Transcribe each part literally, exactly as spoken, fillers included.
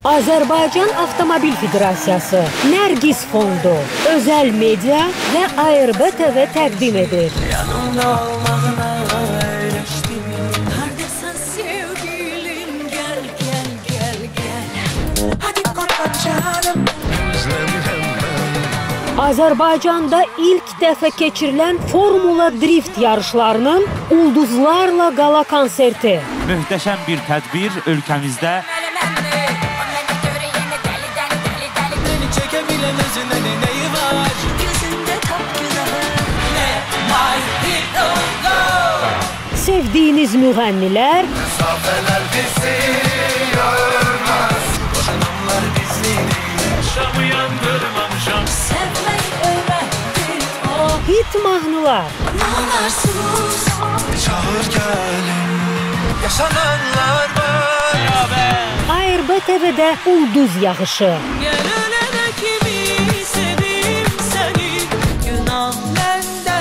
Azərbaycan Avtomobil Federasiyası, Nərgiz Fondu, Özəl Media və A R B T V təqdim edir. Yanımda olmağına öyrəşdim. Neredesən sevgilim, gel gel gel gel. Hadi qotla canım. Azərbaycanda ilk dəfə keçirilən Formula Drift yarışlarının Ulduzlarla Qala konserti. Möhtəşəm bir tədbir ölkəmizdə. Sevdiyiniz müğənnilər, Məsafələr bizi yormaz, boşananlar bizi yaşamı yandırmamışam. Sevmək öyrətdir o. hit mahnılar, Nalarsız. Çağır gəlin, yaşananlar var. A R B T V'də Ulduz Yağışı. Gel ölene kimi sevim seni, günah məndə.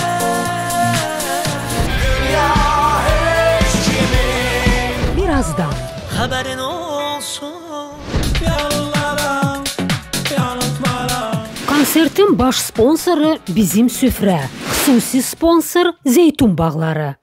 Dünya heç kimin Birazdan. Xəbərin olsun. yanılaram, yanıltmaram. Konsertin baş sponsoru Bizim Süfrə, xüsusi sponsor Zeytun Bağları.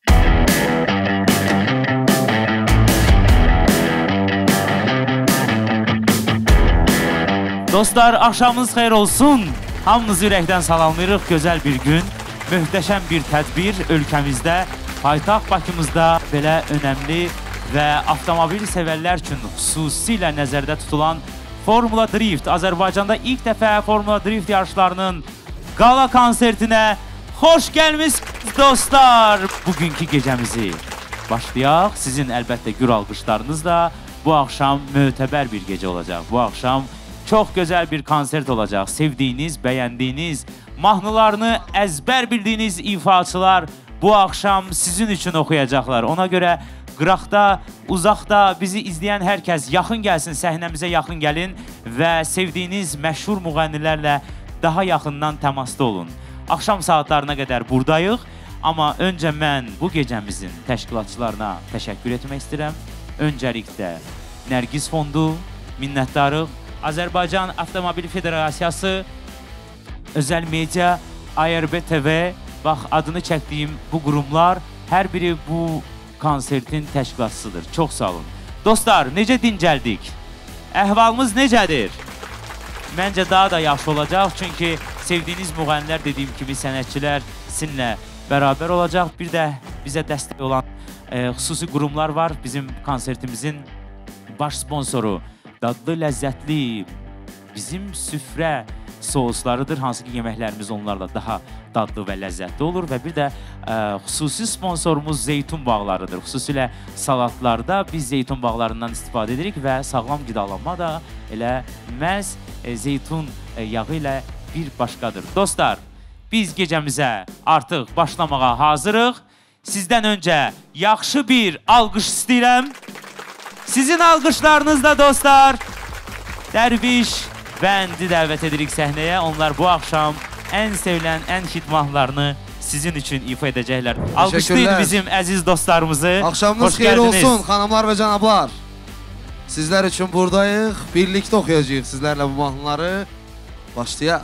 Dostlar, axşamınız xeyir olsun. Hamınızı ürəkdən salamlayırıq. Gözəl bir gün, möhtəşəm bir tədbir ölkəmizdə, paytaxt Bakımızda belə önəmli və avtomobil sevərlər üçün xüsusilə nəzərdə tutulan Formula Drift. Azərbaycanda ilk dəfə Formula Drift yarışlarının qala konsertinə xoş gəlmisiniz dostlar. Bugünkü gecəmizi başlayaq. Sizin əlbəttə gür alqışlarınızla bu axşam mötəbər bir gecə olacaq. Bu axşam çox gözəl bir konsert olacaq. Sevdiyiniz, bəyəndiyiniz, mahnılarını əzbər bildiyiniz ifaçılar bu axşam sizin üçün oxuyacaqlar. Ona görə qıraqda, uzaqda bizi izləyən hər kəs yaxın gəlsin, səhnəmizə yaxın gəlin və sevdiyiniz məşhur müğənnilərlə daha yaxından təmasda olun. Axşam saatlarına qədər buradayıq, amma öncə mən bu gecəmizin təşkilatçılarına təşəkkür etmək istəyirəm. Öncəliklə Nərgiz Fondu, minnətdarıq. Azərbaycan Avtomobil Federasiyası, Özəl Media, A R B T V, bax adını çəkdiyim bu qurumlar, hər biri bu konsertin təşkilatçısıdır. Çox sağ olun. Dostlar, necə dincəldik? Əhvalımız necədir? Məncə daha da yaxşı olacaq, çünki sevdiyiniz müğənnilər dediyim kimi sənətçilər sizinlə bərabər olacaq. Bir də bizə dəstək olan e, xüsusi qurumlar var. Bizim konsertimizin baş sponsoru dadlı, ləzzətli Bizim Süfrə souslarıdır. Hansı ki, yeməklərimiz onlarla daha dadlı və ləzzətli olur və bir də ə, xüsusi sponsorumuz Zeytun Bağlarıdır. Xüsusilə salatlarda biz zeytun bağlarından istifadə edirik və sağlam qidalanma da elə məhz e, zeytun e, yağı ilə bir başqadır. Dostlar, biz gecəmizə artıq başlamağa hazırıq. Sizdən öncə yaxşı bir alqış istəyirəm. Sizin alqışlarınızla dostlar, Dərviş bəndi dəvət edirik səhnəyə. Onlar bu axşam ən sevilən, ən hit mahnılarını sizin üçün ifa edəcəklər. Alqışlayın bizim əziz dostlarımızı. Axşamınız xeyir olsun, xanımlar və cənablar. Sizlər üçün buradayıq, birlikdə oxuyacağıq sizlərlə bu mahnıları. Başlayaq.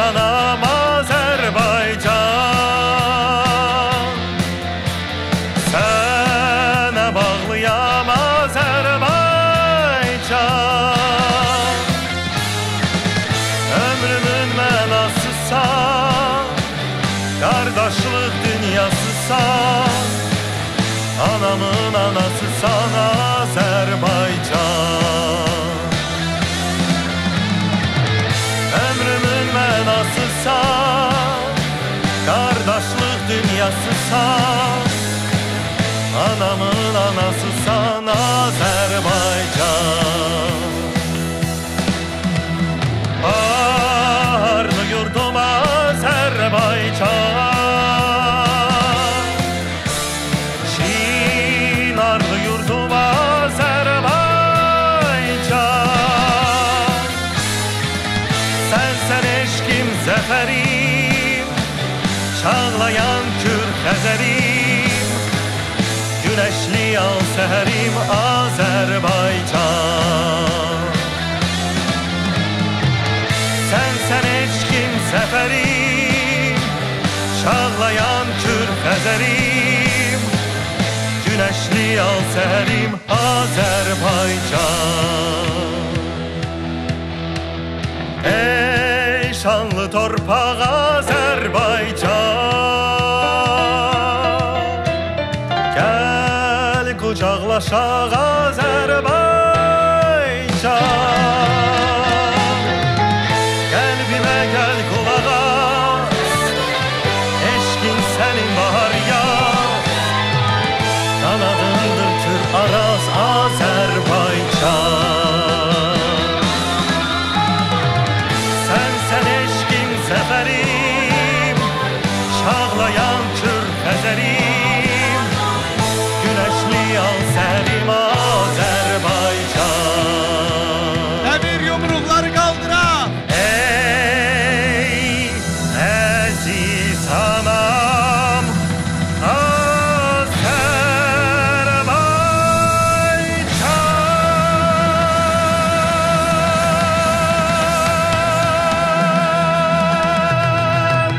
anam Azərbaycan. Sənə bağlıyam Azərbaycan. Ömrümün mənasısan, qardaşlıq dünyasısan, anamın anasısan Azərbaycan. Ömrümün mənasısan, qardaşlıq dünyasısan, anamın anasısan Azərbaycan. Arlı yurdum Azərbaycan, Çinarlı yurdum Azərbaycan. Sənsən eşkim, zəfərim, çağlayan kür xəzərim, güneşli al səhərim Azərbaycan. Sənsən eşkim, zəfərim, çağlayan kür xəzərim, güneşli al səhərim Azərbaycan. Ey şanlı torpaq Azərbaycan, gəl qucaqlaşaq Azərbaycan. Qəlbimə gəl qulaq as, eşqin sənin bahar yaz, qanadındır kür araz Azərbaycan. Sənsən eşqim, zəfərim, çağlayan kür xəzərim, güneşli al səhərim Azərbaycan. Əmir yumruqları qaldıraq. Ey əziz anam Azərbaycan.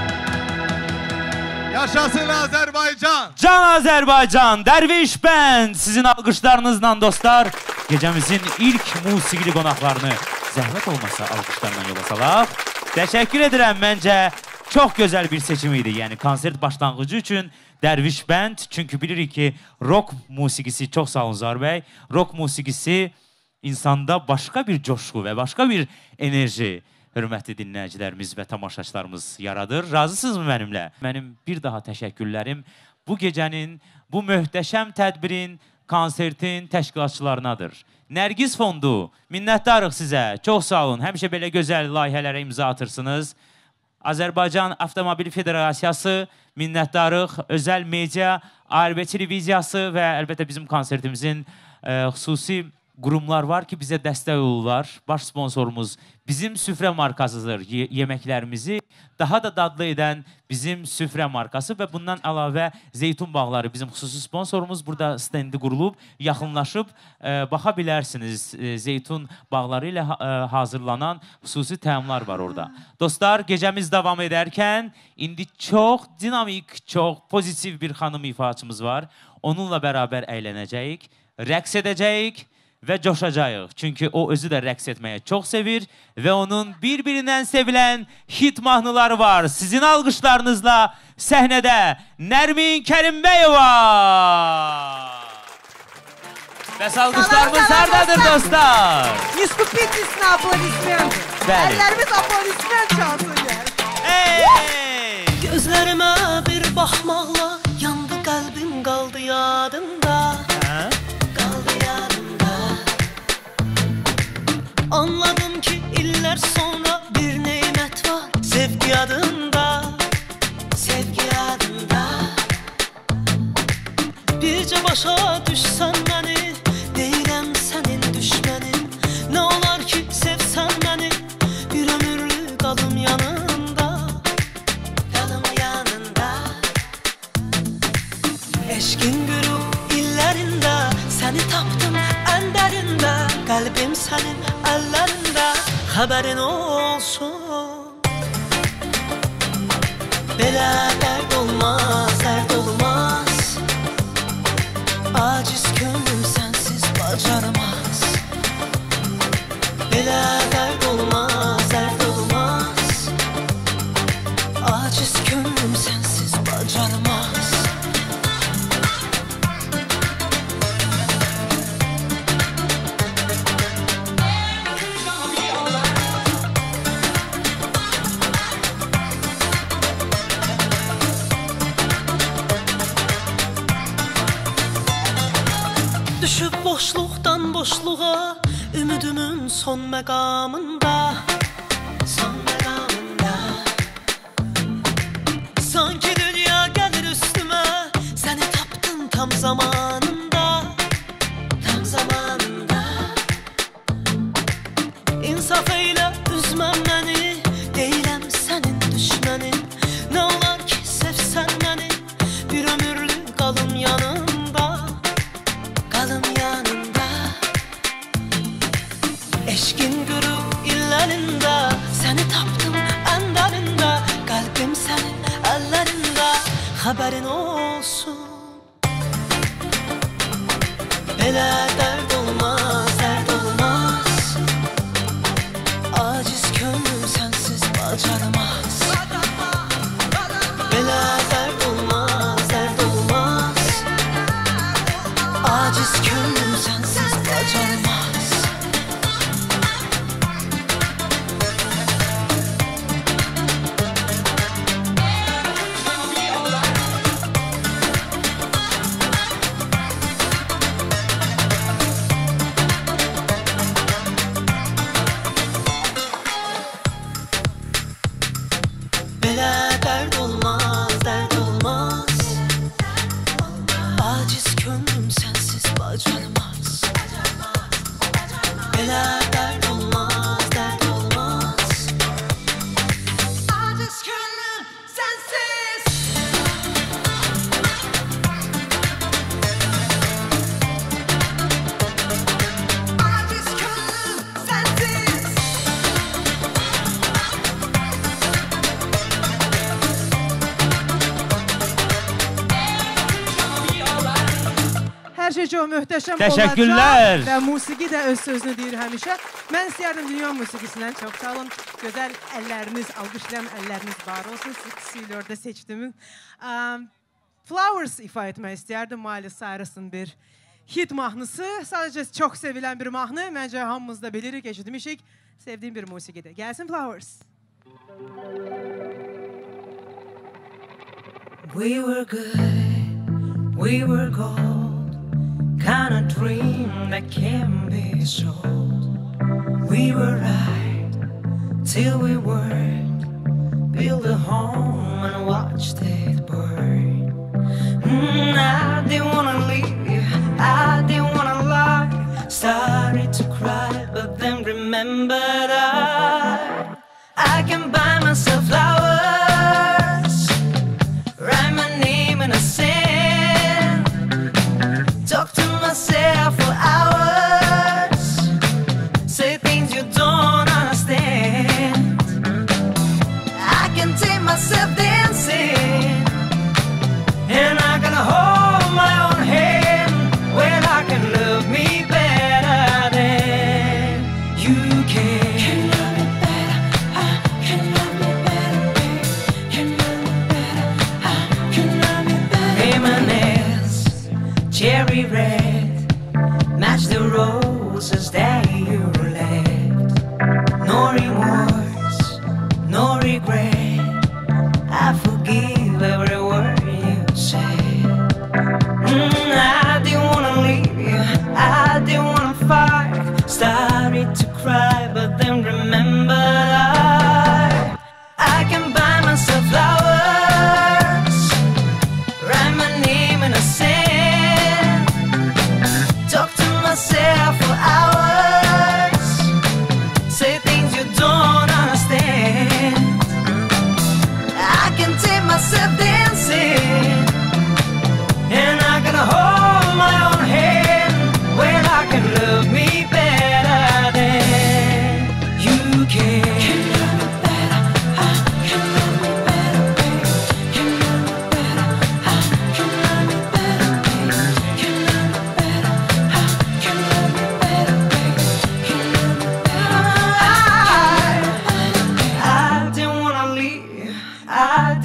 Yaşasın Azərbaycan. Can Azərbaycan, Dərviş Bənd sizin alqışlarınızla dostlar gecəmizin ilk musiqili qonaqlarını zəhmət olmasa alqışlarla yola salaq. Təşəkkür edirəm, məncə çox gözəl bir seçim idi. Yəni konsert başlanğıcı üçün Dərviş Bənd, çünki bilirik ki rock musiqisi, çox sağ olun Zahir bəy, rock musiqisi insanda başqa bir coşqu və başqa bir enerji, hörmətli dinləyicilərimiz və tamaşaçılarımız yaradır. Razısınızmı mənimlə? Mənim bir daha təşəkkürlərim bu gecənin, bu möhtəşəm tədbirin, konsertin təşkilatçılarınadır. Nərgiz Fondu, minnətdarıq sizə. Çox sağ olun. Həmişə belə gözəl layihələrə imza atırsınız. Azərbaycan Avtomobil Federasiyası, minnətdarıq. Özəl media, A R B televiziyası və əlbəttə bizim konsertimizin ə, xüsusi qurumlar var ki, bizə dəstək olurlar. Baş sponsorumuz bizim süfrə markasıdır. Ye yeməklərimizi daha da dadlı edən bizim süfrə markası və bundan əlavə Zeytun Bağları bizim xüsusi sponsorumuz. Burada stendi qurulub, yaxınlaşıb e, baxa bilərsiniz. E, Zeytun Bağları ilə e, hazırlanan xüsusi təamlar var orada. Dostlar, gecəmiz davam edərkən indi çox dinamik, çox pozitiv bir xanım ifaçımız var. Onunla bərabər əylənəcəyik, rəqs edəcəyik və coşacağıq. Çünki o özü də rəqs etməyə çox sevir və onun bir-birindən sevilən hit mahnıları var. Sizin alqışlarınızla səhnədə Nərmin Kərimbəyova. Bəs alqışlarımız hardadır dostlar? Не скупитесь на аплодисменты. Əllərimiz aplodisment çalsın gəl. Hey! Gözlərimə bir baxmaqla yandı qəlbim, qaldı yadımda. Hə? Qaldı yadımda. Anladım ki illər sonra bir neymət var. Sevgi yadımda, sevgi yadımda. Bircə başa düşsən məni, deyirəm sənin düşmənin. Nə olar ki sevsən məni, bir ömürlük qalım yanında, qalım yanında. Eşqin qürub illərində, səni tapdım ən dərində. Qəlbim sənin əllərində, xəbərin olsun. Belə dərd olmaz, dərd olmaz. Aciz könlüm sənsiz bacarmaz. Belə dərd olmaz, dərd olmaz. Aciz könlüm sənsiz bacarmaz. Düşüb boşluqdan boşluğa, ümidümün son məqamında, son məqamında. Sanki dünya gəlir üstümə, səni tapdım tam zamanında, tam zamanında. İnsaf eylə, üzməm məni, deyiləm sənin düşmənin. Nə olar ki, sevsən məni, bir ömürlük qalım yanında, qalım yanında. Eşkin qürub illərində, səni tapdım ənlərində, qəlbim sənin əllərində, xəbərin olsun. Belə dərd olmaz, dərd olmaz. Aciz könlüm sənsiz bacarmaz. Belə dərd olmaz, dərd olmaz. Aciz könlüm sənsiz bacarmaz. Belə dərd olmaz, dərd olmaz. Aciz könlüm sənsiz bacarmaz. Belə dərd olmaz, dərd olmaz. Aciz könlüm sənsiz. Aciz könlüm sənsiz. Hər şey çox möhtəşəm Təşəkkürlər. olacaq və musiqi də öz sözünü deyir həmişə. Mən istəyərdim dünya musiqisindən çox sağ olun. Gözəl əlləriniz, alqışlayan əlləriniz var olsun. Stüdyoda seçdiyimiz um, Flowers ifa etmək istəyərdim. Miley Cyrus'ın bir hit mahnısı. Sadəcə çox sevilən bir mahnı. Məncə hamımız da bilirik, eşitmişik. Sevdiyim bir musiqidir. Gəlsin Flowers. We were good, we were gold. Kind of dream that can be sold. We were right till we weren't. Build a home and watched it burn. Mm, I didn't wanna leave you, I didn't wanna lie. Started to cry, but then remembered I I can buy myself flowers, write my name in a sand, talk to myself for hours, say things you don't understand. I can take myself dancing, and I can hold my own hand when I can love me better than you can. Can love me better, I can love me better, babe. Can love me better, I can love me better. Reminisce, cherry red, match the roses that you left. No remorse, no regret, I forgive every word you said. Mm, I didn't wanna leave you, I didn't wanna fight. Started to cry, but then remembered I I can buy myself flowers, write my name in the sand, talk to myself for hours.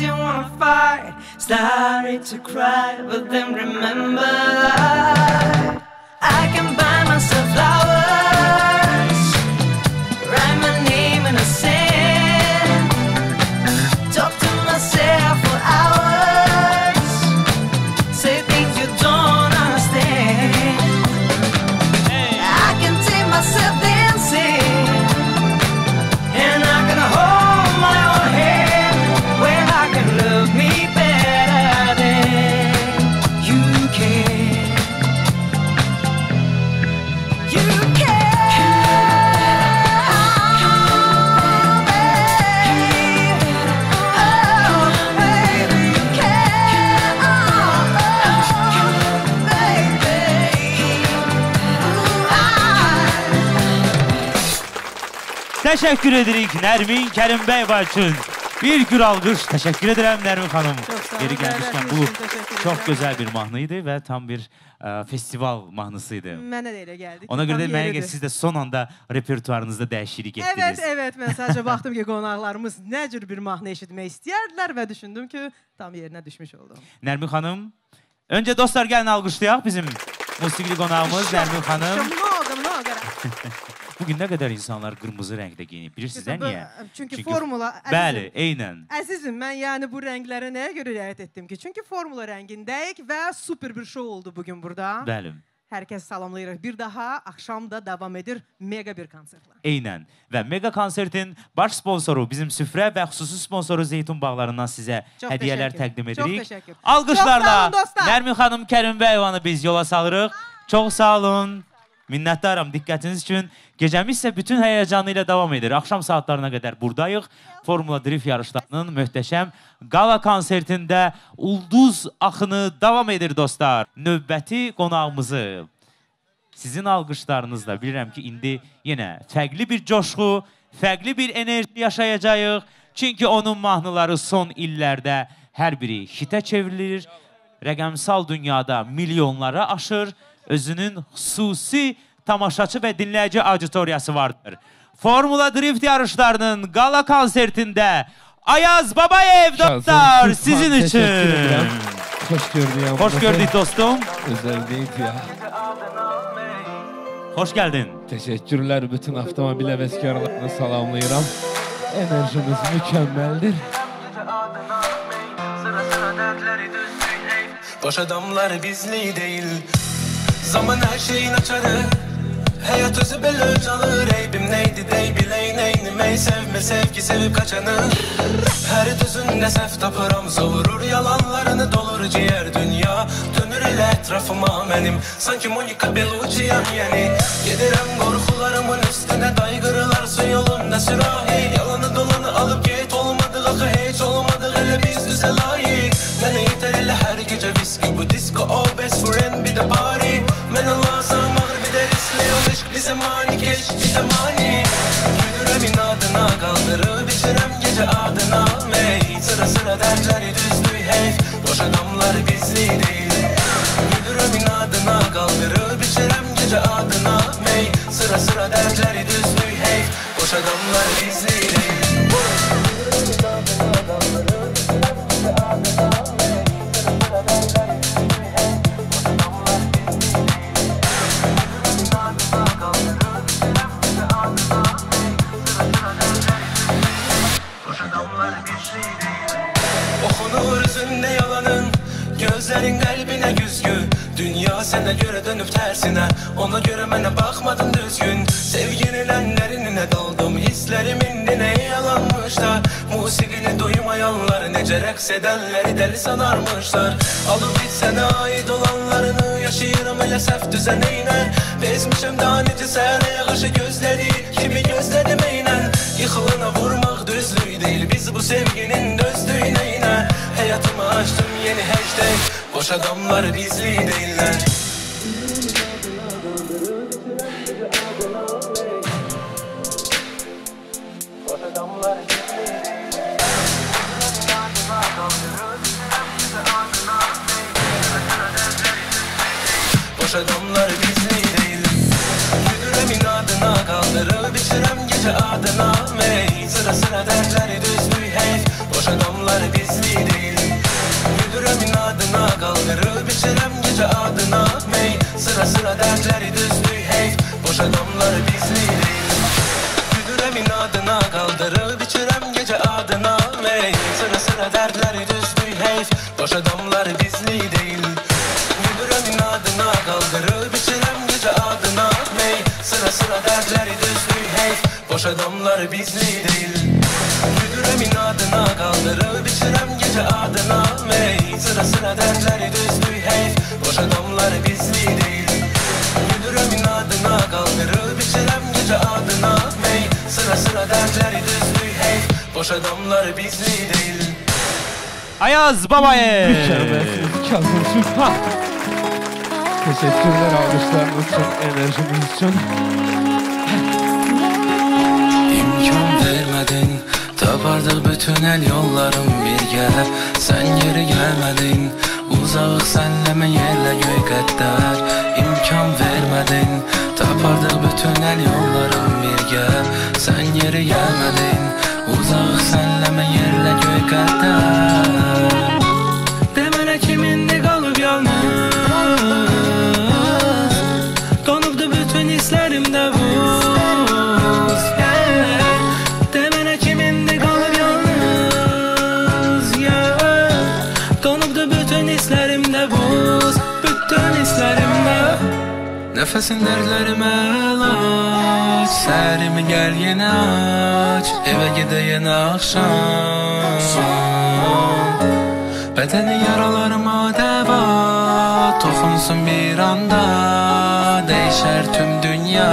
you wanna fight, started to cry, but then remember I, I can buy myself flowers, write my name in the sand, talk to myself for hours, say things you don't understand. I can take myself dancing, and I can hold my own hand, where I can love me better than you can. You can, oh, baby, oh, baby, you can, oh, baby, ooh, I Teşekkür edirik Nərmin Kərimbəyova üçün. Bir gür alqış. Teşekkür ederim Nərmin xanım. Çok sağ olun. Geri gelmişken Beraber bu için teşekkür çok ederim. güzel bir mahnıydı ve tam bir e, festival mahnısıydı. Mənə də elə gəldi. Ona göre de Tam mənə yeridir. gəlir siz de son anda repertuarınızda dəyişiklik etdiniz. Evet, evet. Mən sadəcə baxdım ki, qonaqlarımız nə cür bir mahnı eşitmək istəyərdilər və düşündüm ki, tam yerinə düşmüş oldum. Nərmin xanım, önce dostlar gəlin alqışlayaq bizim musiqili qonağımız Nərmin xanım. Много, много. Bugün nə qədər insanlar qırmızı rəngdə geyinib, bilirsiniz də niyə? Çünki formula... Bəli, eynən. Əzizim, mən yəni bu rənglərə nəyə görə riayət etdim ki? Çünki formula rəngindəyik və super bir şou oldu bugün burada. Bəli. Hər kəs salamlayırıq. Bir daha axşam da davam edir mega bir konsertlə. Eynən. Və mega konsertin baş sponsoru, bizim süfrə və xüsusi sponsoru Zeytun Bağlarından sizə Çox hədiyyələr təşəkkür. təqdim Çox edirik. təşəkkür. Alqışlarla Çox sağ olun, dostlar. Nərmin xanım Kərimbəyovanı biz yola salırıq. Çox sağ olun. Minnətdaram diqqətiniz üçün. Gecəmiz isə bütün həyəcanı ilə davam edir. Axşam saatlarına qədər buradayıq. Formula Drift yarışlarının möhtəşəm qala konsertində ulduz axını davam edir dostlar. Növbəti qonağımızı sizin alqışlarınızla bilirəm ki, indi yenə fərqli bir coşqu, fərqli bir enerji yaşayacağıq. Çünki onun mahnıları son illərdə hər biri hitə çevrilir. Rəqəmsal dünyada milyonlara aşır. Özünün xüsusi tamaşaçı və dinləyici auditoriyası vardır. Formula Drift yarışlarının qala konsertində Ayaz Babayev dostlar sizin üçün. Hoş gördük. Hoş gördük dostum. Özel değil ya. Hoş geldin. Teşekkürler. Bütün avtomobil heveskarlarını salamlayıram. Enerjimiz mükemmeldir. Boş adamlar bizli değil. Zaman her şeyin açarı. Hayat özü belli çalır. Eybim neydi dey biley neynimey. Sevme sevgi sevip kaçanı. Her düzünde sef tapıram savurur. Yalanlarını dolur ciğer dünya. Dönür ele etrafıma benim. Sanki Monica Bellucci'yam yeni. Yedirem korkularımın üstüne daygırılarsın yolunda sürahi. Yalanı dolanı alıp git olmadı akı hiç olmadı. Hele biz düze layık. Mene yeter hele her gece viski. Bu disco o best friend bir de party. Men Allah'sam ağır bir de riskli yol iş. Bize mani geç bize mani. Güdüremin adına kaldırı biçirem gece adına mey. Sıra sıra derleri düzdü hey. Boş adamlar bizli değil. Güdüremin adına kaldırı biçirem gece adına mey. Sıra sıra derleri düzdü hey. Boş adamlar bizli değil. Güdüremin adına kaldırı biçirem gece adına mey. Sıra sıra derleri düzdü hey. Boş adamlar bizli değil. Güdüremin adına kaldırı biçirem gece adına mey. Sıra sıra derleri düzdü hey. Boş adamlar bizli değil. Okunur üzünde yalanın. Gözlerin kalbine güzgü. Dünya sana göre dönüp tersine. Ona göre mene bakmadın düzgün. Sevginin enlerine daldım. Hislerimin dine yalanmışlar. Musikini duymayanlar nece reks edenleri deli sanarmışlar. Alıp gitsene ait olanlarını. Yaşayırım hele sef düzeneyine. Bezmişim daha nice seneye karşı gözleri. Kimi gözledim eynen. Yıkılına vurmak düzlüğü değil. Biz bu sevginin dözdüğüne yine. Hayatımı açtım yeni hashtag. Boş adamlar bizli değiller. Boş adamlar bizli değiller. Boş adamlar bizli değil. Güdüremin adına kaldırı biçirem gece adına mey. Sıra sıra dertleri düzdü hey. Boş adamlar adamlar bizli değil. Gülürəm inadına, qaldırıb içirəm gecə adına. Mey, sıra sıra dərdləri düzdük heyf, boş adamlar bizli değil. Gülürəm inadına, qaldırıb içirəm gecə adına. Mey, sıra sıra dərdləri düzdük heyf, boş adamlar bizli değil. Gülürəm inadına, qaldırıb içirəm gecə adına. Mey, sıra sıra dərdləri düzdük heyf, boş adamlar bizli değil. Gülürəm inadına, qaldırıb içirəm gecə adına. Mey, sıra sıra dərdləri düzdük heyf, boş adamlar bizli değil. Gülürəm inadına, qaldırıb içirəm gecə adına. Mey, sıra sıra dərdləri düzdük heyf, boş adamlar bizli değil. Ayaz Babayev. Mükemmelsiniz Kazım Sultan. Teşekkürler alkışlarınız için, enerjiniz için. İmkan vermedin, tapardık bütün el yollarım birgə. Sen geri gelmedin, uzaq sənləmə yerlə göy qəddər. İmkan vermedin, tapardık bütün el yollarım birgə. Sen geri gelmedin, uzaq sənləmə yerlə göy qəddər. Demənə kimindi qalıb yalnız, donubdu bütün hislərimdə vuz. Demənə kimindi qalıb yalnız, donubdu bütün hislərimdə vuz, bütün hislərimdə. Nəfəsin dərdlərimə əlac, səhərimi gəl yenə aç, evə gedə yenə axşam. Bədəni yaralarıma dəva, toxunsun bir anda, dəyişər tüm dünya.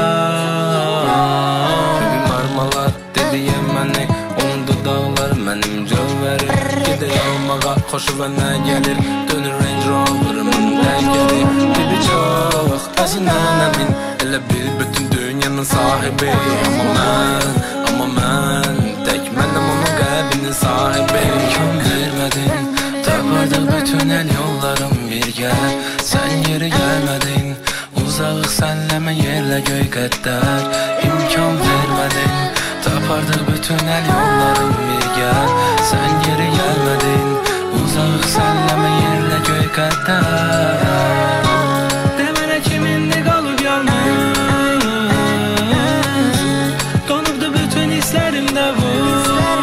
Marmalar dediyəm məni, onun dudaqlar mənim cövvərim. Gedə yalmağa xoşu və nə gəlir, dönür Range Rover'ımın dəngəli. Bibi çox, əzindən əmin, elə bil bütün dünyanın sahibi. Amma mən, amma mən, tək mənəm onun qəlbinin sahibi. İmkan vermədin, tapardıq bütün el yollarım birgə. Sən geri gəlmədin, uzaq sənləmə yerlə göy qəddər. İmkan vermədin, tapardıq bütün el yollarım birgə. Sən geri gəlmədin, uzaq sənləmə yerlə göy qəddər. Demənə kimindi qalıb yalnız, donubdu bütün hislərimdə vuz.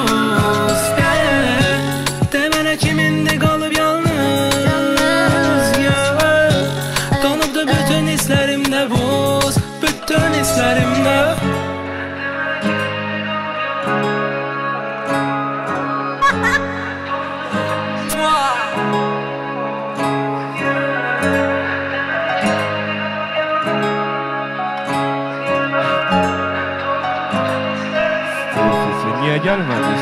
Demənə kimindi qalıb yalnız, donubdu bütün hislərimdə vuz, bütün hislərimdə. Niye gelmediniz?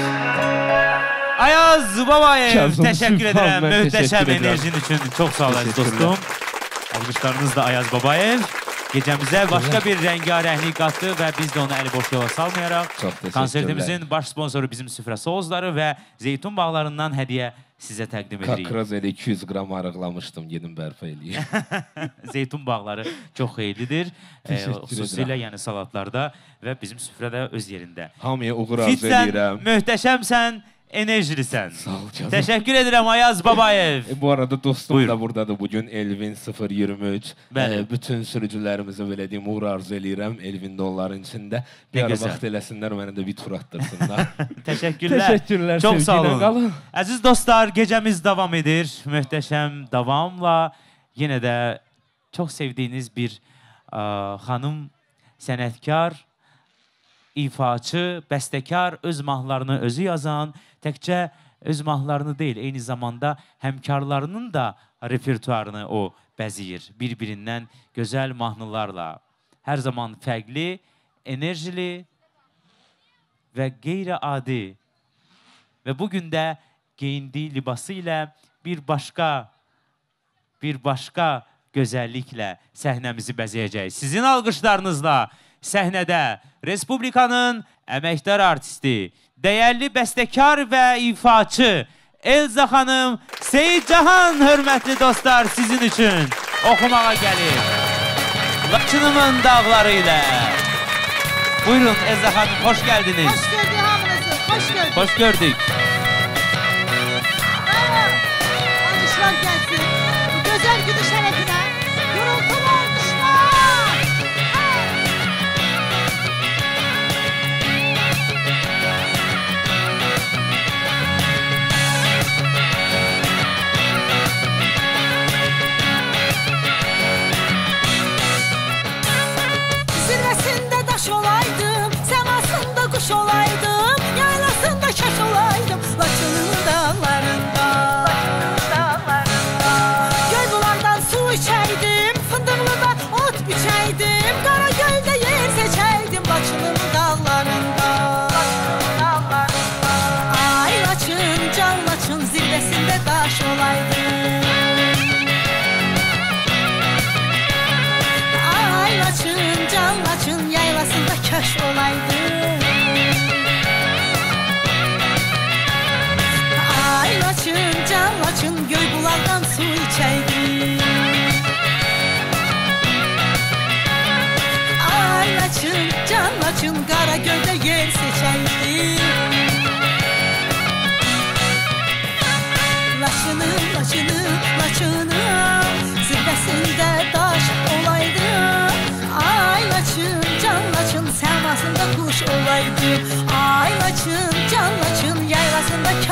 Ayaz Babayev, Kazım teşekkür Sultan, ederim. ben Möhtəşəm teşekkür ederim. enerjin için çok sağ olasın dostum. Alkışlarınız da Ayaz Babayev. Gecəmizə başqa bir rəngarənglik qatdı və biz də onu əli boş yola salmayaraq Çox təşəkkürlər. konsertimizin baş sponsoru bizim süfrə sozları və zeytun bağlarından hədiyyə sizə təqdim edirik. Kakraz elə iki yüz qram arıqlamışdım, gedim bərpa eləyim. Zeytun bağları çox xeyirlidir. E, Təşəkkür xüsusilə edirəm. yəni salatlarda və bizim süfrədə öz yerində. Hamıya uğur arzu Fitsən, edirəm. möhtəşəmsən, enerjilisən. Sağ ol canım. Təşəkkür edirəm Ayaz Babayev. E, bu arada dostum Buyur. da buradadır bugün, Elvin sıfır iyirmi üç. Bəli. E, bütün sürücülərimizə belə deyim, uğur arzu edirəm Elvin də onların içində. Bir Ne ara gözəl. vaxt eləsinlər, mənə də bir tur atdırsınlar. Təşəkkürlər. Təşəkkürlər, Çox sağ sevgi ilə olun. qalın. Əziz dostlar, gecəmiz davam edir. Möhtəşəm davamla yenə də çox sevdiyiniz bir ə, xanım, sənətkar, ifaçı, bəstəkar, öz mahnılarını özü yazan, təkcə öz mahnılarını deyil, eyni zamanda həmkarlarının da repertuarını o bəziyir. Bir-birindən gözəl mahnılarla. Hər zaman fərqli, enerjili və qeyri-adi. Və bugün də geyindiyi libası ilə bir başqa, bir başqa gözəlliklə səhnəmizi bəzəyəcək. Sizin alqışlarınızla səhnədə Respublikanın əməkdar artisti, dəyərli bəstəkar və ifaçı Elza xanım Seyid Cahan, hörmətli dostlar, sizin üçün oxumağa gəlir. Laçınımın dağları ilə. Buyurun Elza xanım, xoş gəldiniz. Hoş gördük hamınızı, hoş gördük. Xoş gördük.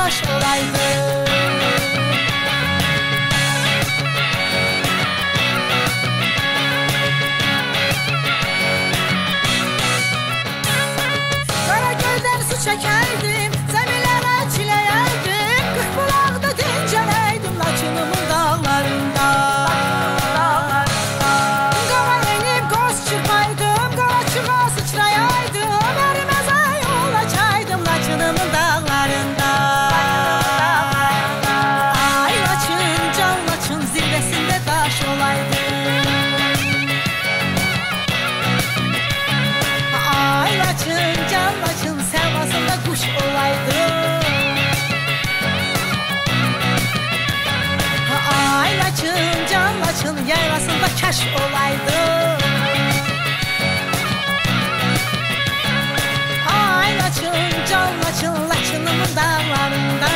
daş olaydı. Kara gölden su çekerdim, zemilere çileyerdim, kırk bulakta dinceleydim Laçınımın dağlarında. Qava enib qoz çırpaydım, qava çığa sıçrayaydım, ərimezə yol açaydım Laçınımın dağlarında. Ay Laçın, can Laçın zirvesinde daş olaydı. Ay Laçın, can Laçın selvasında kuş olaydı. Ay Laçın, can Laçın yaylasında kaş olaydı. Ay Laçın, can Laçın Laçınımın dağlarında.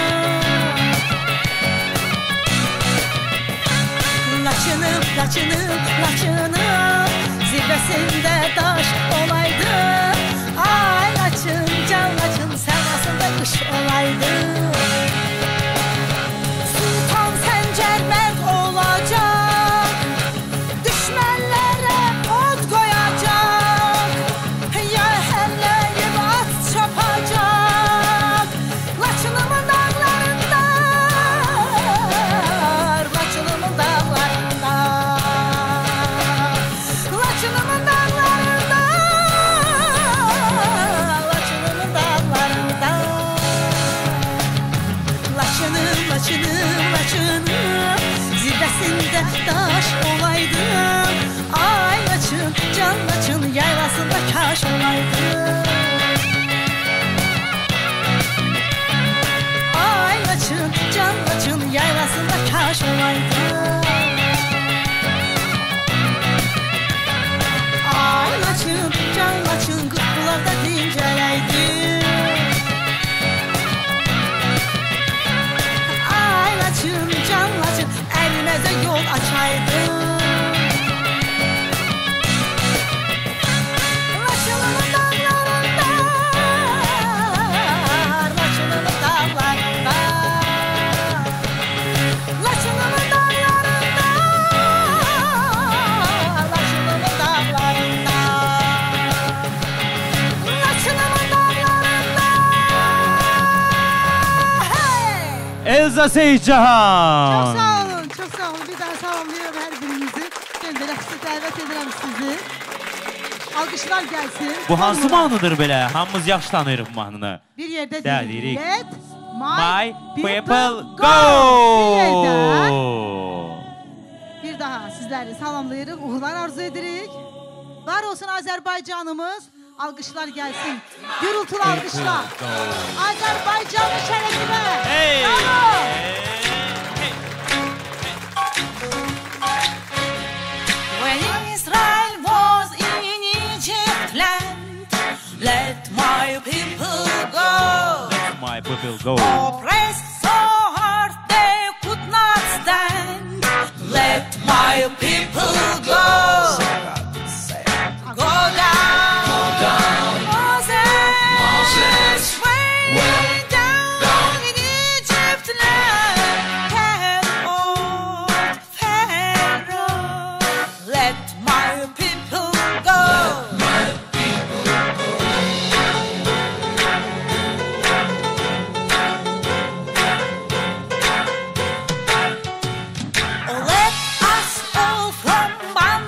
Laçınım, Laçınım, Laçınım zirvesinde daş olaydı. Ay Laçın, can Laçın selvasında kuş olaydı. Sultan Səncər mərd olacaq, düşmənlərə od qoyacaq, yay həlləyib at çapacaq Laçınımın dağlarında, Laçınımın dağlarında, Laçınımın dağlarında, Laçınımın dağlarında. Laçınım, Laçınım, Laçınım zirvesinde daş olaydım. Ay Laçın, can Laçın yaylasında kaş olaydım. Ay Laçın, can Laçın yaylasında kaş olaydım. Ay Laçın, can Laçın kırkbularda dinceleydim. Ay Laçın, can Laçın əlimizə yol açaydı. Laçınımın dağlarında, Laçınımın dağlarında, Laçınımın dağlarında, Laçınımın dağlarında, Laçınımın dağlarında. Hey! Elza Seyitcahan. Çok sağ olun, çok sağ olun. Bir daha salamlıyorum her birinizi. Ben belə sizi dəvət edirəm sizi. Alqışlar gəlsin. Bu hansı Sonra mahnıdır belə? Hamımız yaxşı tanıyırıq bu mahnını. Bir yerdə Dəlirik. deyirik. Let My my people go. Bir yerdə. go. Bir daha sizləri salamlayırıq, uğurlar arzu edirik. Var olsun Azərbaycanımız. Alqışlar gəlsin. Gürültülü alqışlar. Azərbaycanın şərəfinə. Hey! Bravo! When Israel was in Egypt land, let my people go. My people go. Oppressed so hard they could not stand. Let my people go. Go down. Moses, way down in Egypt land. Tell old Pharaoh, let my people go. Oh, let us all from bondage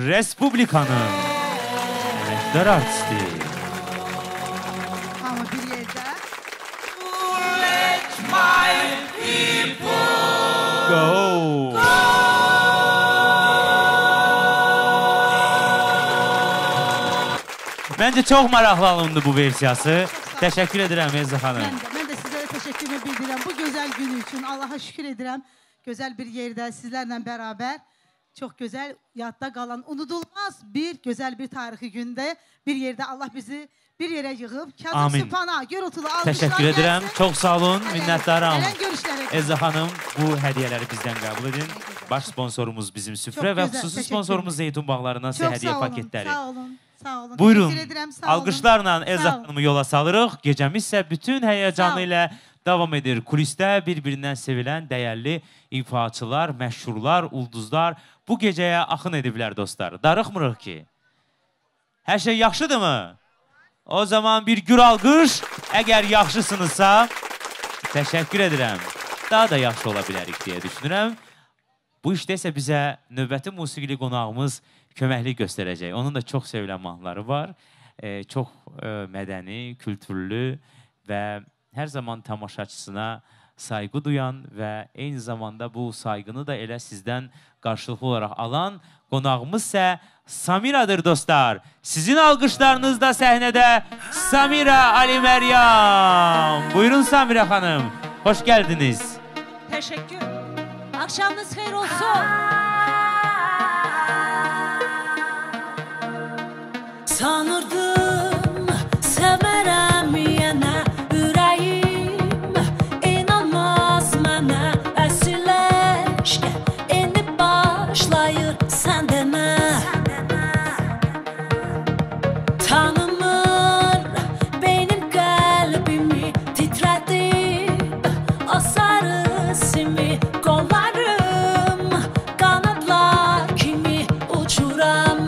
Respublikanın əməkdar artisti. Hamı bir yerdə. Let my people Go! Məncə çox maraqlı alındı bu versiyası. Təşəkkür edirəm Elza xanım. Mən də, mən də sizlərə təşəkkürümü bildirirəm. Bu gözəl gün üçün Allaha şükür edirəm. Gözəl bir yerdə sizlərlə bərabər. Çox gözəl, yadda qalan, unudulmaz bir gözəl bir tarixi gündə bir yerdə Allah bizi bir yerə yığıb. Kazım Sübhana, gürültülü alqışlar gəlsin. Təşəkkür edirəm. Çox sağ olun, minnətdaram. Gələn görüşlərə. Elza xanım, bu hədiyyələri bizdən qəbul edin. Baş sponsorumuz bizim süfrə və xüsusi sponsorumuz Zeytun bağlarından sizə hədiyyə paketləri. Sağ olun, sağ olun. Buyurun, Edirəm, sağ olun. alqışlarla Elza xanımı yola salırıq. Gecəmiz isə bütün həyəcanı ilə davam edir. Kulisdə bir-birindən sevilən dəyərli ifaçılar, məşhurlar, ulduzlar bu gecəyə axın ediblər dostlar. Darıxmırıq ki. Hər şey yaxşıdırmı? O zaman bir gür alqış. Əgər yaxşısınızsa, təşəkkür edirəm. Daha da yaxşı ola bilərik deyə düşünürəm. Bu işdə isə bizə növbəti musiqili qonağımız köməklik göstərəcək. Onun da çox sevilən mahnıları var. E, çox e, mədəni, kültürlü və hər zaman tamaşaçısına sayğı duyan və eyni zamanda bu sayğını da elə sizdən qarşılıqlı olaraq alan qonağımız isə Samira'dır dostlar. Sizin alqışlarınızda səhnədə Samira Ali Məryam. Buyurun Samira xanım, hoş gəldiniz. Teşekkür. Akşamınız xeyir olsun. Sanırdım sevərəm yenə ürəyim, inanmaz mənə əsl eşq, indi başlayır sən demə. Tanımır benim qəlbimi titrədib o sarı simi, qollarım qanadlar kimi uçuram.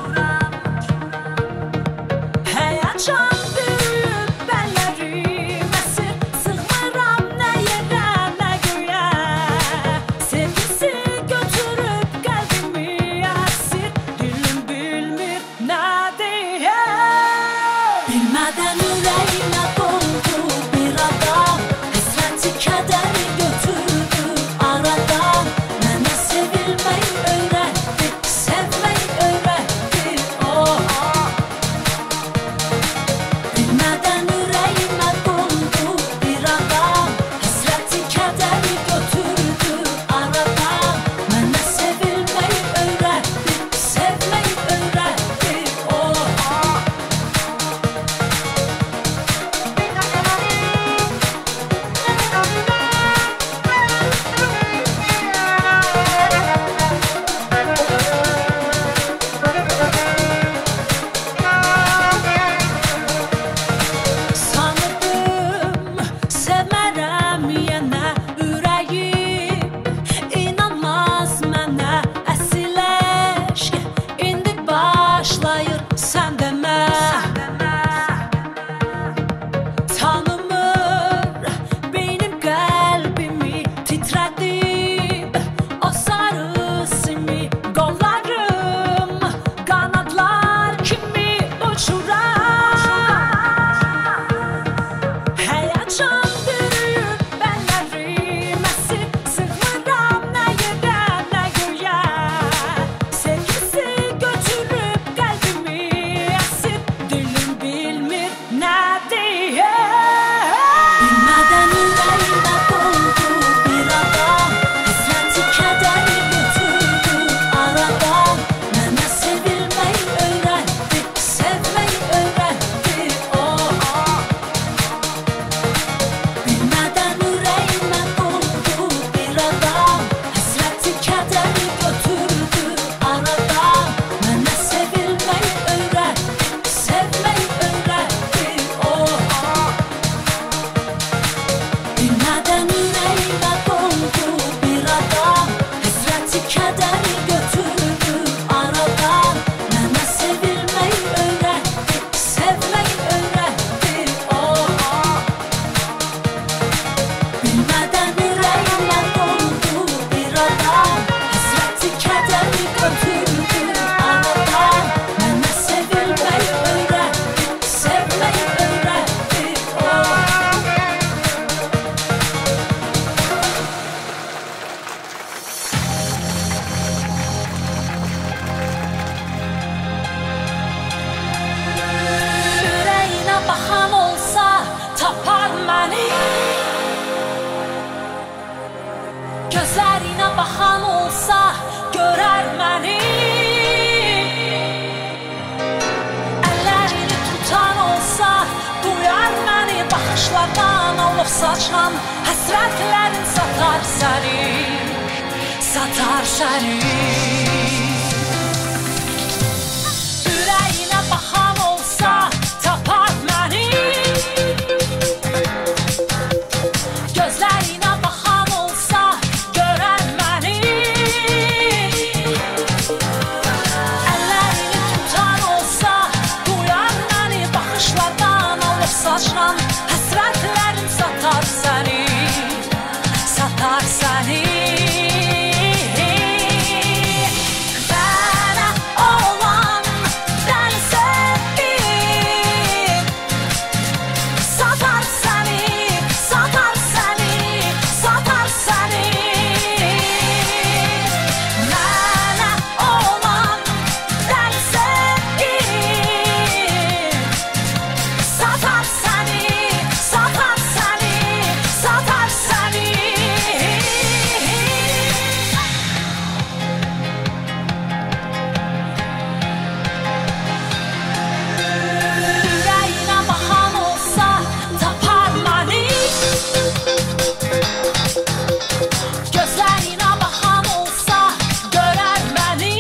Həyəcan büyüb bəllərim əsir, sığmıram nə yerə nə göyə. Sevgisi götürüb qəlbimi əsir, saçan həsrətlərin satar səni, satar səni. Ürəyinə baxan olsa tapar məni, gözlərinə baxan olsa görər məni, əllərini tutan olsa duyar məni, baxışlardan alıb saçan həsrətlərin satar səni, satar səni. Mənə olan dən sevgin satar səni, satar səni, satar səni. Mənə olan dən sevgin satar səni, satar səni, satar səni. Ürəyinə baxan olsa tapar məni, gözlərinə baxan olsa görər məni,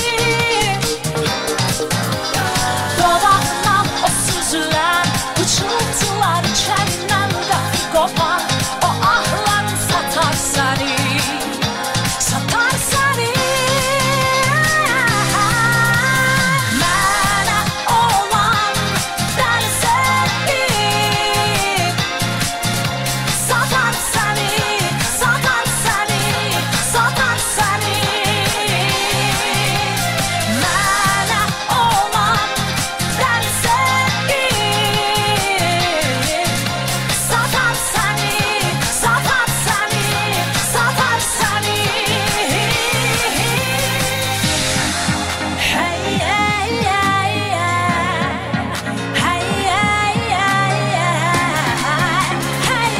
dodağından o süzülən uçultular içərindən qapı qopan o ahların satar səni, satar səni. Mənə olan dən sevgin satar səni, satar səni, satar səni. Mənə olan dən sevgin satar səni, satar səni, satar səni. Hey, hey, hey, hey. Hey, hey, hey, hey. Hey,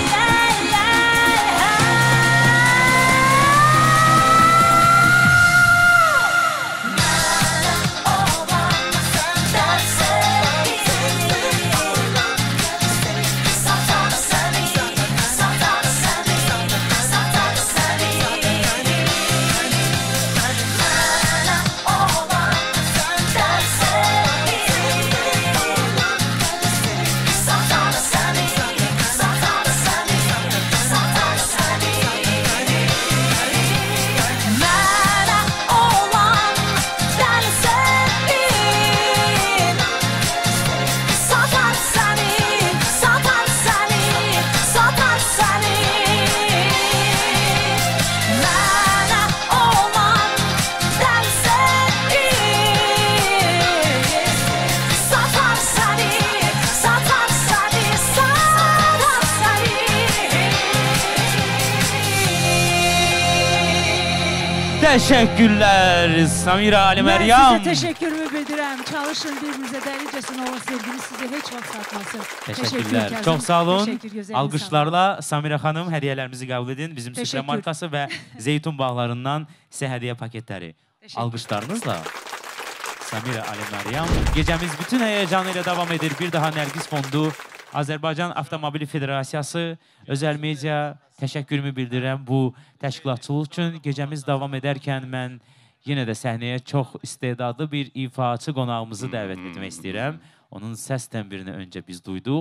Teşekkürler Samira Ali Mən Meryem. sizə təşəkkürümü bildirəm. Çalışın bir-birinizə dəlicəsinə olan sevginiz sizi heç vaxt satmasın. Teşekkürler. Teşekkür, Çok sağ olun. Teşekkür, gözəliniz Alkışlarla Samira Hanım hediyelerimizi kabul edin. Bizim süfre Teşekkür. markası ve zeytun bağlarından size hediye paketleri. Teşekkür. Alkışlarınızla Samira Ali Meryem. Gecemiz bütün heyecanıyla devam edir. Bir daha Nergis Fondu, Azərbaycan Avtomobil Federasiyası, Özel Media təşəkkürümü bildirirəm bu təşkilatçılıq üçün. Gecəmiz davam edərkən mən yenə də səhnəyə çox istedadlı bir ifaçı qonağımızı dəvət etmək istəyirəm. Onun səs təmbirini öncə biz duyduq.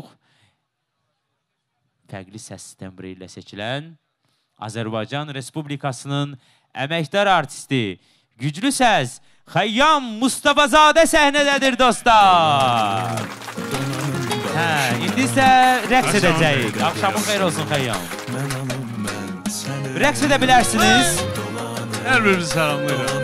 Fərqli səs təmbiri ilə seçilən Azərbaycan Respublikasının əməkdar artisti, güclü səs, Xəyyam Mustafazadə səhnədədir dostlar. Hə, indi isə rəqs edəcəyik. Axşamın xeyir olsun Xəyyam. Rəqs edə bilərsiniz. Hər birimizi salamlayırım.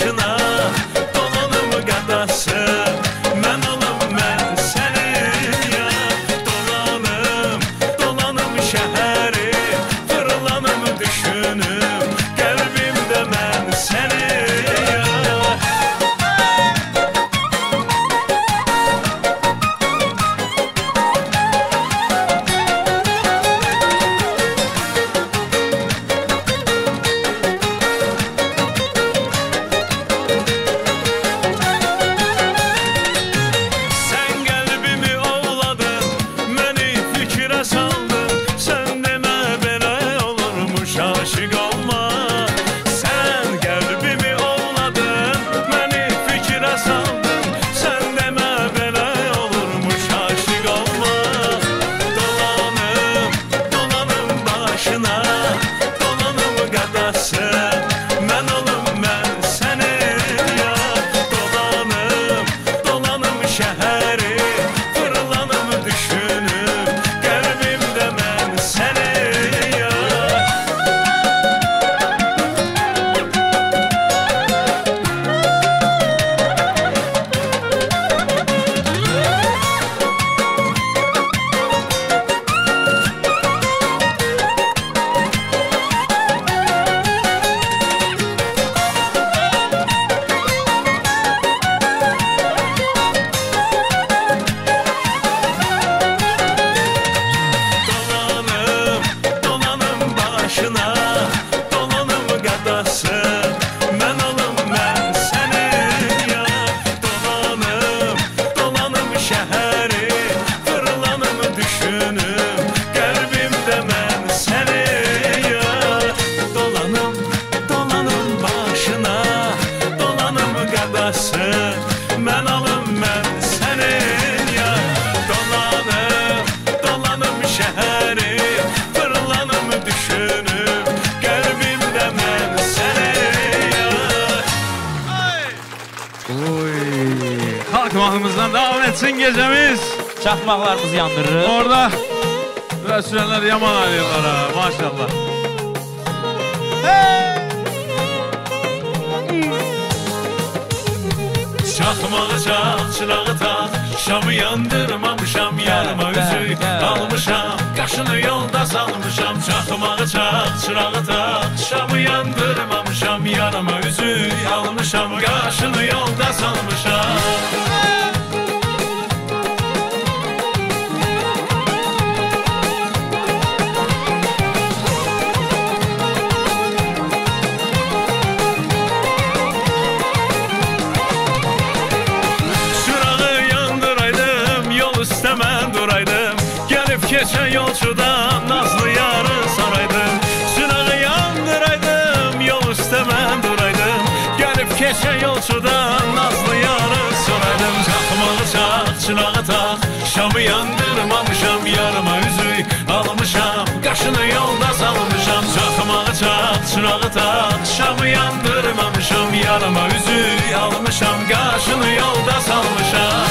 başına dolanım qadası mən olum mən sənin ya dolanım dolanım şəhəri fırlanım düşünüm qəlbimdə mən səni ya mən alım mən sənin ya dolanım dolanım şəhəri fırlanım düşünüm qəlbimdə mən səni ya Oy Xalq mahnımızdan devam etsin gecemiz Çakmaklarımızı yandırırıq Orada biraz sürənlər yaman alıyorlar ha maşallah Hey! Çakmağı çak, çırağı tak Şamı yandırmamışam yarıma üzük almışam Qaşını yolda salmışam Çakmağı çak, çırağı tak Şamı yandırmamışam yarıma üzük almışam Qaşını yolda salmışam Geçen yolcudan nazlı yarı saraydım Sünağı yandıraydım yol üstemem duraydım Gelip geçen yolcudan nazlı yarı soraydım Çakmağı çak, çırağı tak Şamı yandırmamışam yarıma üzük almışam Qaşını yolda salmışam Çakmağı çak, çırağı tak Şamı yandırmamışam yarıma üzük almışam Qaşını yolda salmışam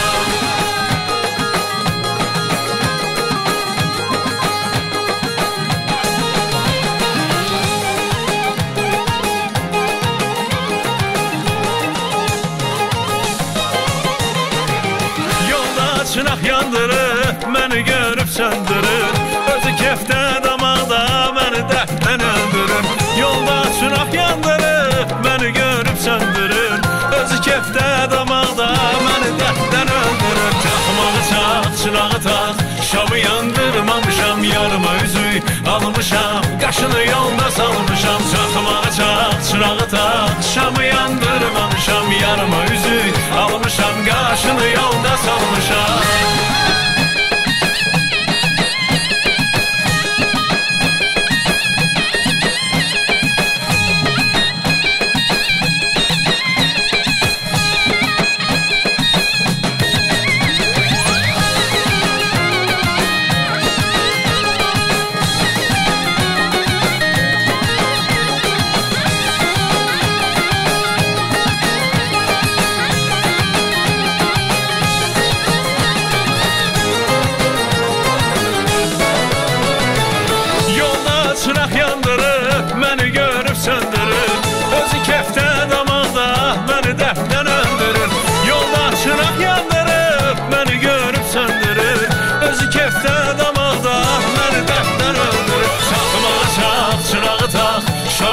Çınaq yandırır, məni görüb söndürür Özü kefdə damaqda, məni dərddən öldürür Yolda çınaq yandırır, məni görüb söndürür Özü kefdə damaqda, məni dərddən öldürür Çakmağı çak, çırağı tak Şamı yandırmamışam, yarıma üzük almışam Qaşını yolda salmışam Çakmağı çak, çırağı tak Şamı yandırmamışam, yarıma üzük almışam Qaşını yolda salmışam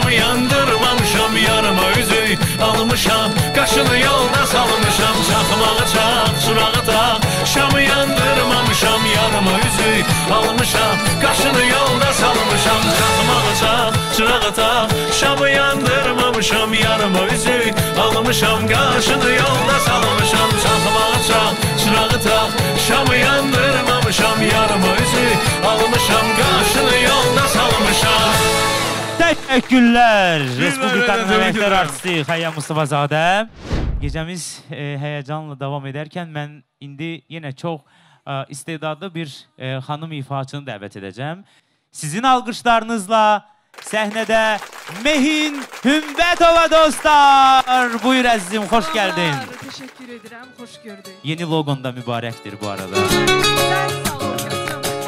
Şamı yandırmamışam, yarıma üzük almışam, qaşını yolda salmışam, çaxmağı çax, çırağı tax. Şamı yandırmamışam, yarıma üzük almışam, qaşını yolda salmışam, çaxmağı çax, çırağı tax. Şamı yandırmamışam, yarıma üzük almışam, qaşını yolda salmışam, çaxmağı çax, çırağı tax. Şamı yandırmamışam, yarıma üzük almışam, qaşını yolda salmışam. Təşəkkürlər. Respublikanın əməkdar artisti Xəyyam Mustafazadə. Gecəmiz e, həyəcanla davam edərkən mən indi yenə çox e, istedadlı bir e, xanım ifaçını dəvət edəcəm. Sizin alqışlarınızla səhnədə Mehin Hümbətova dostlar. Buyur əzizim, xoş gəldin. Teşekkür ederim, hoş gördük. Yeni logon da mübarəkdir bu arada. Sen sağ ol kızım.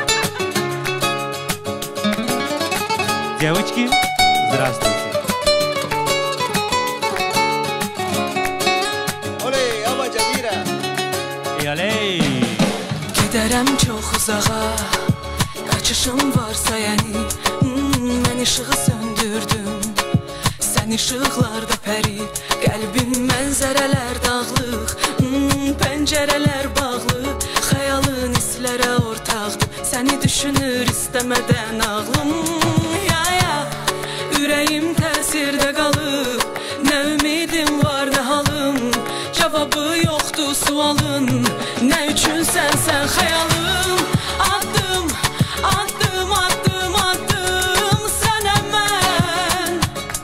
Девочки, здравствуйте. Oley, ama Cemira. Ey oley. Giderəm çox uzağa, qaçışım varsa yəni, hmm, mən işığı söndürdüm. Sən işıqlarda pərib, qəlbim mənzərələr dağlıq, hmm, pəncərələr bağlı, xəyalın hislərə ortaqdır. Səni düşünür istəmədən ağlım. Ürəyim təsirdə qalıb, nə ümidim var, nə halım. Cavabı yoxdur sualın, nə üçün sənsən xəyalım. Addım, addım, addım, addım sənə mən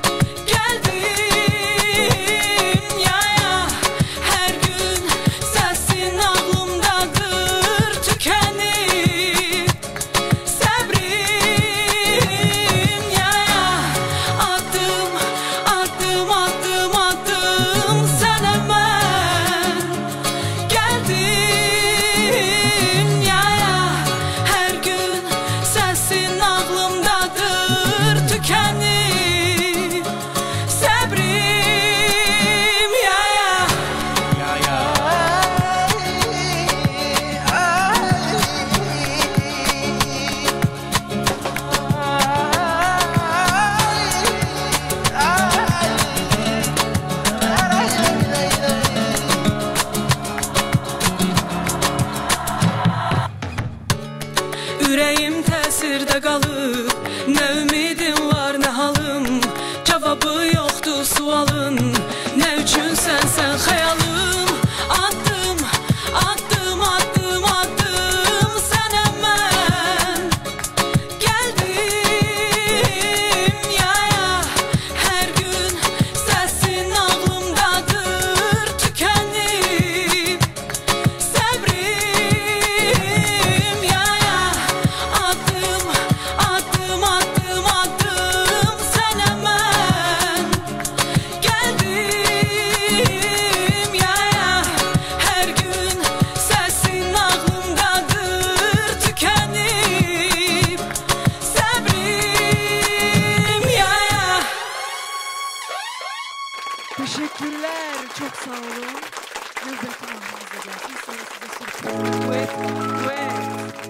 gəldim, yaya. Hər gün səsin ağlımdadır, tükənib səbrim, yaya. Addım, addım, addım, addım sənə mən gəldim, yaya. Hər gün səsin ağlımdadır, tükənib səbrim, yaya. Yaya. Ürəyim təsirdə qalıb, nə ümidim var, nə halım. Cavabı yoxdur sualın, nə üçün sənsən xəyalım. Addım, addım, addım, addım sənə mən gəldim, yaya. Hər gün səsin ağlımdadır, tükənib səbrim, yaya. Addım, addım, addım, addım sənə mən gəldim, yaya. Hər gün səsin ağlımdadır, tükənib səbrim, yaya. Teşekkürler, çok sağ olun. Nöbetim ağzınıza gelsin. Sonra size sürpriz. Duet, duet.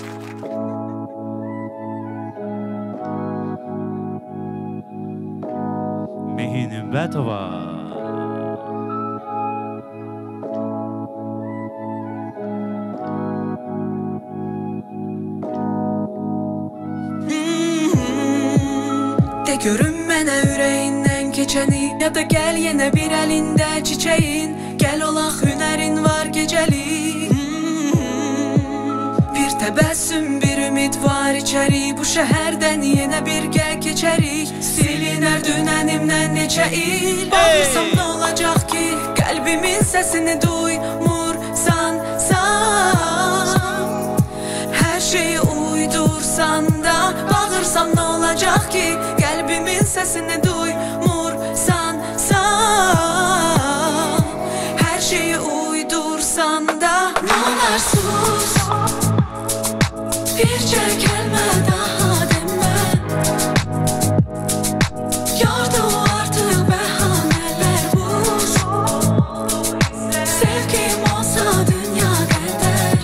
Mehin Hümbətova. De görüm mənə ürəyindən keçəni, ya da gəl yenə bir əlində çiçəyin. Gəl olaq hünərin var gecəlik. Bir təbəssüm, bir ümid var içəri. Bu şəhərdən yenə birgə keçərik. Silinər dünənimdən neçə il. Bağırsam nə olacaq ki, qəlbimin səsini duymursan sən. Hər şeyi uydursan da, bağırsam nə olacaq ki, qəlbimin səsini duymursan sən. Hər şeyi uydursan da, nə olar sus, bircə kəlmə daha demə. Yordu artıq bəhanələr buz. Sevgim olsa dünya qədər,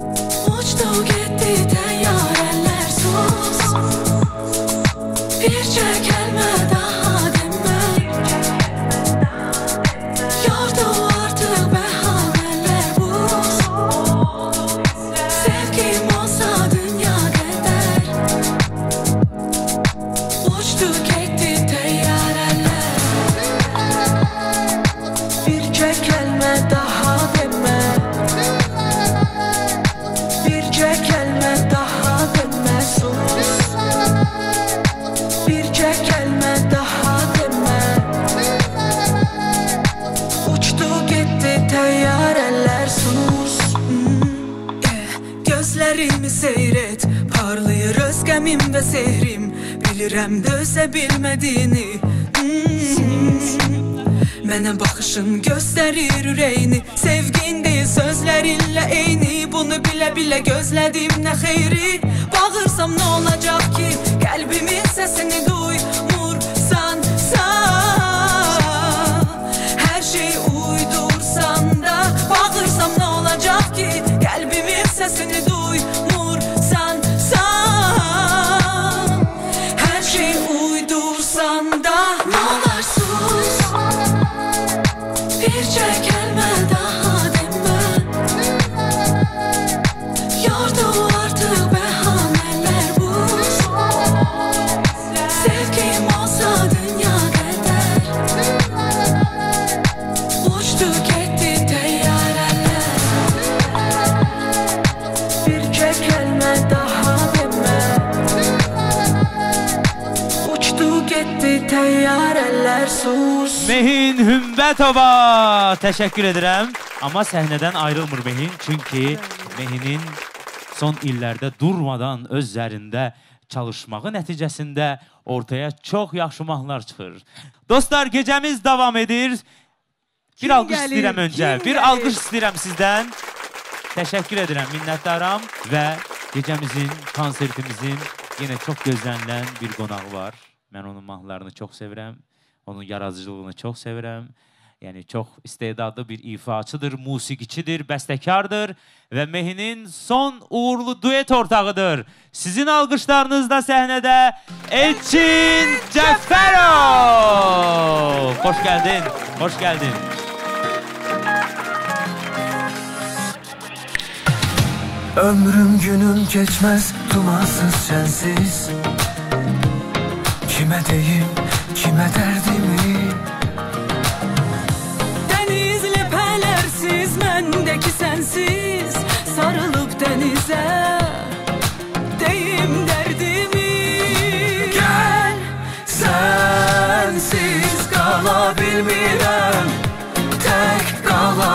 uçdu getdi təyyarələr sus. Bir seyr et, parlayır öz qəmim və sehrim. Bilirəm dözə bilmədiyini. hmm. Mənə baxışın göstərir ürəyini. Sevgin deyil sözlərinlə eyni. Bunu bilə-bilə gözlədim nə xeyri. Bağırsam nə olacaq ki, qəlbimin səsini duymursan sən. Hər şey uydursan da, bağırsam nə olacaq ki, qəlbimin səsini duymursan sən. Hər şey uydursan da, nə olar sus, bircə kəlmə daha demə. Yordu artıq bəhanələr bu. Sevgim olsa dünya qədər, uçdu getdi təyyarələr. Bircə kəlmə daha demə, uçdu getdi təyyarələr. Sus. Mehin Hümbətova, təşəkkür edirəm. Amma səhnədən ayrılmır Mehin, çünki Mehinin son illərdə durmadan öz üzərində çalışmağı nəticəsində ortaya çox yaxşı mahnılar çıxır. Dostlar, gecəmiz davam edir. Bir Kim alqış gəlir, istəyirəm öncə. kim Bir gəlir? alqış istəyirəm sizdən. Təşəkkür edirəm, minnətdaram və gecəmizin, konsertimizin yenə çox gözlənilən bir qonağı var. Mən onun mahnılarını çox sevirəm. Onun yaradıcılığını çox sevirəm. Yəni, çox istedadlı bir ifaçıdır, musiqiçidir, bəstəkardır və Mehinin son uğurlu duet ortağıdır. Sizin alqışlarınızda səhnədə Elçin Cəfərov. Xoş gəldin, xoş gəldin. Ömrüm günüm geçmez dumansız sensiz. Kime deyim, kime derdimi? Deniz ləpələrsiz, məndəki sənsiz. Sarılıb dənizə, deyim dərdimi. Gel, sensiz qala bilmirəm, tək qala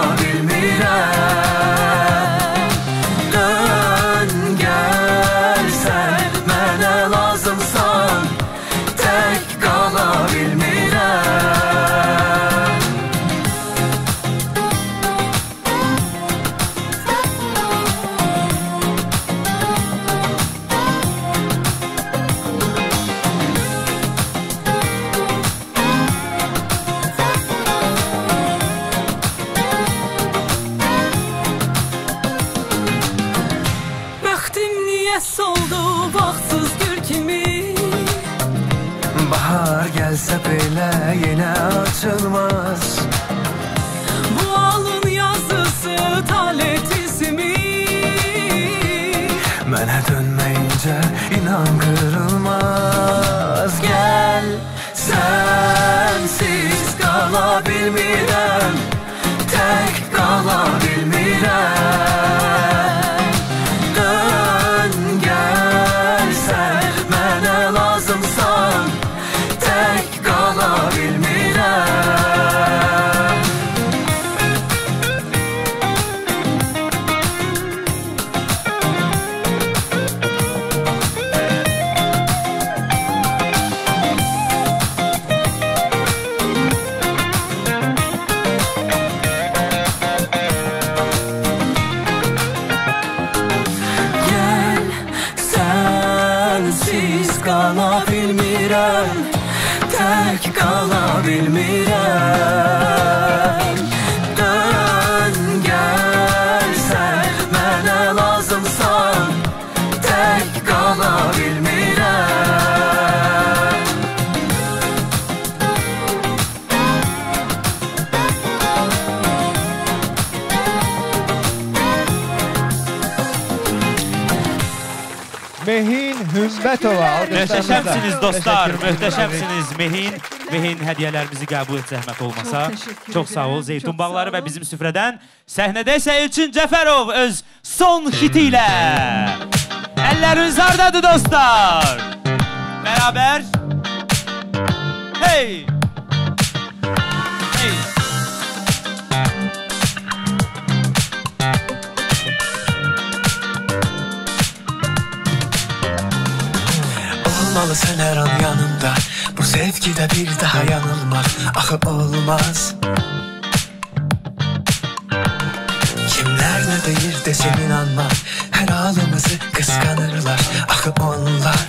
bilmirəm. Dön, gəl, sən mənə lazımsan, tək qala bilmirəm. Bəxtim niyə soldu vaxtsız gül kimi? Bahar gelse belə yenə açılmaz. Bu alın yazısı talət ismi. Mənə dönməyincə inan qırılmaz. Gəl, sənsiz qala bilmirəm, tək qala bilmirəm. Dön, gəl, sən mənə lazımsan, tək qala bilmirəm. Gəl, sənsiz qala bilmirəm, tək qala bilmirəm. Dön, gəl, sən mənə lazımsan, tək qala bilmirəm. Mehin Hümbətova. Möhtəşəmsiniz dostlar, Təşəkkür möhtəşəmsiniz Mehin. Mehin hədiyyələrimizi qəbul et zəhmət olmasa. Çox təşəkkür Çox sağ ol. edirəm, Zeytun çox bağları sağ və ol. bizim süfrədən. Səhnədə isə Elçin Cəfərov öz son hiti ilə. Əlləriniz hardadır dostlar? Bərabər. Hey! Hey! sevgidə bir daha yanılmaq axı olmaz. Kimler ne deyir desin inanma, her halımızı kıskanırlar axı onlar.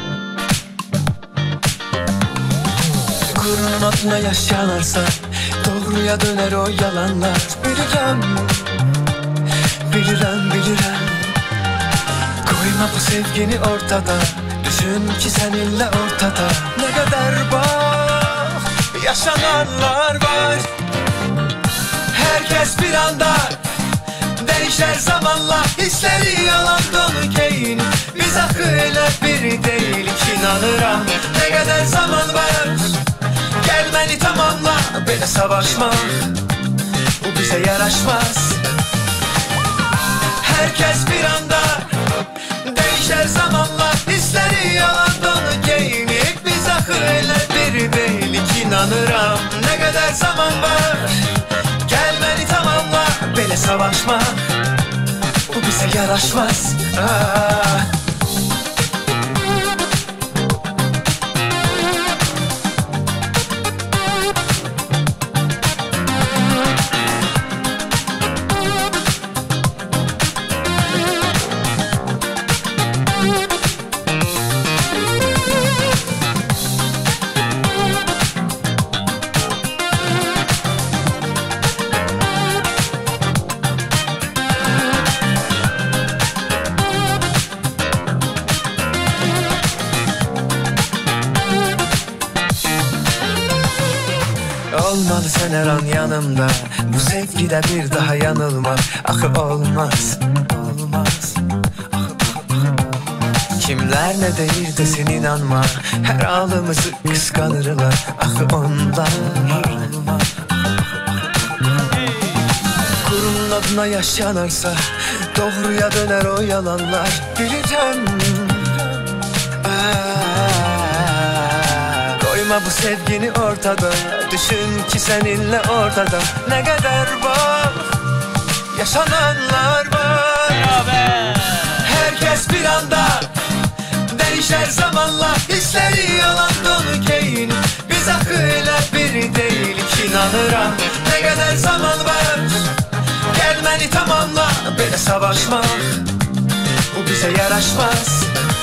Kurunun adına yaşanırsa doğruya döner o yalanlar. Bilirəm, bilirəm, bilirəm. Koyma bu sevgini ortada, düşün ki seninle ortada. Ne kadar bak yaşananlar var. Herkes bir anda değişer zamanla, hisleri yalan dolu keyin. Biz akı elə bir deyilik, inanıram. Ne kadar zaman var, gel beni tamamla. Böyle savaşmak, bu bize yaraşmaz. Herkes bir anda değişer zamanla, hisleri yalan dolu keyinik. Biz akı elə bir deyilik, inanıram. Ne kadar zaman var, gel beni tamamla. Böyle savaşmak, bu bize yaraşmaz. Aa. Olmalı sen her an yanımda, bu sevgide bir daha yanılma axı olmaz, olmaz. Kimler ne deyir desin inanma, her halımızı kıskanırlar axı onlar. Kurunun adına yaşanırsa doğruya döner o yalanlar. Bilirəm, koyma bu sevgini ortada, düşün ki seninle ortada. Ne kadar bak yaşananlar var. Herkes bir anda değişer zamanla, hisleri yalan dolu keyin. Biz akı elə bir deyilik, inanıram. Ne kadar zaman var, gel beni tamamla. Böyle savaşmak, bu bize yaraşmaz.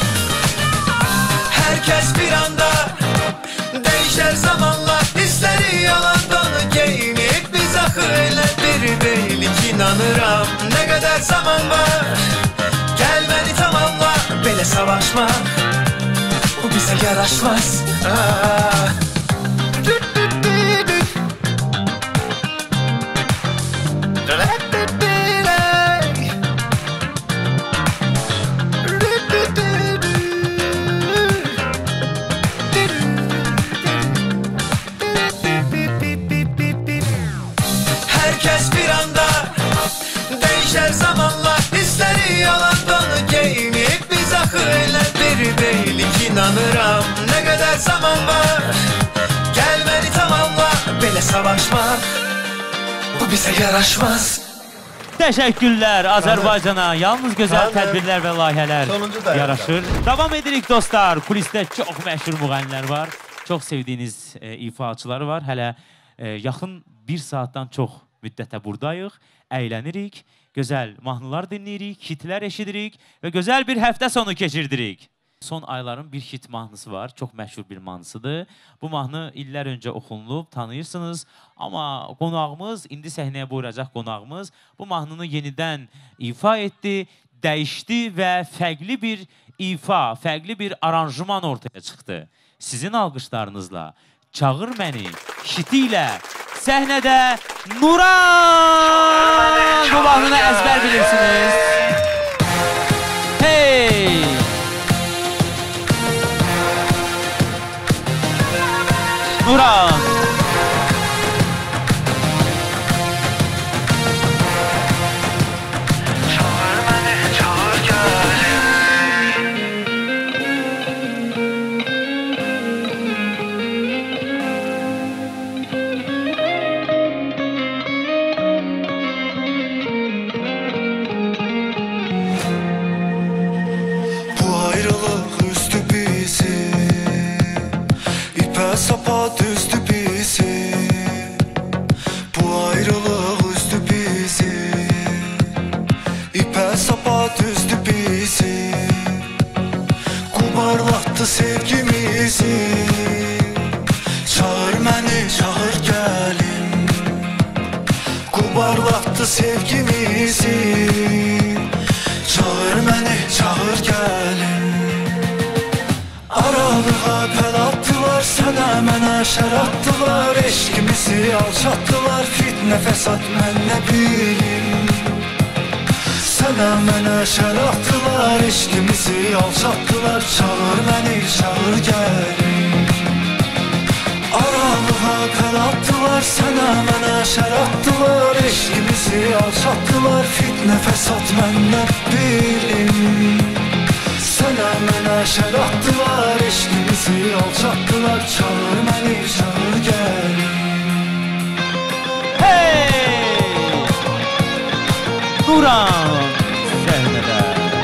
Herkes bir anda değişer zamanla, hisleri yalan dolu keyinik. Biz akı elə bir deyilik, inanıram. Ne kadar zaman var, gel beni tamamla. Böyle savaşmak, bu bize yaraşmaz. Aa. Herkes bir anda değişer zamanla, hisleri yalan dolu keyinik. Biz akı elə bir deyilik, inanıram. Ne kadar zaman var, gel beni tamamla. Böyle savaşmak, bu bize yaraşmaz. Təşəkkürlər Azərbaycana. Yalnız gözəl tədbirlər və layihələr yaraşır. Davam edirik dostlar. Kulisdə çox məşhur müğənnilər var. Çox sevdiyiniz e, ifaçıları var. Hələ e, yaxın bir saatdan çox müddətə buradayıq. Əylənirik, gözəl mahnılar dinləyirik, hitlər eşidirik və gözəl bir həftə sonu keçirdirik. Son ayların bir hit mahnısı var. Çox məşhur bir mahnısıdır. Bu mahnı illər öncə oxunulub, tanıyırsınız. Amma qonağımız, indi səhnəyə buyuracaq qonağımız bu mahnını yenidən ifa etdi, dəyişdi və fərqli bir ifa, fərqli bir aranjman ortaya çıxdı. Sizin alqışlarınızla Çağır Məni hiti ilə səhnədə Nuran! Bu mahnını əzbər bilirsiniz. Hey! Nuran! Çağır məni, çağır gəl. Bu ayrılıq üstü bizi İpə sapa acı sevgimizi. Çağır məni, çağır gəlin. Aralığa pəl atdılar, sənə mənə şər atdılar. Eşkimizi alçatdılar, fitnə fəsad mən nə bilim. Sənə mənə şər atdılar, eşkimizi alçatdılar. Çağır məni, çağır gəlin. Aralığa pəl atdılar, sənə mənə şər atdılar. Eşkimizi alçatdılar, fitnə fəsad mən nə bilim. Sənə mənə şər atdılar, eşkimizi alçatdılar. Çağır məni, çağır gəlin. Hey! Nuran səhnədə.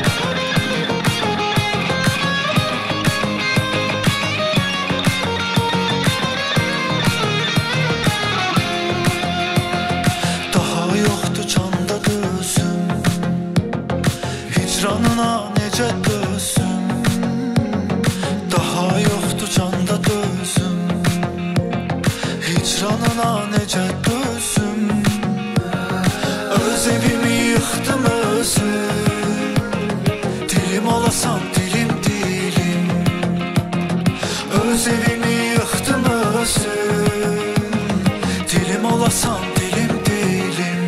Daha yoxdur canda dözüm, hicranına necə dözüm. Daha yoxdur canda dözüm, hicranına necə dözüm. Öz evimi yıxdım özüm, dilim olasan dilim dilim. Öz evimi yıxdım özüm, dilim olasan dilim dilim.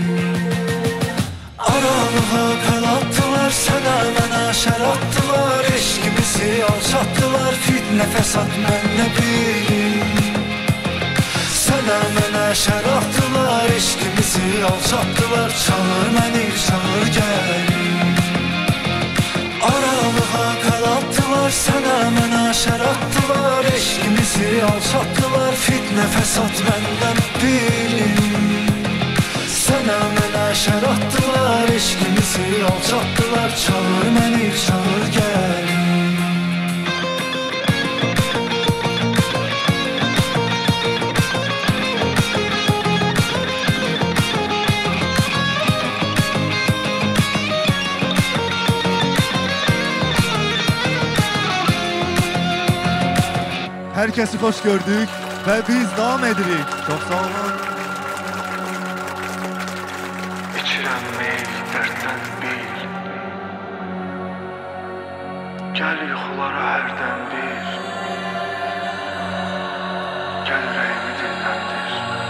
Aralığa pəl atdılar, sənə mənə şər atdılar. Eşkimizi alçatdılar, fitnə fəsad mən nə bilim. Sənə mənə şər atdılar, eşkimizi alçatdılar. Çağır məni, çağır gəlin. Aralığa pəl atdılar, sənə mənə şər atdılar. Eşkimizi alçatdılar, fitnə fəsad məndən bilim. Sənə mənə şər atdılar, eşkimizi alçatdılar. Çağır məni, çağır gəlin. Herkesi hoş gördük ve biz devam edirik. Çok sağ olun. İçirəm meyl dərddən bil, gəl yuxulara hərdən bir, gəl ürəyimi dinləndir.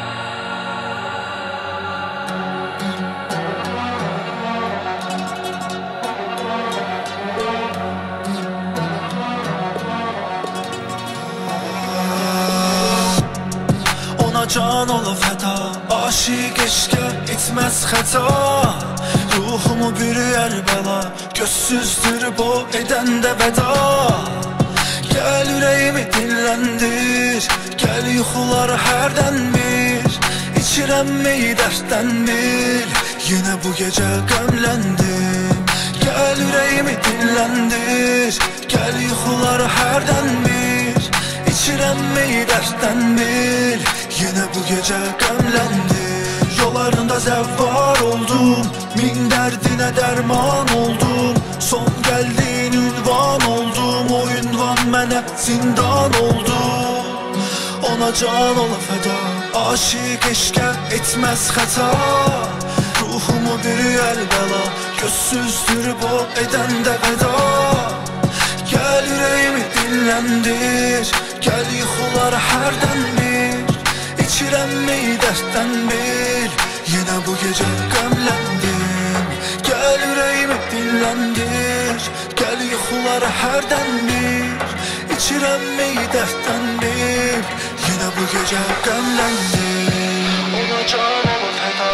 Ona can ol fəda, aşiq eşqə etməz xəta. Ruhumu bürüyər bəla, gözsüzdür bu edəndə vəda. Gəl ürəyimi dinləndir, gəl yuxuları hərdən bir. İçirəm mey dərddən bil, yenə bu gecə qəmləndim. Gəl ürəyimi dinləndir, gəl yuxuları hərdən bir. İçirəm mey dərddən bil, yenə bu gecə qəmləndim. Yollarında zəvvar oldum, min dərdinə dərman oldum. Son gəldin ünvan oldum, o ünvan mənə zindan oldu. Ona can ol fəda, aşiq eşqə etməz xəta. Ruhumu bürüyər bəla, gözsüzdür bu edəndə vəda. Gəl ürəyimi dinləndir, gəl yuxuları hərdən bir. İçirəm mey dərddən bil, yenə bu gecə qəmləndim. Gəl ürəyimi dinləndir, gəl yuxuları hərdən bir. İçirəm mey dərddən bil, yenə bu gecə qəmləndim. Ona can ol fəda,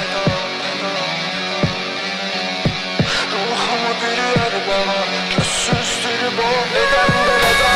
ruhumu bürüyər bəla, gözsüzdür bu edəndə vəda.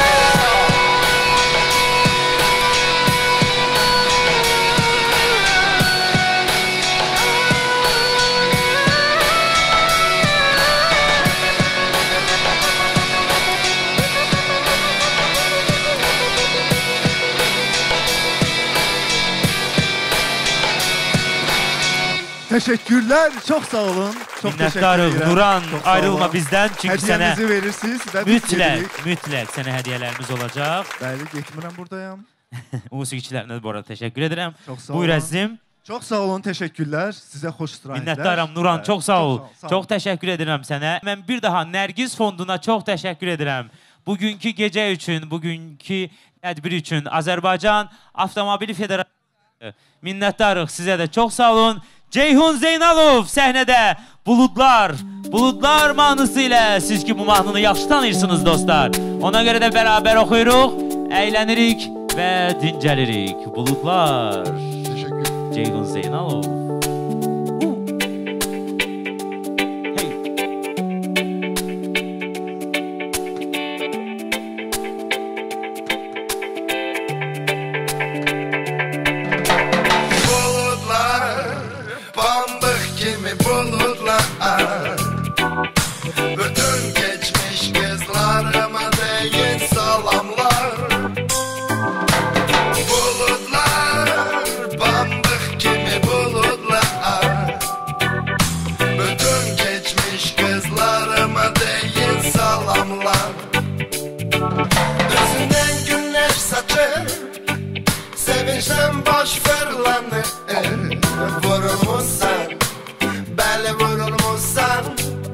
Teşekkürler, çok sağ olun. Çok Minnətdarıq Nuran, ayrılma bizdən. Çünki sənə Hediyemizi verirsiniz və biz mütləq, gedirik. mütləq sənə hədiyələrimiz olacaq. Bəli, getmirəm buradayım. Musiqiçilərinə bu arada təşəkkür edirəm. Çox sağ Buyur olun. əzizim. Çox sağ olun, təşəkkürlər. Sizə xoş istirahətlər. Minnətdaram Nuran, Bəli, çox sağ ol. Çox, sağ ol. Çox təşəkkür edirəm sənə. Mən bir daha Nərgiz Fonduna çox təşəkkür edirəm. Bugünkü gecə üçün, bugünkü tədbir üçün Azərbaycan Avtomobil Federasiyası minnətdarıq sizə də. Çox sağ olun. Ceyhun Zeynalov səhnədə Buludlar, Buludlar mahnısı ilə. Siz ki bu mahnını yaxşı tanıyırsınız dostlar. Ona görə də bərabər oxuyuruq, əylənirik və dincəlirik. Buludlar. Ceyhun Zeynalov. Bulutlar, pambıq kimi bulutlar, bütün geçmiş kızlarıma deyin salamlar. Bulutlar, pambıq kimi bulutlar, bütün geçmiş kızlarıma deyin salamlar. Üzünden güneş saçır, sevinçten baş fırlanır. Vurulmuşsan, bəli vurulmuşsan,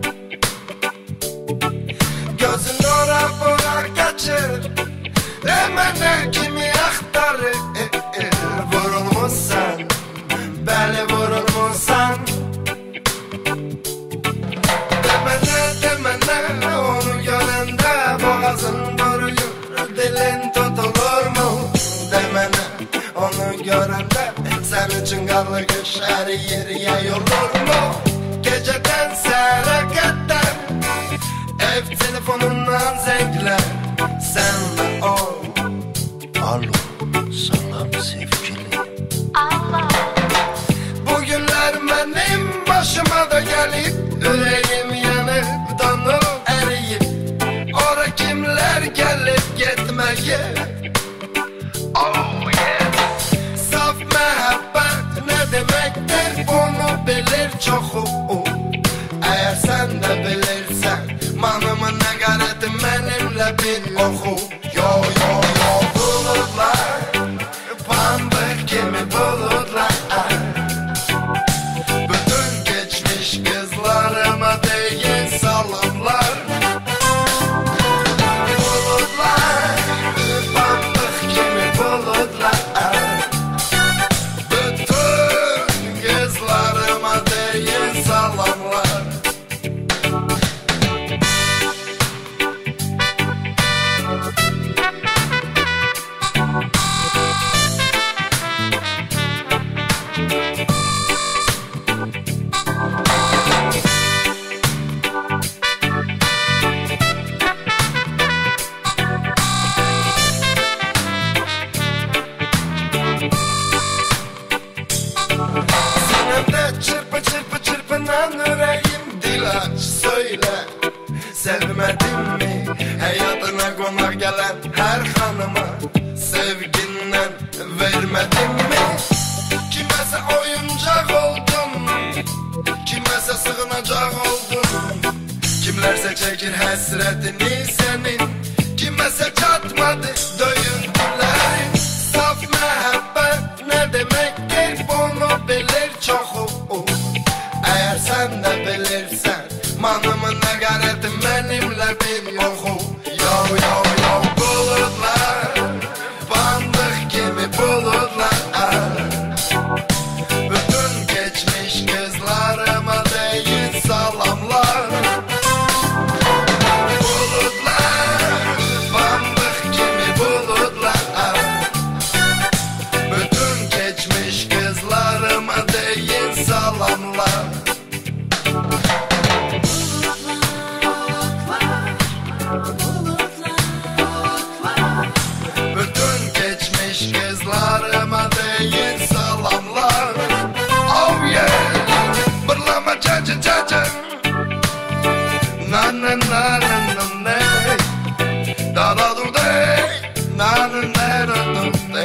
gözün ora bura kaçır, demene kimi axtarır. Vurulmuşsan, bəli vurulmuşsan, demene demene onu görəndə boğazın duruyur, dilin tutulur mu? Demene onu görəndə sen için karlı kış her yeriye yolur mu? Geceden səhərə qədər ev telefonundan zənglər. Sen ve o, alo, salam sevgili. Allah. Bugünler benim başıma da gelip, yüreğim yanıp donup eriyip, ora kimler gelip gitmeye. Oh yeah. Saf məhəbbət nə deməkdir, onu bilir çoxu. Əgər sən də bilirsən, manımı nə qərəti mənimlə bir oxu. Yo yo yo buludlar, pambıq kimi buludlar, bütün geçmiş kızlarıma deyin salamlar. Buludlar, pambıq kimi buludlar, kızlarıma deyin salamlar. Sevmedin mi hayatına konak gelen her hanıma, sevginden vermedin mi? Kimese oyuncak oldun, kimese sığınacak oldun, kimlerse çekir hasretini senin, kimese çatmadı döyüntülerin. Saf məhəbbət ne demektir, bunu bilir çoxu. Eğer sen de bilirsen, manımın ne qərəti mənimlə bir oxu. Yo yo yo buludlar, pambıq kimi buludlar, bütün geçmiş kızlarıma deyin salamlar. Buludlar, pambıq kimi buludlar, bütün geçmiş kızlarıma deyin salamlar. Bütün geçmiş kızlarıma deyin salamlar. Oh yeah, bırlama caca caca, na na na na na na, da da du de, na na na na de.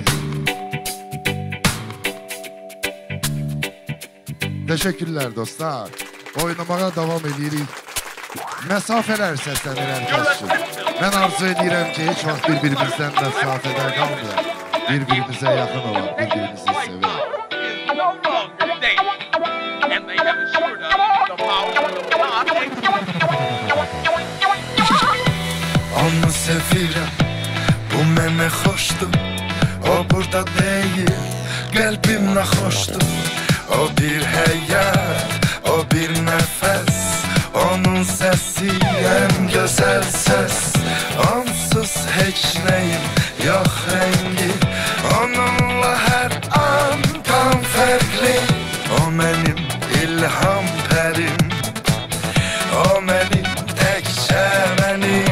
Teşekkürler dostlar. Oynamaya devam edirik. Məsafələr səslənir hər kəs üçün. Mən arzu edirəm ki, heç vaxt bir-birimizdən məsafədə qalmayaq. Bir-birimizə yaxın olaq, bir-birimizi sevək. wrong today. And they have assured us the power of God takes Onu sevirəm, bu mənə xoşdur. O burada deyil, qəlbimlə xoşdur. O bir həyat, o bir nəfəs. Onun səsi ən gözəl səs. Onsuz heç nəyim yox rəngi. Onunla hər an tam fərqli. O mənim ilham pərim. O mənim təkcə mənim.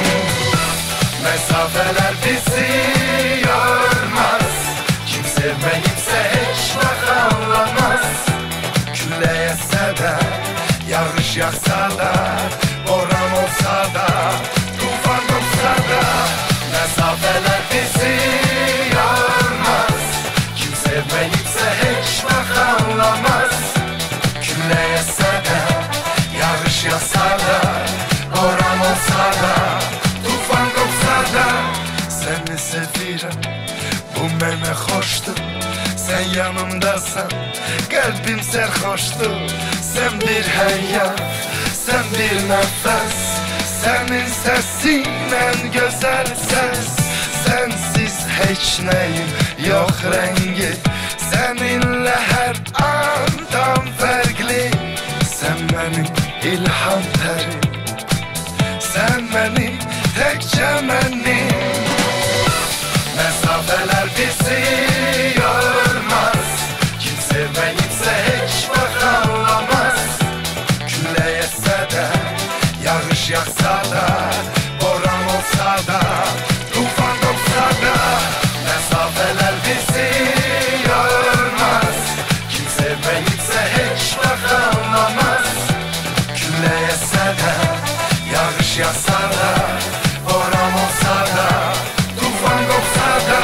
Mesafələr bizi yormaz. Kim sevməyibsə heç vaxt anlamaz. Külək əsə də, yağış yağsa da, boran olsa da, tufan qopsa da. Mesafələr bizi yormaz. Kim sevməyibsə heç vaxt anlamaz. Külək əsə də, yağış yağsa da, boran olsa da, tufan qopsa da. Səni sevirəm, bu mənə xoşdur. Sən yanımdasan, qəlbim sərxoşdur. Sən bir həyat, sən bir nəfəs. Sənin səsin ən gözəl səs. Sənsiz heç nəyim yox rəngi. Səninlə hər an tam fərqli. Sən mənim ilham pərim. Sən mənim təkcə mənim. Mesafələr bizi yormaz. Kim sevməyibsə heç vaxt anlamaz. Külək əsə də, yağış yağsa da, boran olsa da, tufan qopsa da. Mesafələr bizi yormaz. Kim sevməyibsə heç vaxt anlamaz. Külək əsə də, yağış yağsa da, boran olsa da, tufan qopsa da.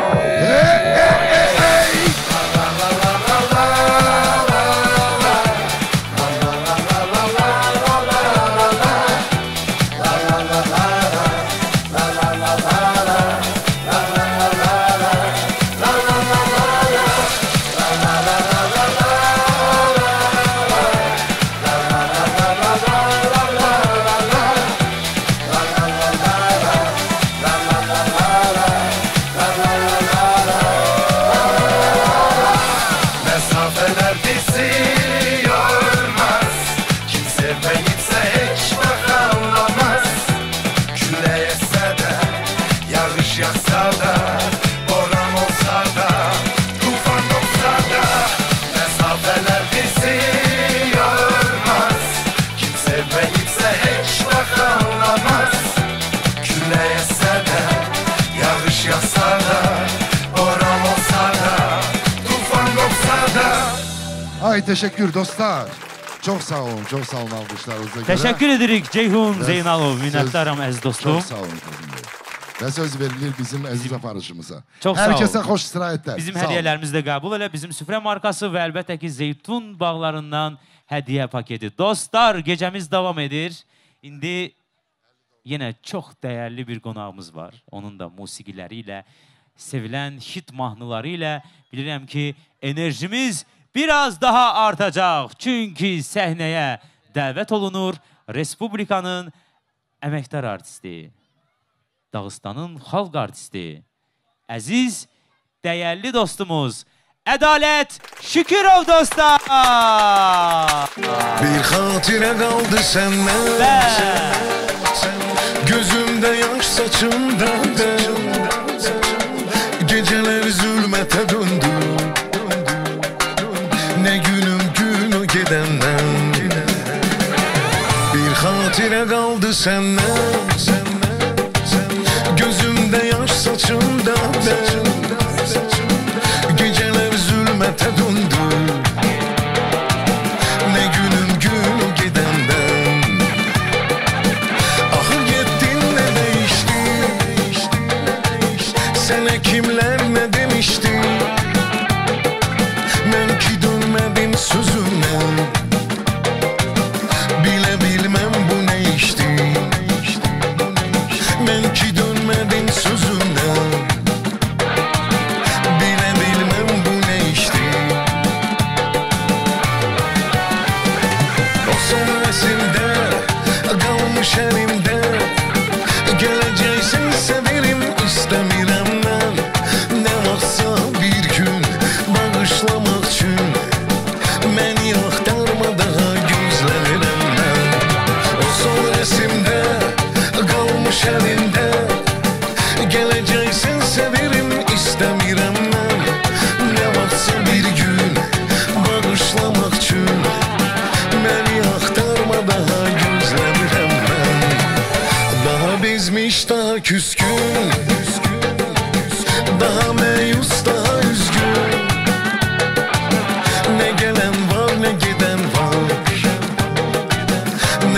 Mesafələr bizi yormaz. Kim sevməyibsə heç vaxt anlamaz. Külək əsə də, yağış yağsa da, boran olsa da, tufan qopsa da. Mesafələr bizi yormaz. Kim sevməyibsə heç vaxt anlamaz. Külək əsə də, yağış yağsa da, boran olsa da, tufan qopsa da. Ay teşekkür dostlar. Çok sağ olun, çok sağ olun alkışlarınıza göre. Teşekkür edirik Ceyhun Ve Zeynalov. söz- Minnətdaram əziz dostum. Çok sağ olun. Kadim Bey. Ve söz verilir bizim aziz aparışımıza. Çox sağ Herkese olun. hoş istirahətlər. Bizim Sağ olun. hədiyyələrimizi də qəbul elə. Bizim süfrə markası və əlbəttə ki, zeytun bağlarından hədiyyə paketi. Dostlar, gecəmiz davam edir. İndi yenə çox dəyərli bir qonağımız var. Onun da musiqiləri ilə, sevilən hit mahnıları ilə bilirəm ki, enerjimiz biraz daha artacaq. Çünki səhnəyə dəvət olunur Respublikanın əməkdar artisti, Dağıstanın xalq artisti, əziz, dəyərli dostumuz Ədalət Şükürov dostlar. Bir xatirə qaldı səndən. Gözümdə yaş saçımda. Gecələr zülmətə döndü. Nə günüm gün o gedəndən. Bir xatirə qaldı səndən. Gözümdə yaş saçımda. Gecələr zülmətə döndü. Nə günüm gün o gedəndən. Axır getdin nə dəyişdi. Sənə kimlər nə demişdi. Mən ki dönmədim sözümdən. Bilə bilməm bu nə işdi.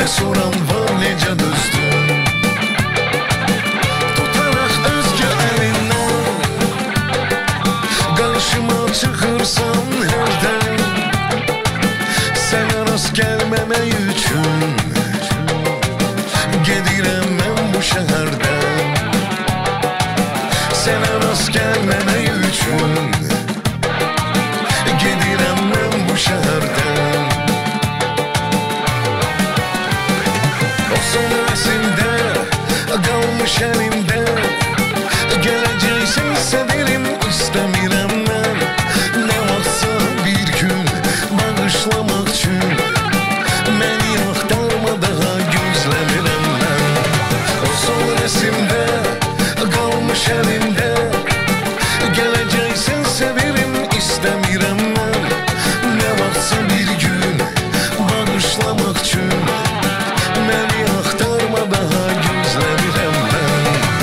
Ne soran var necə düzdün Tutaraq özgə əlindən Qarşıma çıxırsan hərdən Sənə rast gəlməmək üçün Gedirəm mən bu şəhərdən Sənə rast gəlməmək üçün Gedirəm mən bu şəhərdən O son rəsimdə qalmış əlimdə Gələcəksən severim istəmirəm mən Nə vaxtsa bir gün bağışlamaq üçün Məni axtarma daha gözləmirəm mən O son rəsimdə qalmış əlimdə Gələcəksən severim istəmirəm mən Nə vaxtsa bir gün bağışlamaq üçün Məni axtarma daha gözləmirəm mən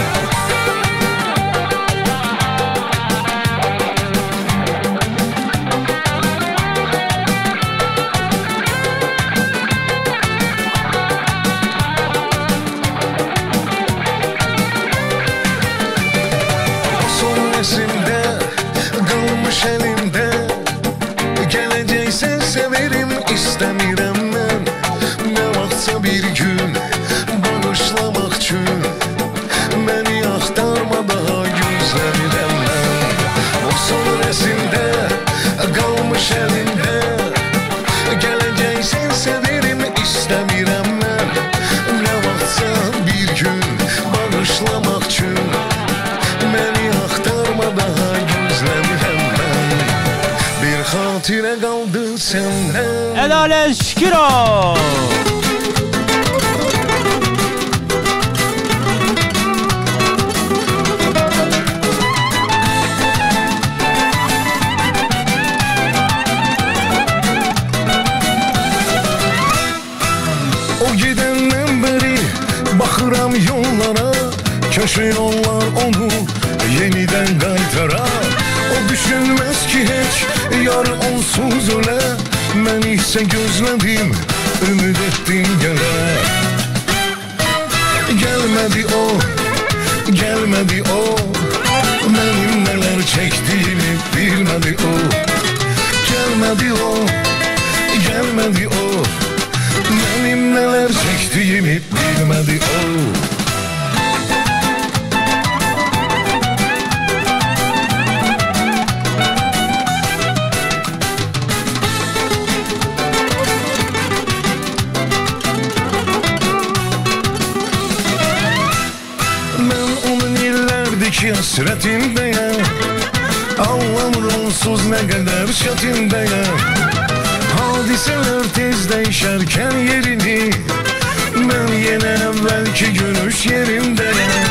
Son resimdə qalmış əlimdə Gələcəksən severim istəmirəm mən Nə vaxtsa bir gün bağışlamaq üçün Məni axtarma daha gözləmirəm mən O son resimdə qalmış əlimdə Gələcəksən severim istəmirəm mən Nə vaxtsa bir gün bağışlamaq üçün Məni axtarma daha gözləmirəm mən Bir xatirə qaldı səndən Ədalə Şükürov O gedəndən bəri baxıram yollara Köşə yollar onu yenidən qaytarar O düşünməz ki heç yar onsuz ölə Mən isə gözlədim, ümid etdim gələr Gəlmədi o, gəlmədi o Mənim nələr çəkdiyimi bilmədi o Gəlmədi o, gəlmədi o Mənim nələr çəkdiyimi bilmədi o ki həsrətindəyəm Anlamır onsuz nə qədər çətindəyəm Hadisələr tez dəyişərkən yerini Mən yenə əvvəlki görüş yerindəyəm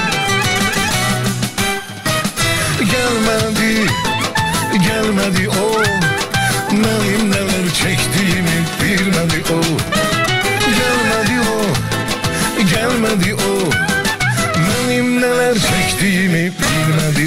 Gəlmədi, gəlmədi o Mənim nələr çəkdiyimi bilmədi o Gəlmədi o, gəlmədi o Mənim nələr çəkdiyimi bilmədi o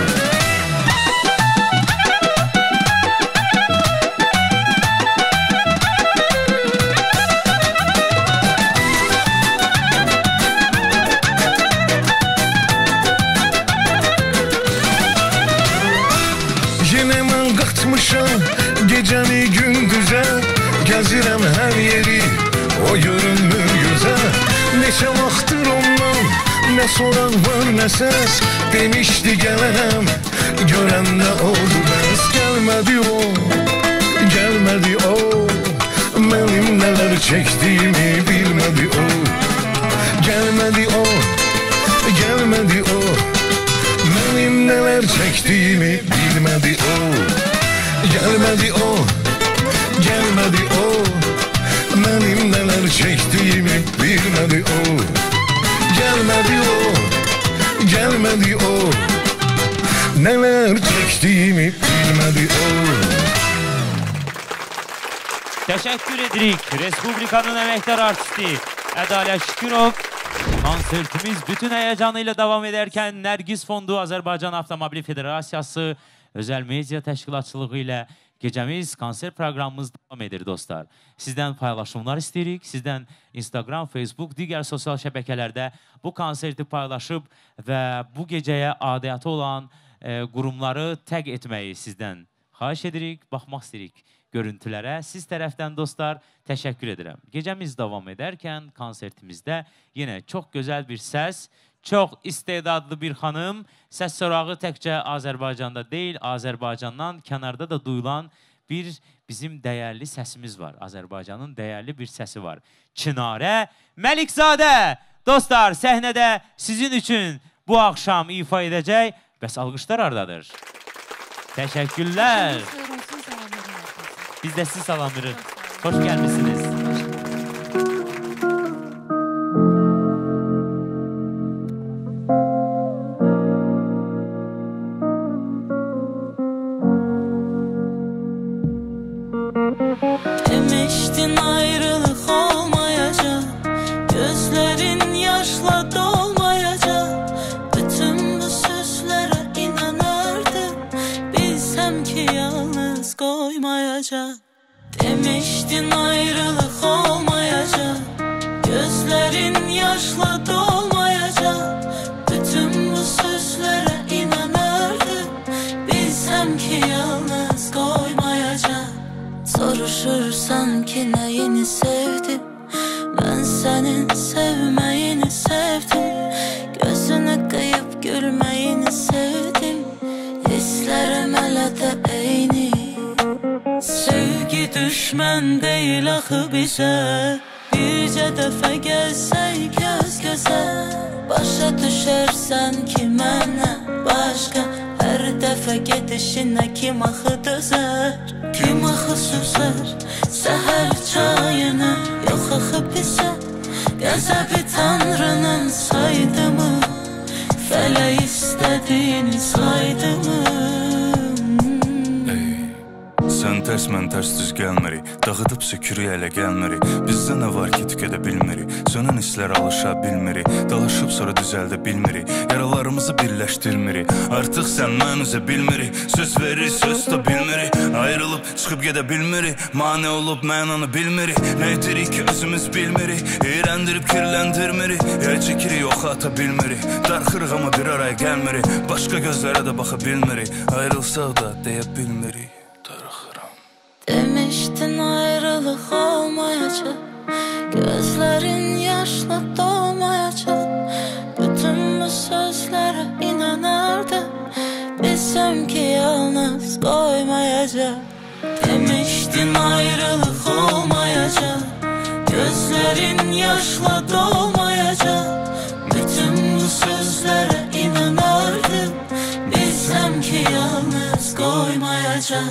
Yenə mən qaçmışam gecəni gündüzə Gəzirəm hər yeri, o görünmür gözə Neçə vaxtdır ondan Nə soran var, nə səs Demişdi gələrəm Görəndə oldu bəs Gəlmədi o, gəlmədi o Mənim nələr çəkdiyimi bilmədi o Gəlmədi o, gəlmədi o Mənim nələr çəkdiyimi bilmədi o Gəlmədi o, gəlmədi o Mənim nələr çəkdiyimi bilmədi o Gəlmədi o, gəlmədi o Nələr çəkdiyimi bilmədi o Təşəkkür edirik Respublikanın əməkdar artisti Ədalə Şükürov Konsertimiz bütün həyəcanıyla davam edərkən Nərgiz Fondu Azərbaycan Avtomobil Federasiyası Özəl Media Təşkilatçılığı ilə Gecəmiz, konser proqramımız davam edir dostlar. Sizdən paylaşımlar istəyirik. Sizdən Instagram, Facebook, digər sosial şəbəkələrdə bu konserti paylaşıb və bu gecəyə adiyyatı olan e, qurumları təq etməyi sizdən xahiş edirik, baxmaq istəyirik görüntülərə. Siz tərəfdən dostlar, təşəkkür edirəm. Gecəmiz davam edərkən konsertimizdə yenə çox gözəl bir səs, çox istedadlı bir xanım, səs sorağı təkcə Azərbaycanda deyil, Azərbaycandan kənarda da duyulan bir bizim dəyərli səsimiz var. Azərbaycanın dəyərli bir səsi var. Çinarə Məlikzadə, dostlar, səhnədə sizin üçün bu axşam ifa edəcək. Bəs alqışlar haradadır? Təşəkkürlər. Biz də sizi salamlayırıq. Xoş gəlmişsiniz. Demiştin ayrılık olmayacak, gözlerin yaşla dolmayacak. Bütün bu sözlere inanırdım, bilsem ki yalnız koymayacak. Demiştin ayrılık olmayacak, gözlerin yaşla dolmayacak. Bütün bu sözlere inanırdım, bilsem ki yalnız koymayacak. Soruşursan ki neyini sevdim, ben senin sevmeyini sevdim. Gözünü kıyıp gülmeyini sevdim, hislerim hele de eyni. Sevgi düşmən deyil axı bizə, bircə dəfə gəlsək göz gözə. Başa düşərsən ki mənə başqa, hər dəfə gedişinə kim axı dözər, kim axı süzər səhər çayını. Yox axı bizə qəzəbi Tanrının saydı mı, fələk istədiyini saydı mı? Sən tərs, mən tərs düz gəlmərik, dağıdıb sükürük ələ gəlmərik. Bizdə nə var ki, tükədə bilmirik, sönən hisslər alışa bilmirik. Dalaşıb sonra düzəldə bilmirik, yaralarımızı birləşdirmirik. Artıq sən mən üzə bilmirik, söz veririk, söz da bilmirik. Ayrılıb çıxıb gedə bilmirik, mane olub mənanı bilmirik. Nə etirik ki özümüz bilmirik, iyrəndirib kirləndirmirik. Yay çəkirik, oxa ata bilmirik, darxırıq amma bir araya gəlmirik. Başqa gözlərə də baxa bilmirik, ayrılsaq da deyə bilmirik. Demiştin ayrılık olmayacak, gözlerin yaşla dolmayacak. Bütün bu sözlere inanırdım, bilsem ki yalnız koymayacak. Demiştin ayrılık olmayacak, gözlerin yaşla dolmayacak. Bütün bu sözlere inanırdım, bilsem ki yalnız koymayacak.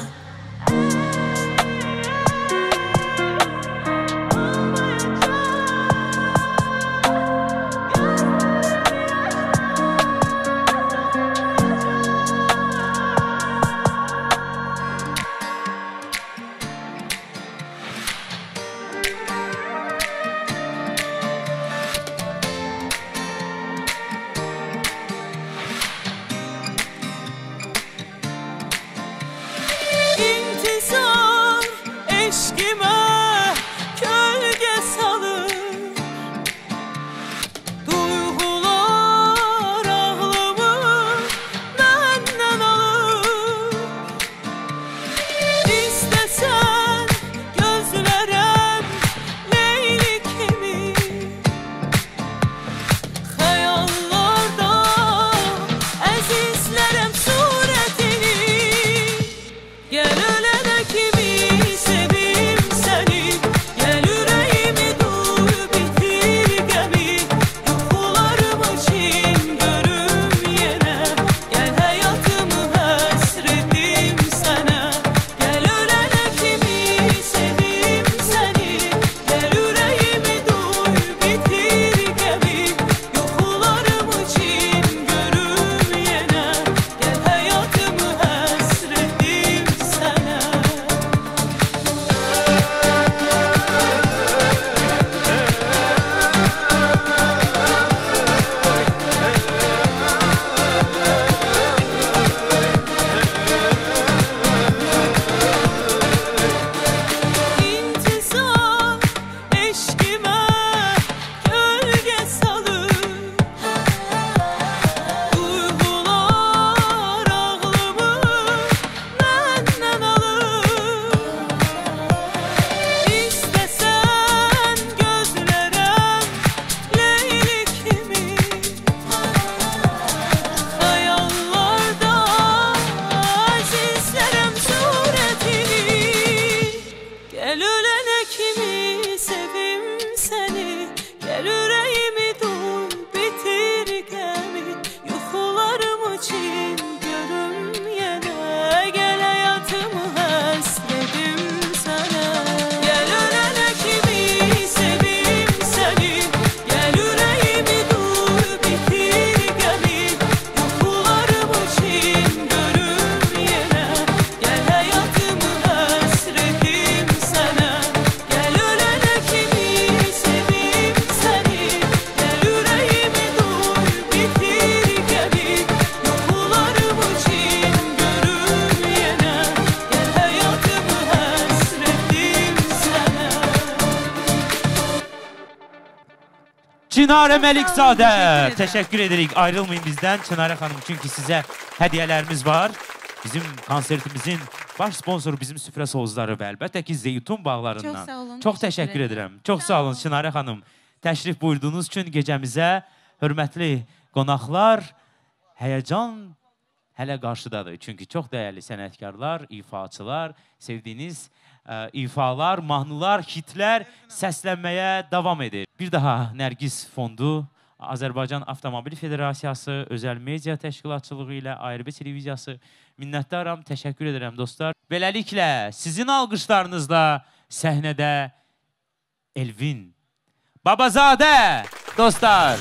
Çinarə Məlikzadə. Təşəkkür edirik. Ayrılmayın bizdən Çinarə xanım. Çünki sizə hədiyələrimiz var. Bizim konsertimizin baş sponsoru bizim süfrə sozları və əlbəttə ki Zeytun bağlarından. Çox sağ olun. Çox təşəkkür edirəm. Çox sağ olun Çinarə xanım. Təşrif buyurduğunuz üçün gecəmizə hörmətli qonaqlar, həyəcan hələ qarşıdadır. Çünki çox dəyərli sənətkarlar, ifaçılar, sevdiyiniz ə, ifalar, mahnılar, hitlər səslənməyə davam edir. Bir daha Nərgiz Fondu, Azərbaycan Avtomobil Federasiyası, Özəl Media Təşkilatçılığı ilə A R B Televiziyası minnətdaram, təşəkkür edirəm dostlar. Beləliklə, sizin alqışlarınızla səhnədə Elvin Babazadə dostlar.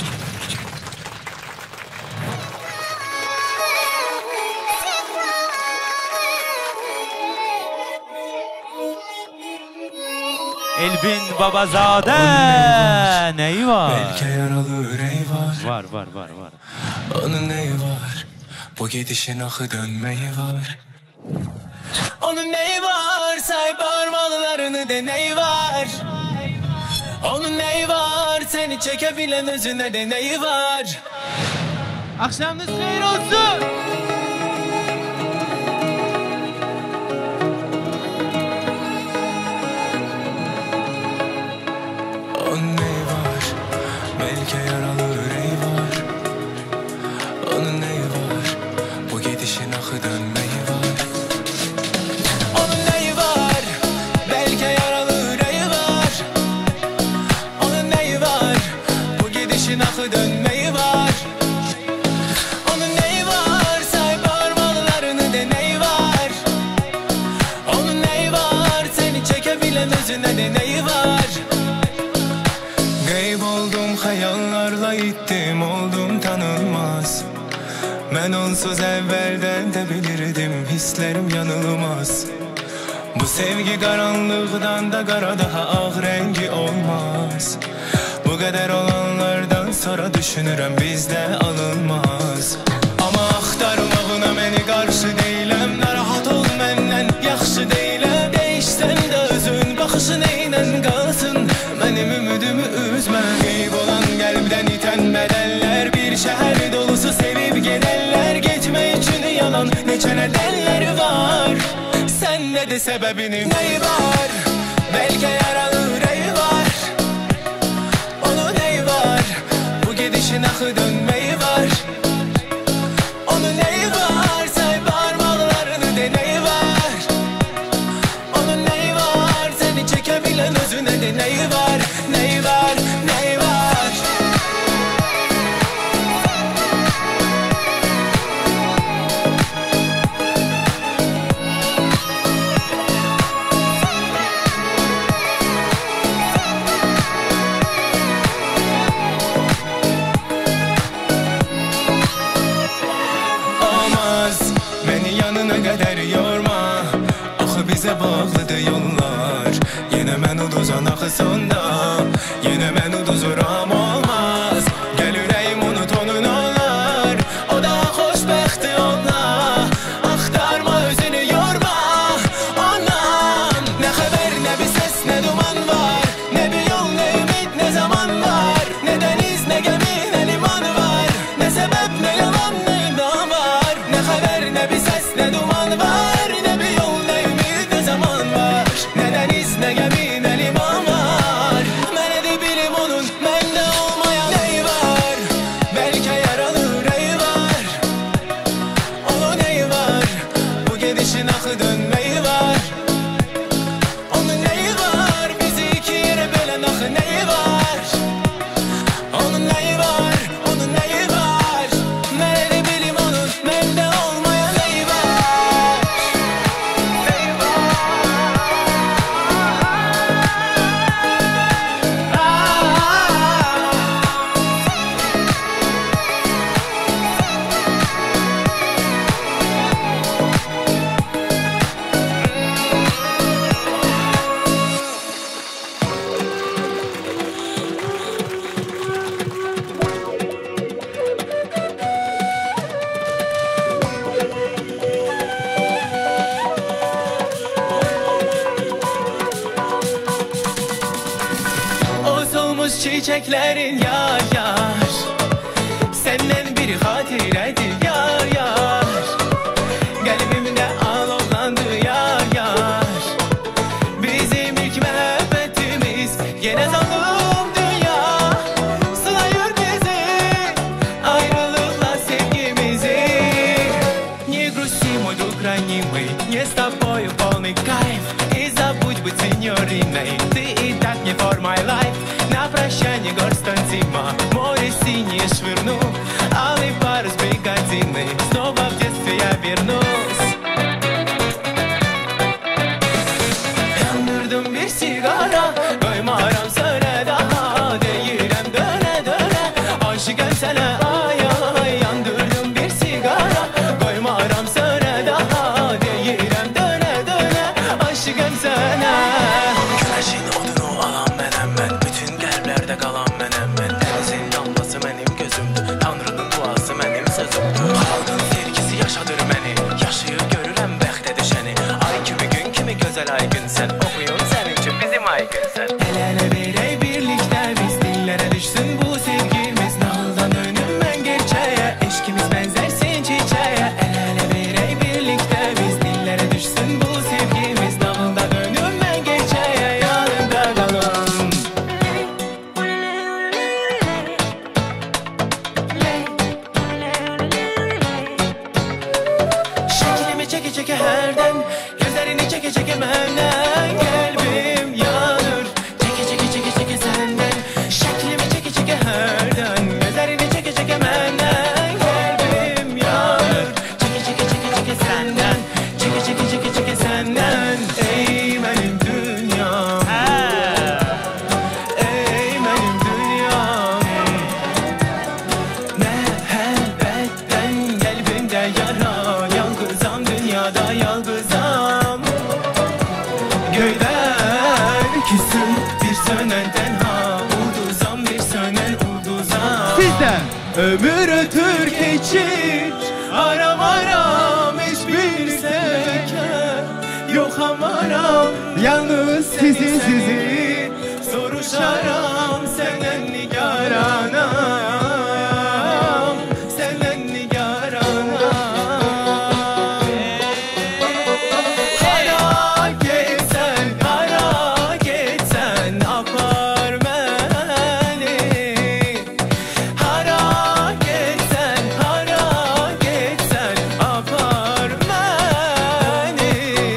Elvin Babazadə neyi var? Belki yaralı yüreği var. Var, var, var, var. Onun neyi var? Bu gidişin akı dönmeyi var. Onun neyi var? Say parmaklarını deneyi var. Onun neyi var? Seni çekebilen özüne de neyi var? Akşamınız hayır olsun. Onun neyi var? Belki yaralı yüreği var. Onun neyi var? Bu gidişin akı dönmeyi var. Onun neyi var? Belki yaralı yüreği var. Onun neyi var? Bu gidişin akı dönmeyi var. Onun neyi var? Say parmaklarını deneyi var. Onun neyi var? Seni çekebilen özüne de neyi var? Kayboldum hayallarla gittim oldum tanınmaz. Ben onsuz evvelden de bilirdim hislerim yanılmaz. Bu sevgi karanlıktan da kara daha ağ rengi olmaz. Bu kadar olanlardan sonra düşünürüm bizde alınmaz. Ama aktarmağına beni karşı değilim. Narahat ol menden yaxşı değilim. Değişsen de özün bakışın eynen kalsın. Benim ümidimi üzme. Kaybolan kalbden iten bedeller. Bir şehir dolusu sevip giderler. Gitme için yalan neçe nedenleri var. Sende de sebebinin neyi var? Belki yaralı yüreği var. Onun neyi var? Bu gidişin akı dönmeyi var. Onun neyi var? Say parmaklarını deneyi var. Onun neyi var? Seni çekebilen özüne de neyi var? Neyi var? Neyi var? Olmaz beni yanına kadar yorma. Axı bize bağlıdır yollar. Yine ben uduzan axı sonda. Yine ben uduzuram olmaz. Gel yüreğim unut onun onlar. O da xoşbəxti onlar. Axtarma özünü yorma. Ondan ne haber ne bir ses ne duman var. Ne bir yol ne ümit ne zaman var. Ne deniz ne gemi ne liman var. Ne sebep ne yalan ne idam var. Ne haber ne bir ses ne duman var. Ne bir yol ne ümit ne zaman var. Ne deniz ne gemi ne liman var. Ben de bilim onun bende Açılmış çiçeklerin yar yar, senden bir hatiredir yar yar. Kalbimde alovlandı yar yar, bizim ilk muhabbetimiz. Yine zalim dünya sınıyor bizi, ayrılıkla sevgimizi. Не грусти, мой друг ранимый, мне с тобою полный кайф. И забудь быть сеньориной, ты и так не for my life. На прощание горсть тантима, море синее швырну, алый парус бригадины, снова в детстве я вернусь. Yandırdım bir sigara, koymaram söyle daha, değirem döne döne, aşıkım sana ay ay. Yandırdım bir sigara, koymaram söyle daha, değirem döne döne, aşıkım sana. Güneşin odunu alan menem ben, bütün kalplerde kalan menem ben. Denizin damlası benim gözümdü, Tanrı'nın duası benim sözümdü. Halkın sevgisi yaşadır beni, yaşayır görürəm bəxtə düşəni. Ay kimi gün kimi gözəl aygın sen, okuyun senin için bizim aygın sen. El ele verey birlikte biz, dillere düşsün bu sevgimiz. Naldan dönüm ben gerçeğe, eşkimiz benzersin çiçeğe. El ele verey birlikte biz, dillere düşsün bu sevgimiz. Naldan dönüm ben gerçeğe, yanında kalın. Şeklimi çeke çeke herden, gözlerini çeke çeke benden. Kalbim yanır, çeke çeke çeke çeke senden. Şeklimi çeke çeke herden, gözlerini çeke çeke benden. Kalbim yanır, çeke çeke çeke çeke senden. Çeke çeke çeke çeke senden. Ey benim dünyam, ey benim dünyam. Muhabbetten kalbimde yara, yalnızam dünyada yalnızam. Göyden küsüm bir sönen tenha, ulduzam bir sönen ulduzam. Sizden ömür ötür geçir, aram aram hiçbir sevke yok amaram. yalnız sizi sizi Soruşaram senden nigaranam, senden nigaranam. Hara geçsen, hara geçsen apar beni. Hara geçsen, hara geçsen apar beni.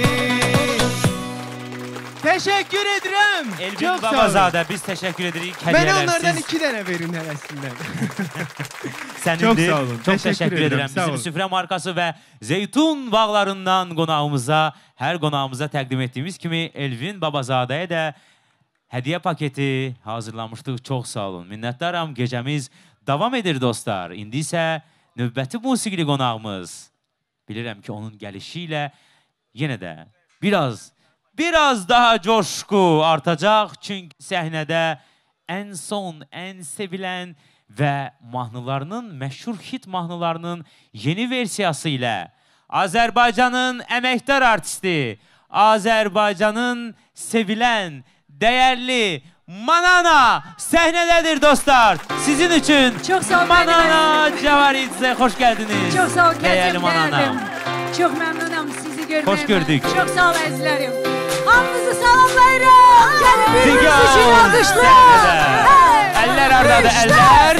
Teşekkür ederim. Elvin Çok sağ olun. Babazadə, biz teşekkür edirik. Ben Hədiyələr onlardan siz- iki tane verin hevesinden. Sənindir. Çok sağ olun. Çox təşəkkür ederim, edirəm. sağ Bizim olun. süfrə markası və Zeytun bağlarından qonağımıza, hər qonağımıza təqdim etdiyimiz kimi Elvin Babazadəyə də hədiyyə paketi hazırlamışdıq. Çox sağ olun. Minnətdaram. Gecəmiz davam edir dostlar. İndi isə növbəti musiqili qonağımız. Bilirəm ki, onun gəlişi ilə yenə də biraz, biraz daha coşku artacaq. Çünki səhnədə ən son, ən sevilən və mahnılarının, məşhur hit mahnılarının yeni versiyası ilə Azərbaycanın əməkdar artisti, Azərbaycanın sevilən, dəyərli Manana səhnədədir dostlar. Sizin üçün Çox sağ ol, Manana Cavaridze, xoş gəldiniz. Çox sağ ol, Dəyərli gəzim Manana. gəldim. Çox məmnunam sizi görməyimə. Xoş gördük. Çox sağ ol əzizlərim. Hamınızı salamlayıram. Gəlin biriniz Digər üçün alqışlar. səhnədə. Əllər ardadır, əllər.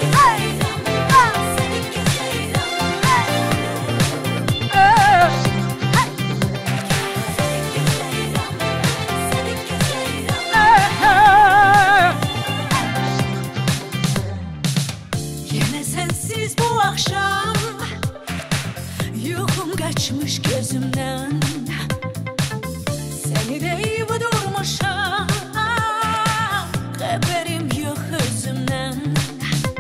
Yenə sənsiz bu axşam yuxum qaçmış gözümdən. Səni deyib durmuşam, xəbərim yox özümdən.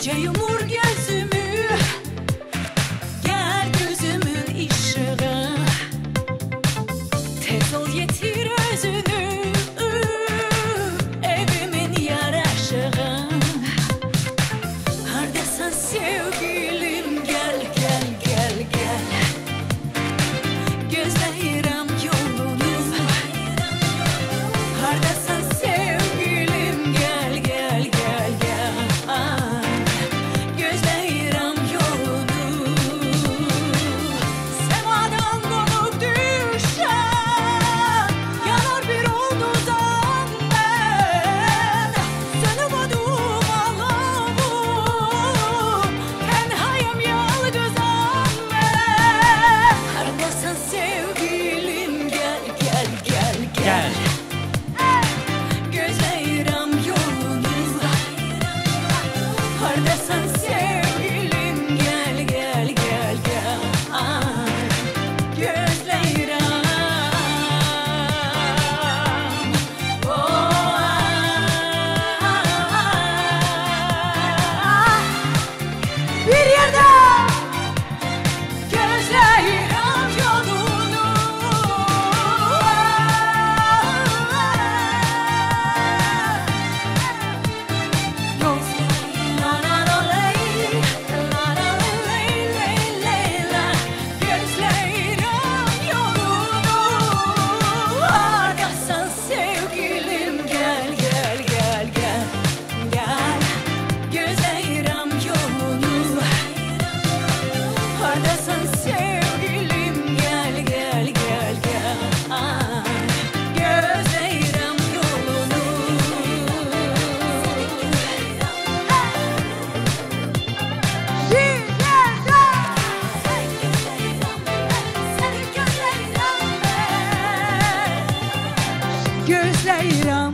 Gece yumur gözümü, gel gözümün ışığı. Tez ol yetir özünü, evimin yaraşığı. Hardasan sevgilim gel gel gel gel. Gözləyirəm yolunu. Hardasan sevgilim gel gel gel gel. Gözləyirəm yolunu. Semadan qonub düşən yanar bir ulduzam mən. Sönüb odum alavum, tənhayım yalqızam mən. Hardasan sevgilim gel gel gel gel. Gözləyirəm yolunu. Hardasan sevgilim gel gel gel gel. Gözləyirəm. Bir yerdə gözləyirəm yolunu. Gözləyirəm yolunu. Hardasan sevgilim gel gel gel gel. Gel. Gözləyirəm yolunu. Hardasan sevgilim gel gel gel gel. Gözləyirəm yolunu. Gözləyirəm.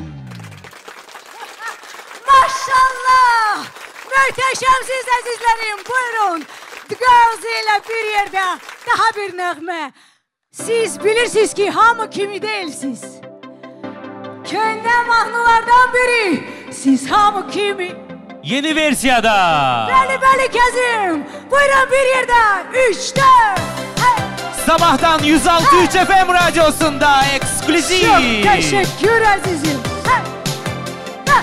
Maşallah! Möhtəşəmsiz əzizlərim, buyurun. The Girls ilə bir yerdə daha bir nəğmə. Siz bilirsiniz ki, hamı kimi deyilsiniz. Köndə mahnılardan biri, siz hamı kimi. Yeni versiyada. Bəli, bəli, Kəzim. Buyurun bir yerdə, üç, dörd. Sabahtan yüz altı üç F M radyosunda ekskluziv. Çok teşekkür azizim. Ha. Ha.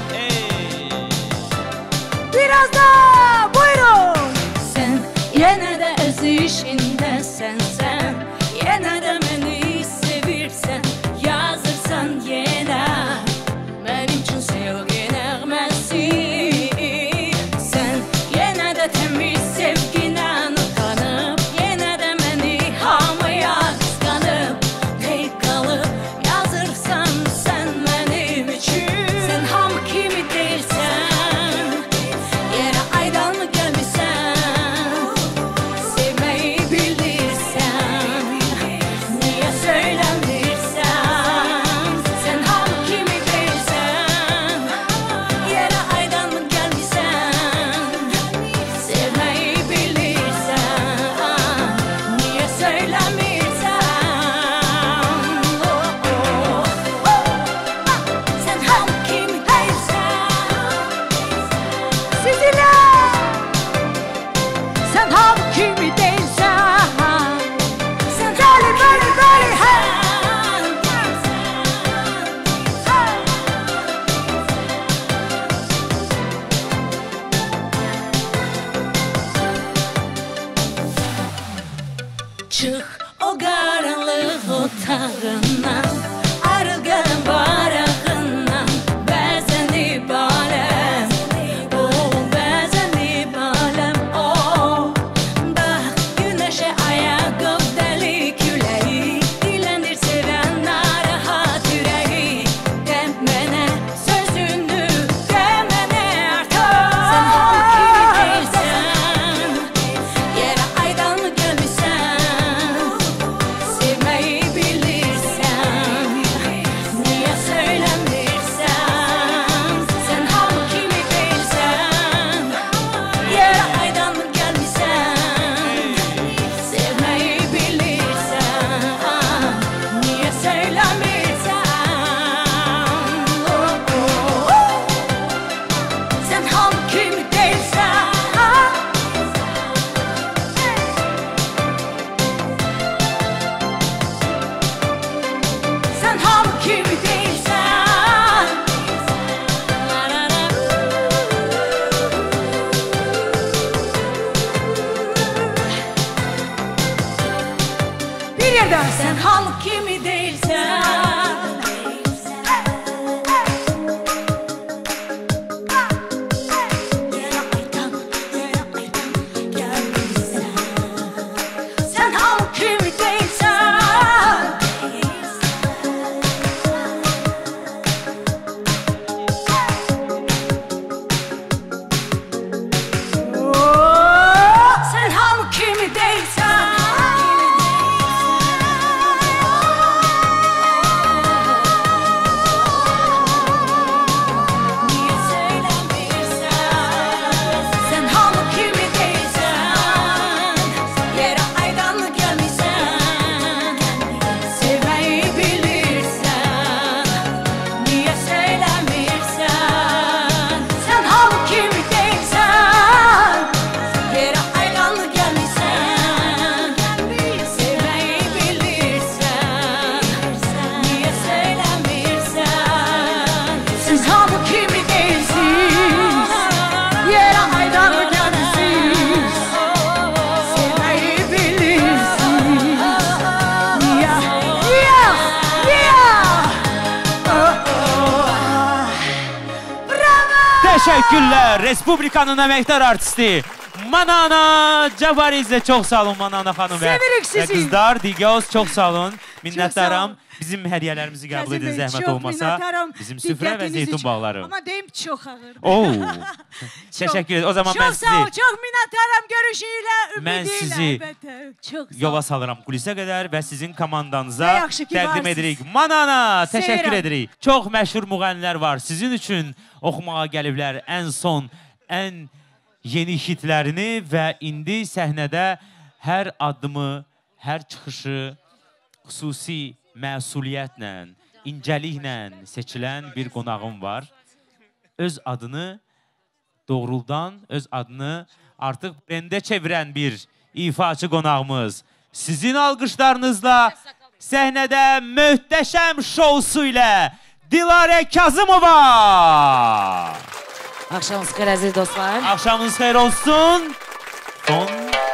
Biraz daha buyurun. Sen yenə də öz işindəsən sən. Yenə də məni sevirsən. Yazırsan yenə mənim üçün sevgi nəğməsi. Sən yenə də təmiz sevginə utanıb. Yenə də məni hamıya qısqanıb. Hey qalıb yazırsan sən mənim üçün. Sən hamı kimi deyilsən. Yerə aydan mı gəlmisən? Sevməyi bilirsən. Niyə söyləmirsən? Sən hamı kimi deyilsən. Yerə aydan mı gəlmisən? Sevməyi bilirsən. Niyə söyləmirsən? Oh, oh, oh. Sən hamı kimi deyilsən. Sizinle. Sen ham kimi değilsen. Sen böyle böyle böyle. Hey. Çıx o qaranlıq otağından. Arıqın barağından. Bəzən ibaləm. Oh, bəzən ibaləm. Oh, bax günəşə aya qövdəli küləyi. Diləndir sevən narahat ürəyi. De mənə sözünü, de mənə artıq. Sən hamı kimi deyilsən. Yerə aydan mı gəlmisən? Sevməyi bilirsən. Sen halk kimi değilsen. Sen halk kimi değilsen. Sen halk kimi değilsen. Teşekkürler. Respublikanın əməkdar artisti Manana Cabarize. Çox sağ olun Manana xanım və, və qızlar. Digəoz çox sağ olun. Minnətdaram. Bizim hədiyyələrimizi qəbul edin zəhmət olmasa. Bizim süfrə və zeytun bağları. Amma deyim çox ağır. Oo. Təşəkkür ederim. O zaman çox mən sizi... Çox sağ ol, çox minnətdaram görüşüyle, mən sizi yola salıram kulisə qədər və sizin komandanıza təqdim edirik. Manana, təşəkkür edirik. Çox məşhur müğənnilər var. Sizin üçün oxumağa gəliblər ən son, ən yeni hitlərini və indi səhnədə hər addımı, hər çıxışı xüsusi məsuliyyətlə, incəliklə seçilən bir qonağım var. Öz adını doğruldan, öz adını artıq brendə çevirən bir ifaçı qonağımız. Sizin alqışlarınızla səhnədə möhtəşəm şousu ilə Dilarə Kazımova. Axşamınız xeyir əziz dostlar. Axşamınız xeyir olsun. Son...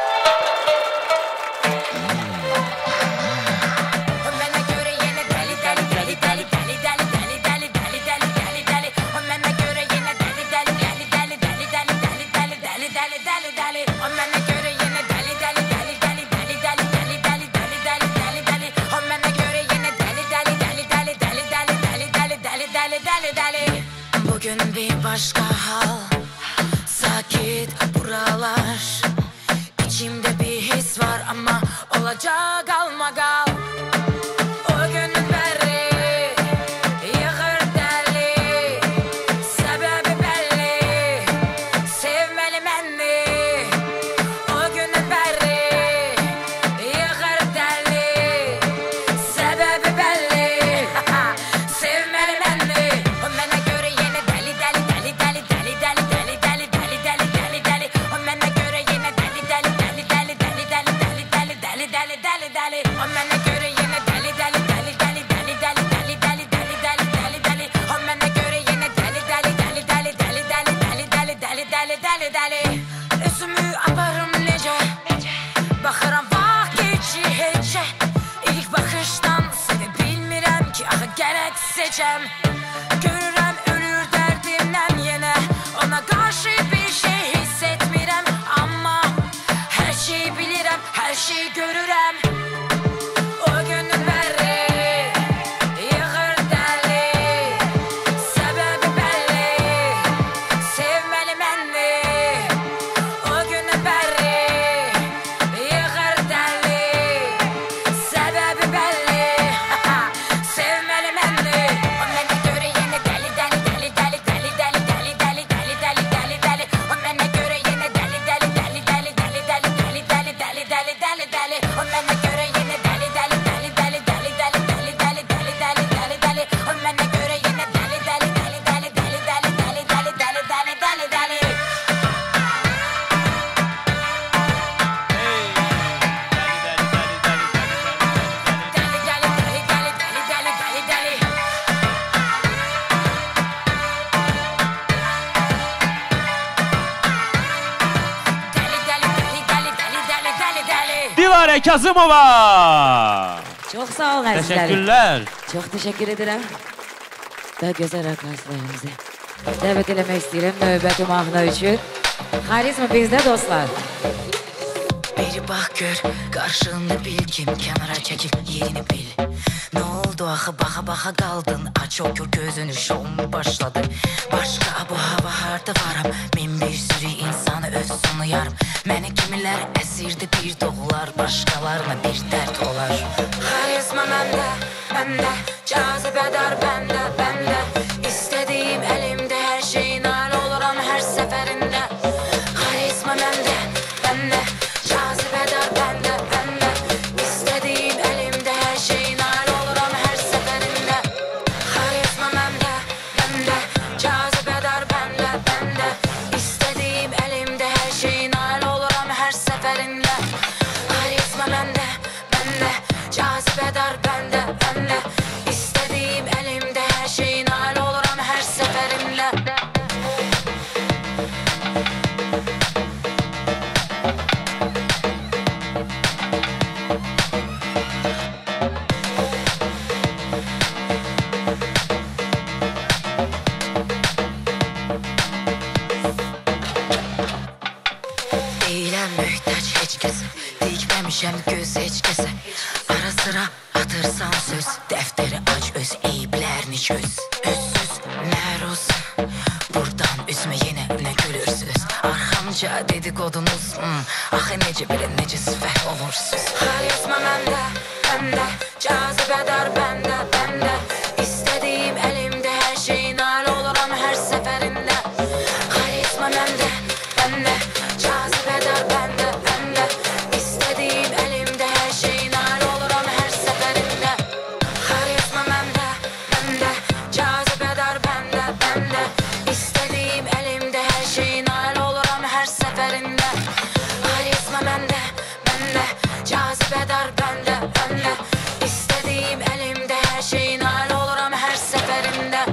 Bugün bir başka hal, sakit buralar. İçimde bir his var ama olacak alma gal. O günün beri yıkır deli, sebebi belli, sevmeli menni. O günün beri yıkır deli, sebebi belli, sevmeli menni. Üzümü aparım nece, baxıram vaxt geçi hece. İlk baxışdan seni bilmirəm ki, axı gərək seçəm. Görürəm ölür dərdimdən yenə, ona qarşı bir şey hiss etmirəm. Amma hər şey bilirəm, hər şey görürəm. O günün bəri yığır dəli, səbəbi bəlli, sevməli mənni. O günün bəri yığır dəli, səbəbi bəlli, sevməli mənni. O mənə görə yenə dəli, dəli, dəli, dəli, dəli, dəli, dəli, dəli, dəli, dəli, dəli, dəli. O mənə görə yenə dəli, dəli, dəli, dəli, dəli, dəli, dəli, dəli, dəli, dəli, dəli, dəli. O mənə görə yenə dəli, dəli, dəli, dəli, dəli, dəli, dəli, dəli, dəli, dəli, dəli, dəli. O mənə görə yenə dəli, dəli, dəli, dəli, dəli, dəli, dəli, dəli, dəli, dəli, dəli, dəli. Dilarə Kazımova. Çox sağ olun əzizlərim. Təşəkkürlər. Çox təşəkkür edirəm. Və gözəl rəqaslarımızı dəvət eləmək istəyirəm növbəti mahnı üçün. Xarizm bizdə dostlar. Beri bax gör, qarşında bil kim, kənara çəkil, yerini bil. Nə oldu axı, baxa-baxa qaldın, aç o gör gözünü, şoun başladı. Başqa bu hava harda varam, min bir sürü insanı öz sonu yarım. Məni kimilər əsirdi bir doğular, başqalarına bir dərd olar. Xarizma məndə, məndə, cazibədar bəndə, bəndə. İstədiyim əlimdə, hər şeyin nail oluram hər səfərində. Xarizma məndə, məndə, cazibədar bəndə, bəndə. İstədiyim əlimdə, hər şeyin nail oluram hər səfərində. Xarizma məndə, məndə, cazibədar bəndə, bəndə. İstədiyim əlimdə, hər şeyin nail oluram hər səfərində. Xarizma məndə, məndə, cazibədar bəndə, bəndə. İstədiyim əlimdə, hər şeyin nail oluram hər səfərində. Deyiləm möhtac heç kəsə, dikməmişəm göz heç kəsə. Ara sıra atırsan söz, dəftəri aç öz eyiblərini çöz. Özsüz məruz, buradan üzmə yenə nə gülürsüz. Arxamca dedikodunuz, hmm, axı necə belə necə sifət olursunuz. Xarizma məndə, məndə, cazibədar bəndə, bəndə. İstədiyim əlimdə, hər şeyin nail oluram hər səfərində. Xarizma məndə, məndə, cazibədar bəndə, bəndə. İstədiyim əlimdə, hər şeyin nail oluram hər səfərində. Xarizma məndə, məndə, cazibədar bəndə, bəndə. İstədiyim əlimdə, hər şeyin nail oluram hər səfərində. Xarizma məndə, məndə, cazibədar bəndə, bəndə. İstədiyim əlimdə, hər şeyin nail oluram hər səfərində.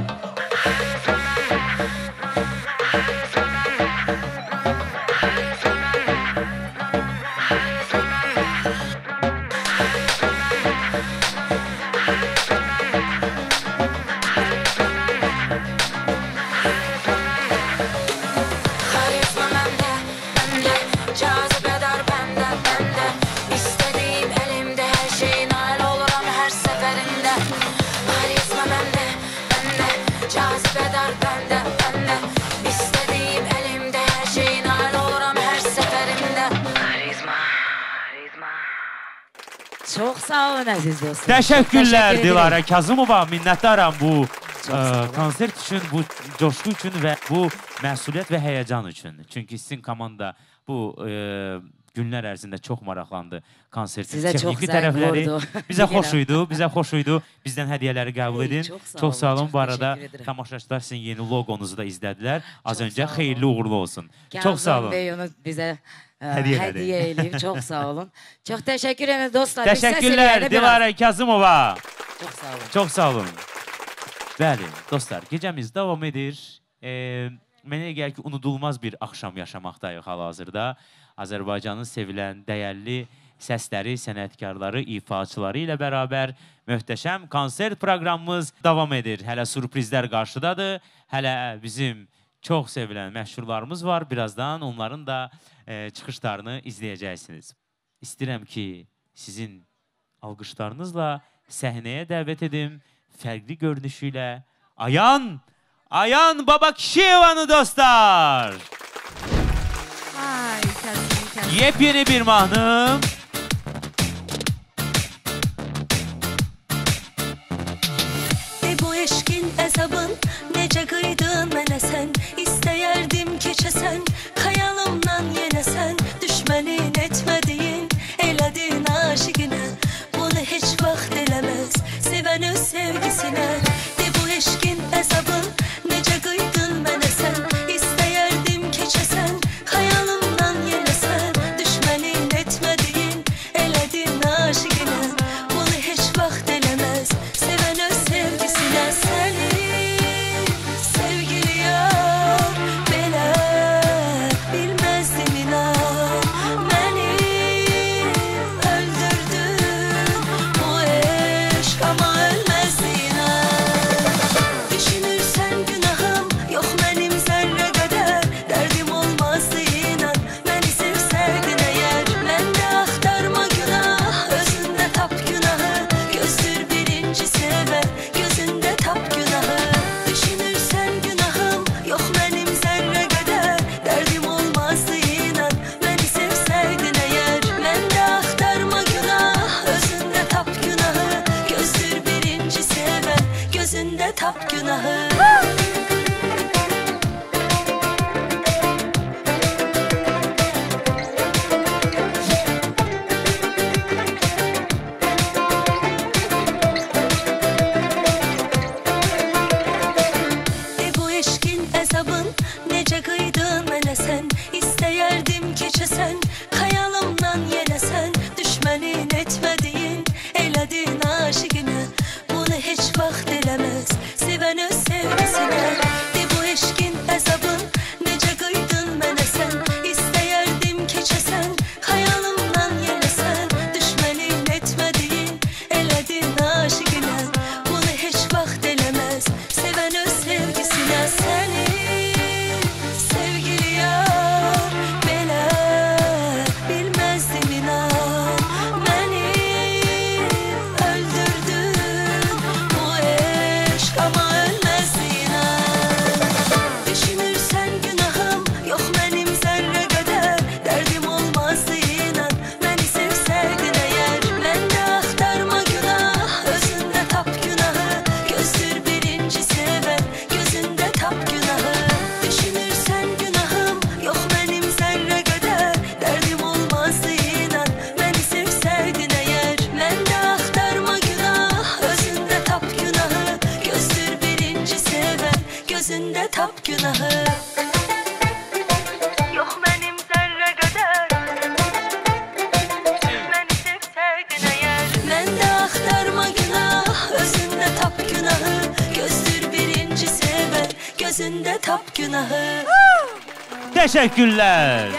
Xarizma məndə, məndə, cazibədar bəndə, bəndə. İstədiyim əlimdə, hər şeyin nail oluram hər səfərində. Xarizma məndə, məndə, cazibədar bəndə, bəndə. İstədiyim əlimdə, hər şeyin nail oluram hər səfərində. Xarizma, xarizma. Çox sağ olun əziz dostlar. Təşəkkürlər Təşəkkür Dilarə edirik. Kazımova, minnətdaram bu sağ ə, olun. konsert üçün, bu coşku üçün və bu məsuliyyət və həyəcan üçün. Çünki sizin komanda bu ə, günlər ərzində çox maraqlandı konsertin Sizə çox texniki zəng tərəfləri. vurdu. Bizə xoş idi, bizə xoş idi. Bizdən hədiyyələri qəbul edin. Çox sağ Çox sağ olun, olun. çox Bu arada təşəkkür edirəm. tamaşaçılar sizin yeni logonuzu da izlədilər. Az Çox öncə sağ xeyirli uğurlu olsun. Çox sağ Kazım olun. Bey onu bizə ə, Hədiyyə elədi. hədiyyə eləyib. Çox sağ olun. Çox təşəkkür ederim dostlar. Biz səs Təşəkkürlər eləyəndə biraz- Dilarə Kazımova. Çox sağ olun. Çox sağ olun. Bəli, dostlar, gecəmiz davam edir. E, mənə gəlir ki, unudulmaz bir axşam yaşamaqdayıq hal-hazırda. Azərbaycanın sevilən, dəyərli səsləri, sənətkarları, ifaçıları ilə bərabər möhtəşəm konsert proqramımız davam edir. Hələ sürprizlər qarşıdadır. Hələ bizim çox sevilən məşhurlarımız var. Birazdan onların da e, çıxışlarını izləyəcəksiniz. İstəyirəm ki, sizin alqışlarınızla səhnəyə dəvət edim. Fərqli görünüşü ilə Ayan, Ayan Babakişiyevanı dostlar. Ay, kəsin, kəsin. Yepyeni bir mahnı. De bu eşkin əzabın necə qıydın mənə sən. İstəyərdim keçəsən, xəyalımdan yenə sən. Düşmənin etmədiyin, elədin aşiqinə. Bunu heç vaxt eləməz, sevən öz sevgisinə. De bu eşkin əzabın necə qıydın mənə sən. İstəyərdim keçəsən, xəyalımdan yenə sən. Düşmənin etmədiyin, Teşekkürler.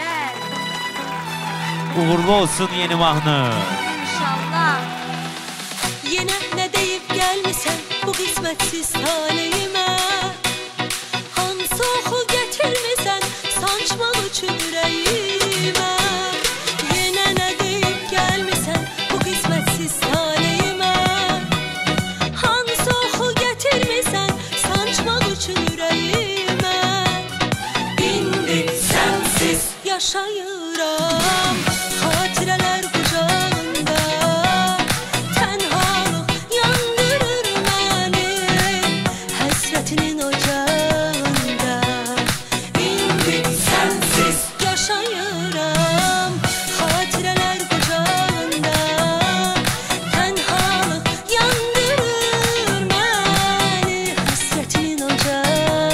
Uğurlu olsun yeni mahnı. İnşallah. Yine ne deyip gelmişsen bu kısmetsiz taleyime. Hansı oku getirmişsen saçmalı için yüreğime. Yine ne deyip gelmişsen bu kısmetsiz taleyime. Hansı oku getirmişsen saçmalı için yüreğime. İndi sensiz yaşayıram hatireler kucağında. Tenhalıq yandırır məni həsrətinin ocağında. İndi sensiz yaşayıram hatireler kucağında. Tenhalıq yandırır məni həsrətinin ocağında.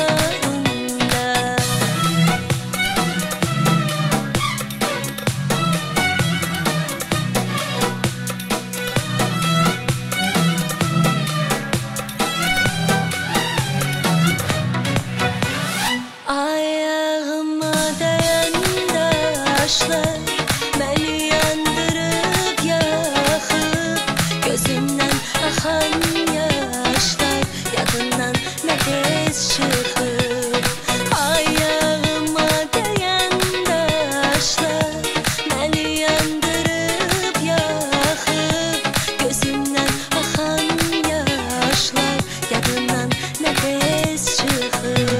Ayağıma dəyəndə aşlar məni yandırıb yaxıb. Gözümdən axan yaşlar yadından nə tez çıxıb. Ayağıma dəyəndə aşlar məni yandırıb yaxıb. Gözümdən axan yaşlar yadından nə tez çıxıb.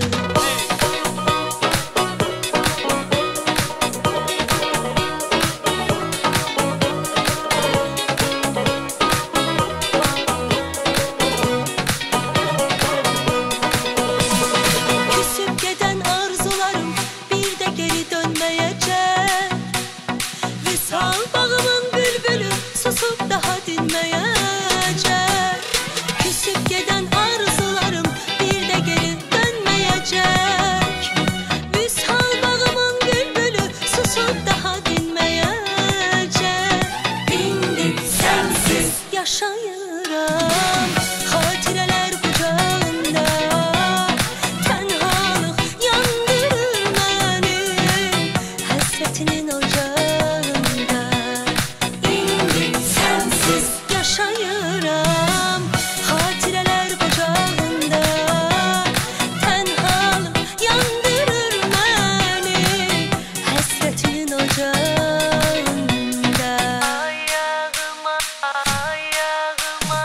Küsüp geden arzularım bir de geri dönmeyecek. Visal bağımın bülbülü susup daha dinmeyecek. Küsüp geden arzularım bir de geri dönmeyecek. Visal bağımın bülbülü susup daha dinmeyecek. İndi sensiz yaşayıram hatireler kucağında. Tenhalıq yandırır məni həsrətinin ocağında. İndi sensiz yaşayıram hatireler kucağında. Tenhalıq yandırır məni həsrətinin ocağında. Ayağıma, ayağıma,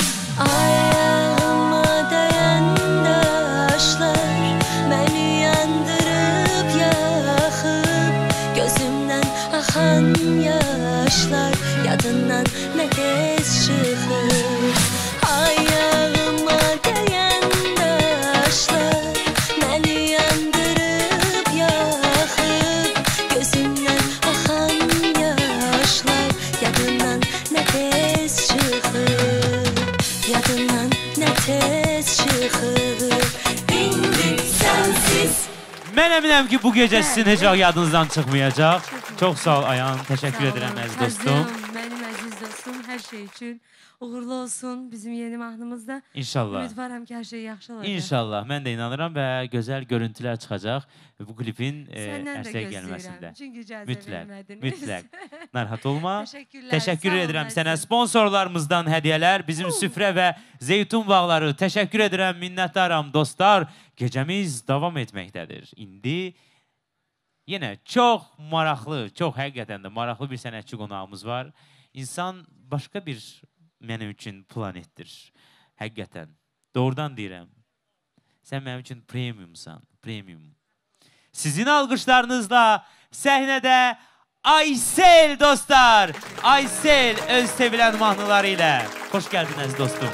ayağıma dəyəndə aşlar məni yandırıb yaxıb. Gözümdən axan yaşlar yadından nə tez çıxıb. Ayağıma dəyəndə aşlar məni yandırıb yaxıb. Gözümdən axan yaşlar yadından nə tez çıxıb. Yadından nə tez çıxıb. İndi sensiz. Mən əminəm ki, bu gecə sizin heç vaxt yadınızdan çıxmayacaq. Çox sağ ol Ayhan, təşəkkür Sağ edirəm olun. əziz dostum. Əzizim, mənim əziz dostum, hər şey üçün uğurlu olsun bizim yeni mahnımızda. İnşallah. Ümidvaram ki, hər şey yaxşı olacaq. İnşallah, mən də inanıram və gözəl görüntülər çıxacaq bu klipin e, Səndən də ərsəyə gözləyirəm. gəlməsində. Çünki icazə Mütləq, vermədiniz. mütləq. Narahat olma. Təşəkkürlər, Təşəkkür sağ olun, edirəm əzizim. sənə. Sponsorlarımızdan hədiyələr, bizim süfrə və zeytun bağları. Təşəkkür edirəm, minnətdaram dostlar. Gecəmiz davam etməkdədir. İndi yenə çox maraqlı, çox həqiqətən də maraqlı bir sənətçi qonağımız var. İnsan başqa bir mənim üçün planetdir. Həqiqətən. Doğrudan deyirəm. Sən mənim üçün premiumsan. Premium. Sizin alqışlarınızla səhnədə Aysel dostlar. Aysel öz sevilən mahnıları ilə. Xoş gəldiniz dostum.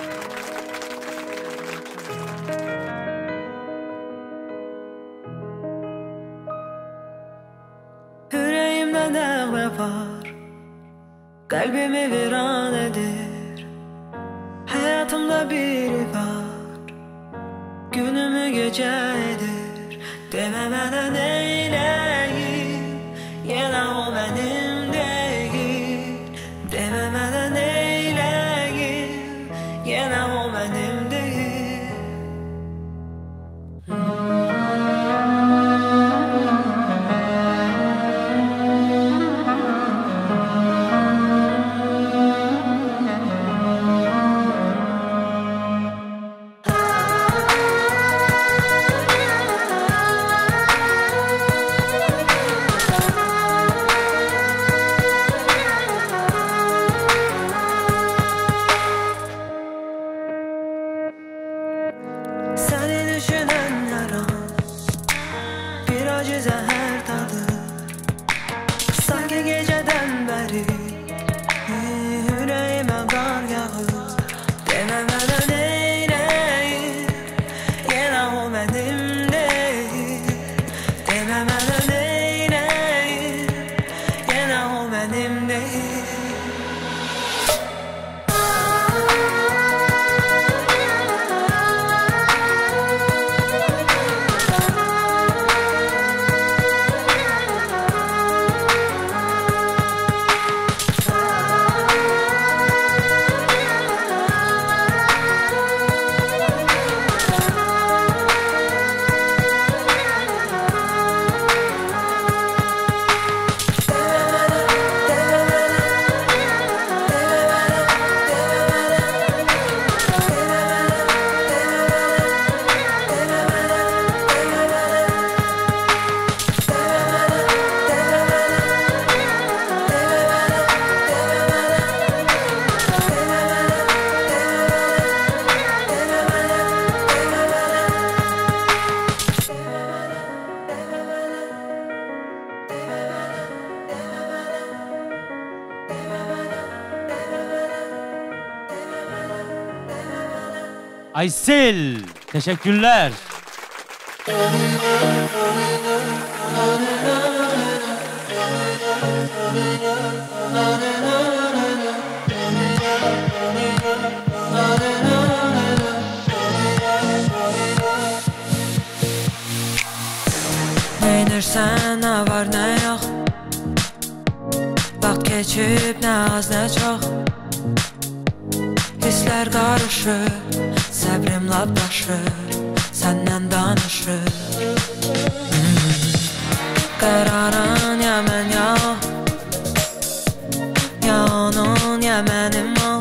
Yüreğimde ne var, kalbimi viran edir. Hayatımda biri var, günümü gece edir. Dememeden eyleyim, yine o benim değil. Dememeden eyleyim, yine o benim değil. Aysel, teşekkürler. Neynirsən, nə var, nə yox. Vaxt keçib, nə az, nə çox. Hisslər qarışır, səbrim lap daşır, səndən danışır. Qərarın ya mən ya o, ya onun ya mənim ol.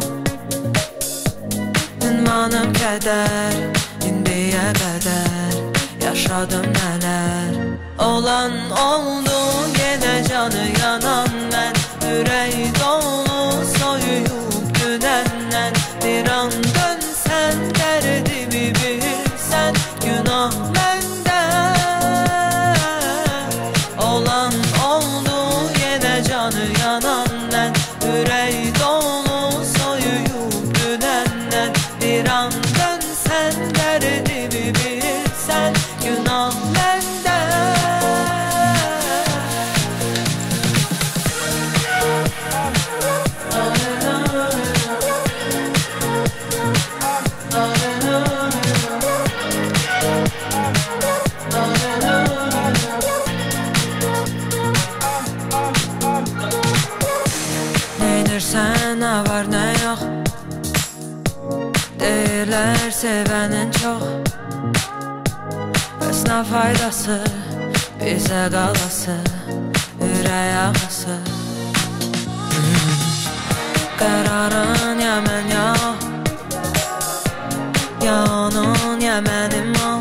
Ünvanım kədər, indiyə qədər yaşadım nələr. Olan oldu, yenə canı yanan mən. Ürək dolu soyuyub dünəndən. Bir an dönsən, dərdimi bilsən, günah məndə. Olan oldu, yenə canı yanan mən. Ürək dolu soyuyub dünəndən. Bir an dönsən, dərdimi bilsən, günah məndə. Neynirsən, nə var, nə yox. Deyirlər sevənin çox. Bəs nə faydası bizə qalası, ürək ağası. Qərarın ya mən ya o, ya onun ya mənim ol.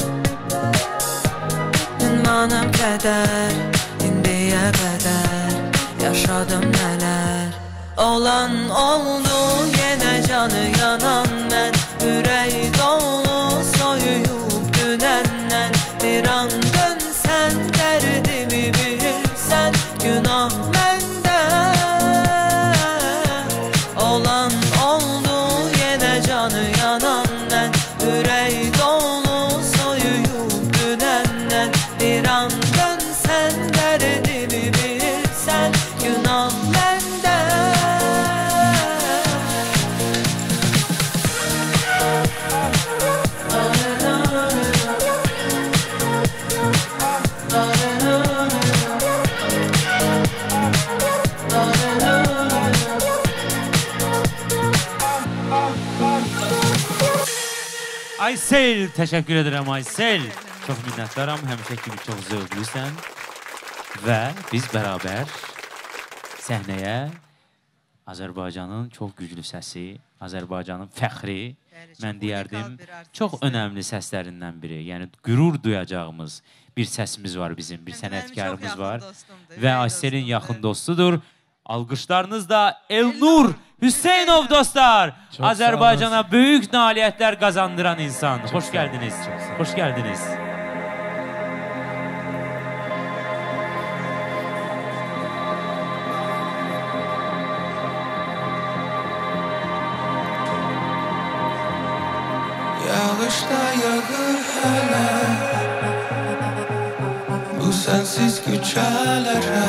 Ünvanım kədər, indiyə qədər yaşadım nələr. Olan oldu, yenə canı yanan mən. Ürək dolu soyuyub dünəndən. Bir an dönsən, dərdimi bilsən, günah məndə. Olan oldu, yenə canı yanan mən. Ürək dolu soyuyub dünəndən. Bir an dönsən, dərdimi bilsən, günah məndə. Aysel, teşekkür ederim Aysel. Çok minnettarım, həmişə kimi çox zövqlüsən. Və biz bərabər səhnəyə Azərbaycanın çox güclü səsi, Azərbaycanın fəxri, mən deyərdim, çox önəmli səslərindən biri. Yəni, qürur duyacağımız bir səsimiz var bizim, bir sənətkarımız var. Və Ayselin yaxın dostudur. Alqışlarınız da Elnur Hüseynov dostlar. Azərbaycana böyük nailiyyətlər qazandıran insan. Hoş gəldiniz. Hoş gəldiniz. Yağış da yağır hələ bu sənsiz küçələrə.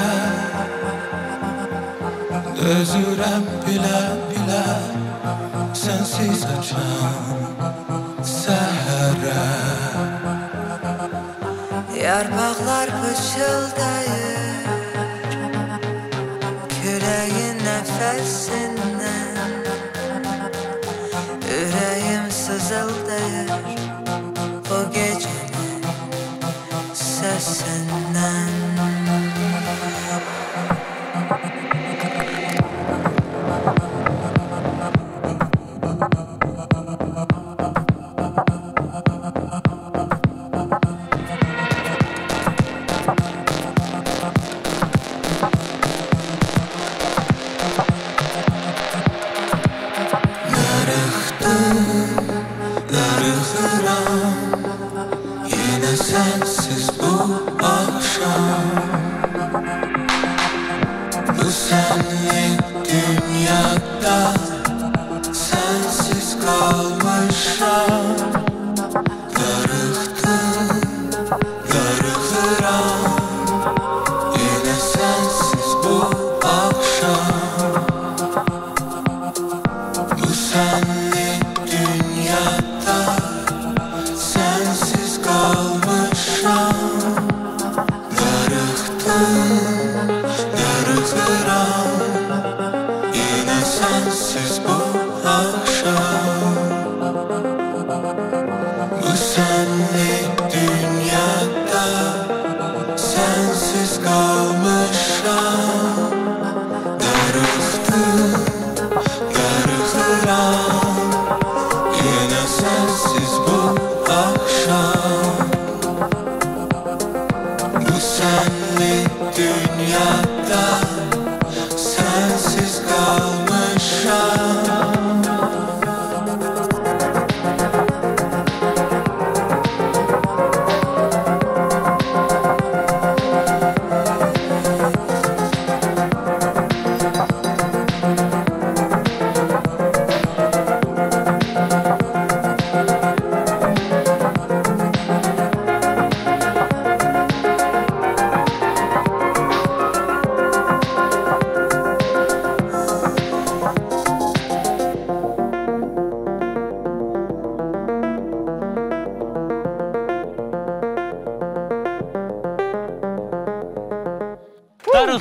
Dözürəm bilə-bilə sənsiz açan səhərə. Yarpaqlar pıçıldayır küləyin nəfəsindən. Ürəyim sızıldayır bu gecənin səsindən. Sensiz bu akşam, bu senlik dünyada sensiz kalmışam.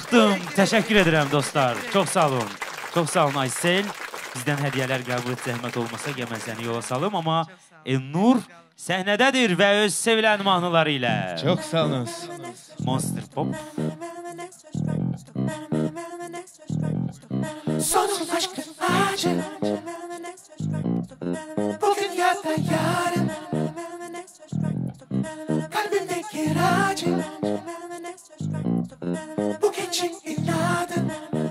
Çıxdım. Təşəkkür edirəm dostlar. Çox sağ olun. Çox sağ olun Aysel. Bizdən hədiyyələr qəbul et, zəhmət olmasa gəmən səni yola salım. Amma Elnur səhnədədir və öz sevilən mahnıları ilə. Çox sağ olun. Monster Pop. Sonsuz aşkın acı bugün ya da yarın kalbimdeki acı bu geçin inadın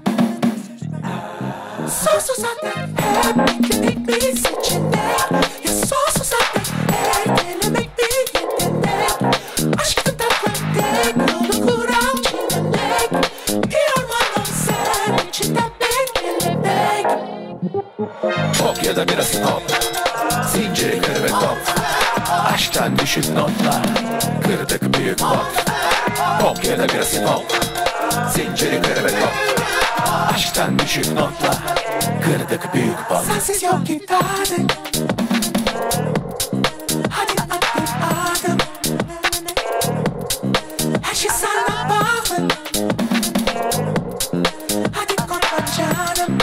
sonsuza dek hep bekledik biz içinde ya sonsuza dek her denemek bir yetenek aşkın tatlı tek yolu kuram çiğnemek bir ormanım sen içinde bir kelebek Pop ya da biraz pop Zinciri kır ve top Aşktan düşük notlar Kırdık büyük pot Pop ya da biraz pop Zinciri kır ve top Aşktan düşük notlar Kırdık büyük pot Sensiz yok ki tadım Hadi at bir adım Her şey sana bağlı Hadi korkma canım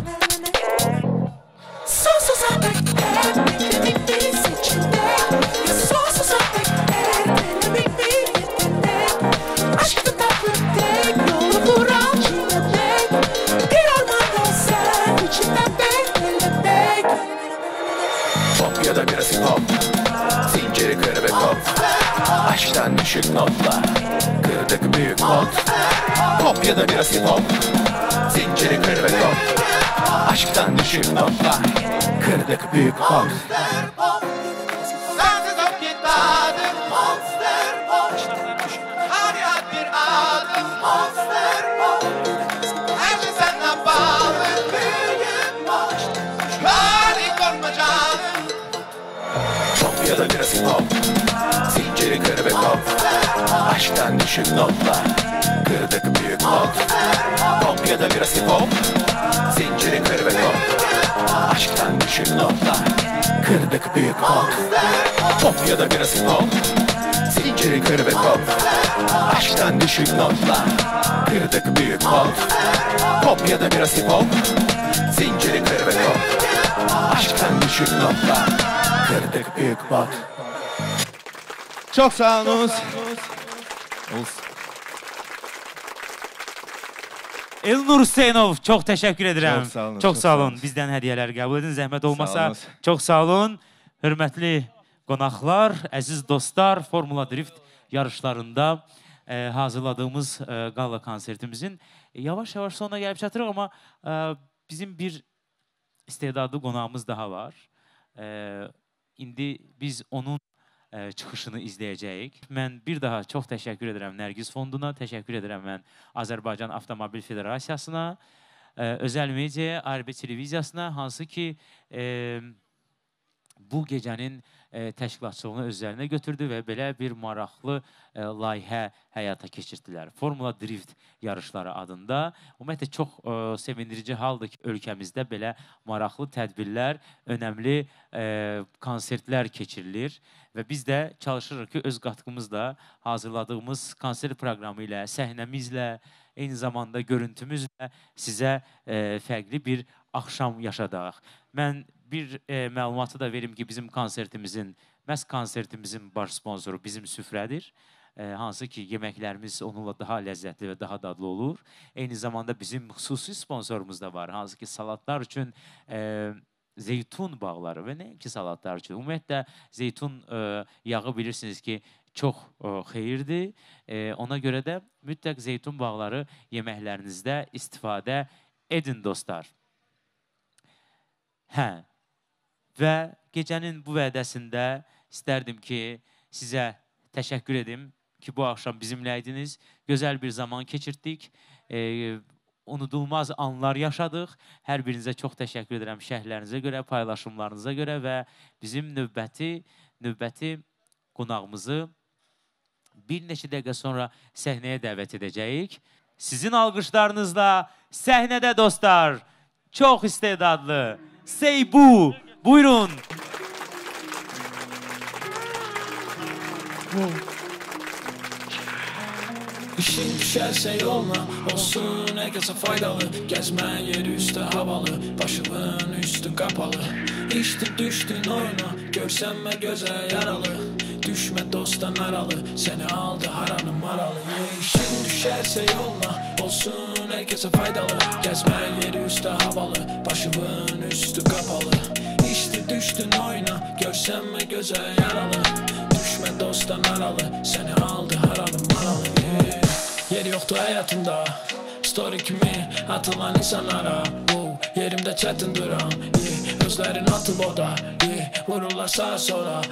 Sonsuza dek hep bekledik biz içinde Ya sonsuza dek her denemek bir yetenek Aşkın tatlı tek yolu vuran çiğnemek Bir ormanda sen içinden ben kelebek Pop ya da biraz pop Zinciri kır ve top Aşktan düşük notlar Kırdık büyük pot Pop ya da biraz pop Zinciri kır ve top Aşktan düşük notlar Kırdık büyük pot Sensiz yok ki tadım Monster Pop Hadi at bir adım Monster Pop Her şey sana bağlı Büyük pop Hadi korkma canım Pop ya da biraz pop Zinciri kır ve top Aşktan düşük notlar Kırdık büyük pot Pop ya da biraz pop Zinciri kır ve top Aşktan düşük notlar Kırdık büyük pot Pop ya da biraz pop Zinciri kır ve top Aşktan düşük notlar Kırdık büyük pot Pop ya da biraz pop Zinciri kır ve top Aşktan düşük notlar Kırdık büyük pot Çok sağ olun. Elnur Hüseynov, çox təşəkkür edirəm. Çox sağ olun. Çox sağ olun. Bizdən hədiyyələr qəbul edin. Zəhmət olmasa çox sağ olun. Hörmətli qonaqlar, əziz dostlar, Formula Drift yarışlarında e, hazırladığımız e, qala konsertimizin e, yavaş-yavaş sonuna gəlib çatırıq, amma e, bizim bir istedadlı qonağımız daha var. E, indi biz onun e, çıxışını izləyəcəyik. Mən bir daha çox təşəkkür edirəm Nərgiz Fonduna, təşəkkür edirəm mən Azərbaycan Avtomobil Federasiyasına, e, Özəl Media, A R B Televiziyasına, hansı ki e, bu gecənin e, təşkilatçılığını özlərinə götürdü və belə bir maraqlı e, layihə həyata keçirdilər. Formula Drift yarışları adında. Ümumiyyətlə, çox e, sevindirici haldır ki, ölkəmizdə belə maraqlı tədbirlər, önəmli e, konsertlər keçirilir və biz də çalışırıq ki, öz qatqımızla hazırladığımız konsert proqramı ilə, səhnəmizlə, eyni zamanda görüntümüzlə sizə e, fərqli bir axşam yaşadaq. Mən bir e, məlumatı da verim ki, bizim konsertimizin, məhz konsertimizin baş sponsoru bizim süfrədir. E, hansı ki, yeməklərimiz onunla daha ləzzətli və daha dadlı olur. Eyni zamanda bizim xüsusi sponsorumuz da var. Hansı ki, salatlar üçün e, zeytun bağları və nəinki salatlar üçün. Ümumiyyətlə, zeytun e, yağı bilirsiniz ki, çox e, xeyirdir. E, ona görə də mütləq zeytun bağları yeməklərinizdə istifadə edin, dostlar. Hə, və gecənin bu vədəsində istərdim ki, sizə təşəkkür edim ki, bu axşam bizimləydiniz. Gözəl bir zaman keçirdik, e, unudulmaz anlar yaşadıq. Hər birinizə çox təşəkkür edirəm şərhlərinizə görə, paylaşımlarınıza görə və bizim növbəti, növbəti qonağımızı bir neçə dəqiqə sonra səhnəyə dəvət edəcəyik. Sizin alqışlarınızla səhnədə dostlar, çox istedadlı Seybu, buyurun. İşin düşərsə yoluna, olsun nə kəsə faydalı. Gəzmə yeri üstə havalı, başımın üstü qapalı. İşdi düşdün oyuna, görsənmə gözə yaralı. Düşmə dostdan aralı, səni aldı haranın maralı. İşin düşərsə yoluna, olsun nə kəsə faydalı. Gəzmə yeri üstə havalı, başımın üstü qapalı. İşdi düşdün oyuna, görsənmə gözə yaralı. Düşmə dostdan aralı, səni aldı haranın maralı. Yeri yoxdur həyatımda, story kimi atılan insanlara. Yerimdə çətin duram, özlərin atıb oda, vururlar sağa sola.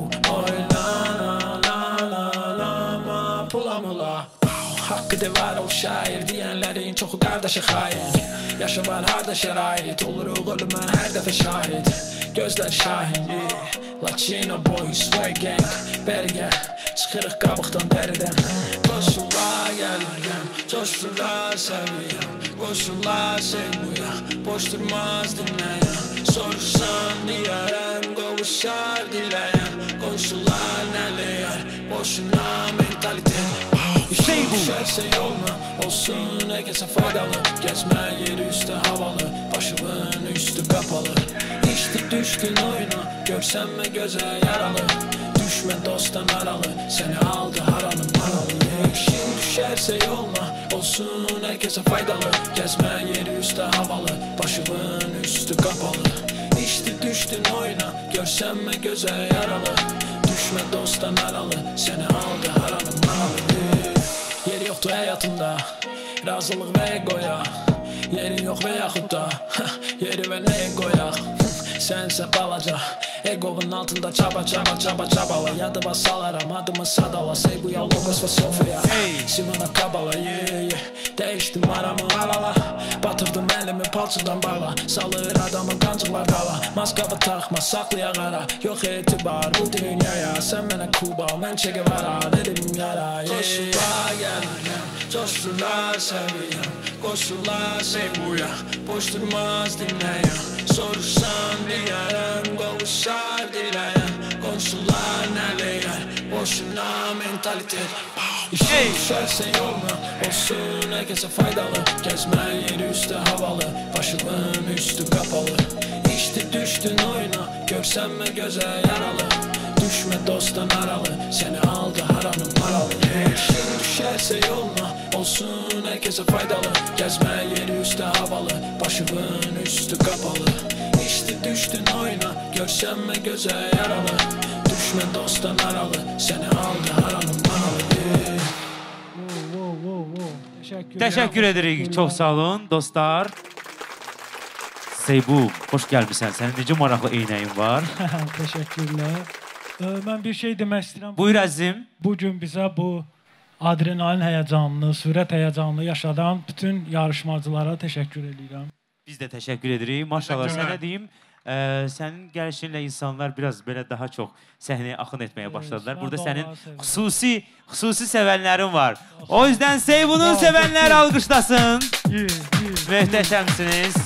Oy la la la la la ma pula mula. Haqqı var ol şair, deyənlərin çoxu qardaşı xain. Yaşı var harda şərait, oluruq ölümə hər dəfə şahid. Gözlər şahin, Latino boy, swag gang, bəri gəl, çıxırıq qabıqdan dəridən. Qoşullar gəlirəm, coşurlar səviyəm, qoşullar sevmuyəm, boş durmaz dinləyəm. Soruşsan deyərəm, qovuşar diləyəm, qoşullar nələyər, boşuna mentalitet. İşin düşərsə yoluna, olsun nə kəsə faydalı. Gəzmə yeri üstə havalı, başımın üstü qapalı. İşdi düşdün oyuna, görsənmə gözə yaralı. Düşmə dostdan aralı, səni aldı haranın maralı. İşin düşərsə yoluna, olsun nə kəsə faydalı. Gəzmə yeri üstə havalı, başımın üstü qapalı. İşdi düşdün oyuna, görsənmə gözə yaralı. Düşmə dostdan aralı, səni aldı haranın maralı. Yeri yoxdur həyatımda, razılıq və egoya. Yerin yox və yaxud da, yeri və nəyə qoyaq. Sənsə balaca, egovun altında çaba çaba çaba çabala. Yadıma salaram, adımı sadala. Seybuya, Logos və Sofya, Simona Kabala. Dəyişdim aramı alala, batırdım əlimi palçıdan bağla. Salır adamın qancıqlar qala. Maskavı taxma, saxlaya qara. Yox etibar bu dünyaya. Sən mənə Kuba, mən Che Guevara. Dedim yara, qoşullar gəlirəm, coşurlar səviyəm, qoşullar sevbuya, boş durmaz dinləyəm. Soruşsan deyərəm, qovuşar diləyəm, qoşullar nələyər, boşuna mentalitet. İşin düşərsə yoluna, olsun nə kəsə faydalı. Gəzmə yeri üstə havalı, başımın üstü qapalı. İşdi düşdün oyuna, görsənmə gözə yaralı. Düşmə dostdan aralı, səni aldı haranın maralı. İşin düşərsə yoluna, olsun nə kəsə faydalı. Gəzmə yeri üstə havalı, başımın üstü qapalı. İşdi düşdün oyuna, görsənmə gözə yaralı. Düşmə dostdan aralı, səni aldı haranın maralı. Təşəkkür edirik, çox sağ olun dostlar. Seybu, xoş gəlmişsən. Sənin necə maraqlı eynəyin var? Təşəkkürlər. Mən bir şey demək istəyirəm. Buyur əzim. Bugün bizə bu adrenalin həyəcanını, sürət həyəcanını yaşadan bütün yarışmacılara təşəkkür edirəm. Biz də təşəkkür edirik. Maşallah, sənə deyim, ə, sənin gəlişinlə insanlar biraz belə daha çox səhnəyə axın etməyə başladılar. Burada sənin xüsusi, xüsusi sevənlərin var. O yüzden Seybu'nun sevənləri alqışlasın. Möhtəşəmsiniz.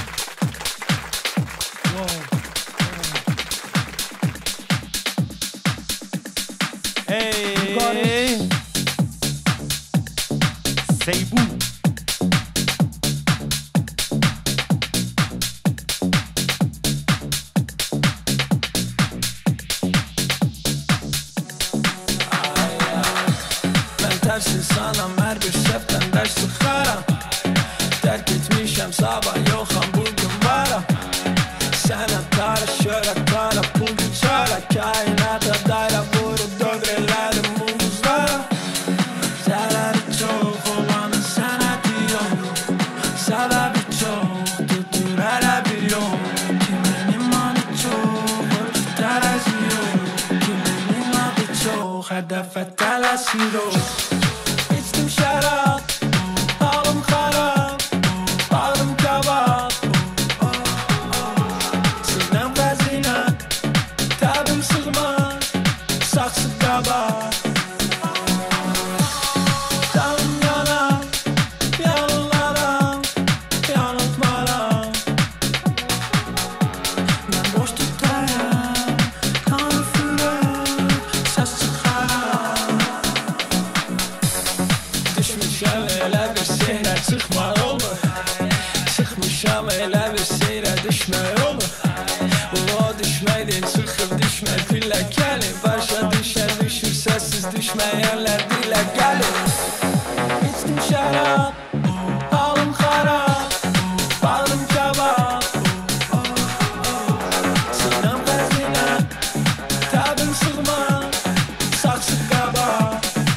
Hey! Seybu. Tərsin sana hər bir səhvdən dərs çıxaram. Tərk etmişəm sabah yoxam bugün varam. Sənə qara şöhrət qara pul güçara. Kainata dayra vurub dövrələrim ulduzlara. Zərəri çox olanın sənəti yox. Səbəbi çox tutur hələ bir yol. Kimənin adı çox ölçü tərəzi yox. Kimənin adı çox hədəfə tələsir o. Şərab, halım xarab, bağım kabab. Sinəm vəzinə, təbim sığmaz, saxsı qabaq. Canım yanar, yanılaram, yanıltmaram. Mən boş tutayam, kanı fürək, səs çıxaram. sıxma olmur. Sıxmışam elə bir seyrə düşmək olur. O düşməkdir, çıxıb düşmək pilləkəli. Başa düşər, düşür səssiz düşməyənlər dilə gəlir. İçdim şərab, halım xarab, balım kabab. Sınam qəzminə, təbim sığma, saxsı qabab.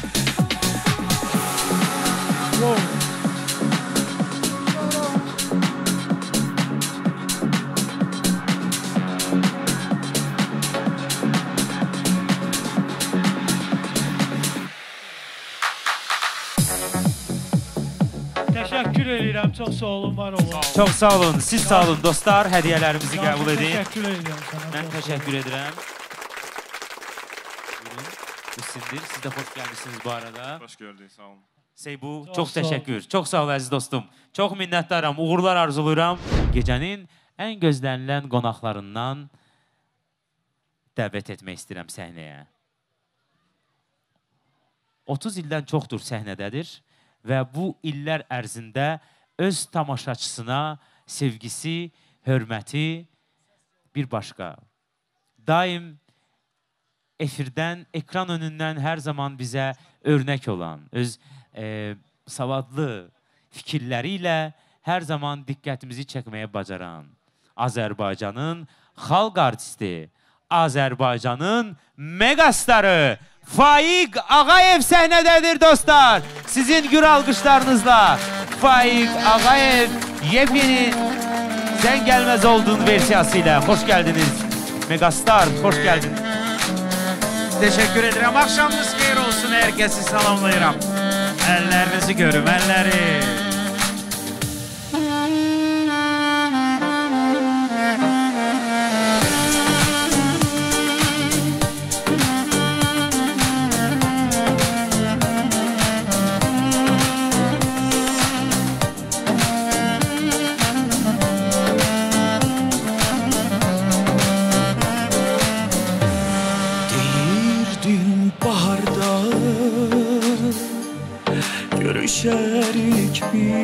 Təşəkkür edirəm, çox sağ olun, var olun. Çox sağ olun, siz sağ olun dostlar, hədiyələrimizi qəbul edin. Təşəkkür edirəm sana. Mən təşəkkür edirəm. Buyurun, bu sizdir, siz də xoş gəlmişsiniz bu arada. Xoş gördük, sağ olun. Seybu, çox, çox təşəkkür, çox sağ ol əziz dostum. Çox minnətdaram, uğurlar arzuluyuram. Gecənin ən gözlənilən qonaqlarından dəvət etmək istəyirəm səhnəyə. otuz ildən çoxdur səhnədədir və bu illər ərzində öz tamaşaçısına sevgisi, hörməti bir başqa. Daim efirdən, ekran önündən hər zaman bizə örnək olan, öz e, savadlı fikirləri ilə hər zaman diqqətimizi çəkməyə bacaran Azərbaycanın xalq artisti, Azərbaycanın megastarı Faiq Ağayev səhnədədir dostlar. Sizin gür alqışlarınızla Faiq Ağayev yepyeni Sən Gəlməz Oldun versiyası ilə xoş gəldiniz. Megastar, xoş gəldiniz. Teşekkür ederim. Akşamınız xeyir olsun. Herkesi salamlayıram. Ellerinizi görüm, elleri. Görüşerik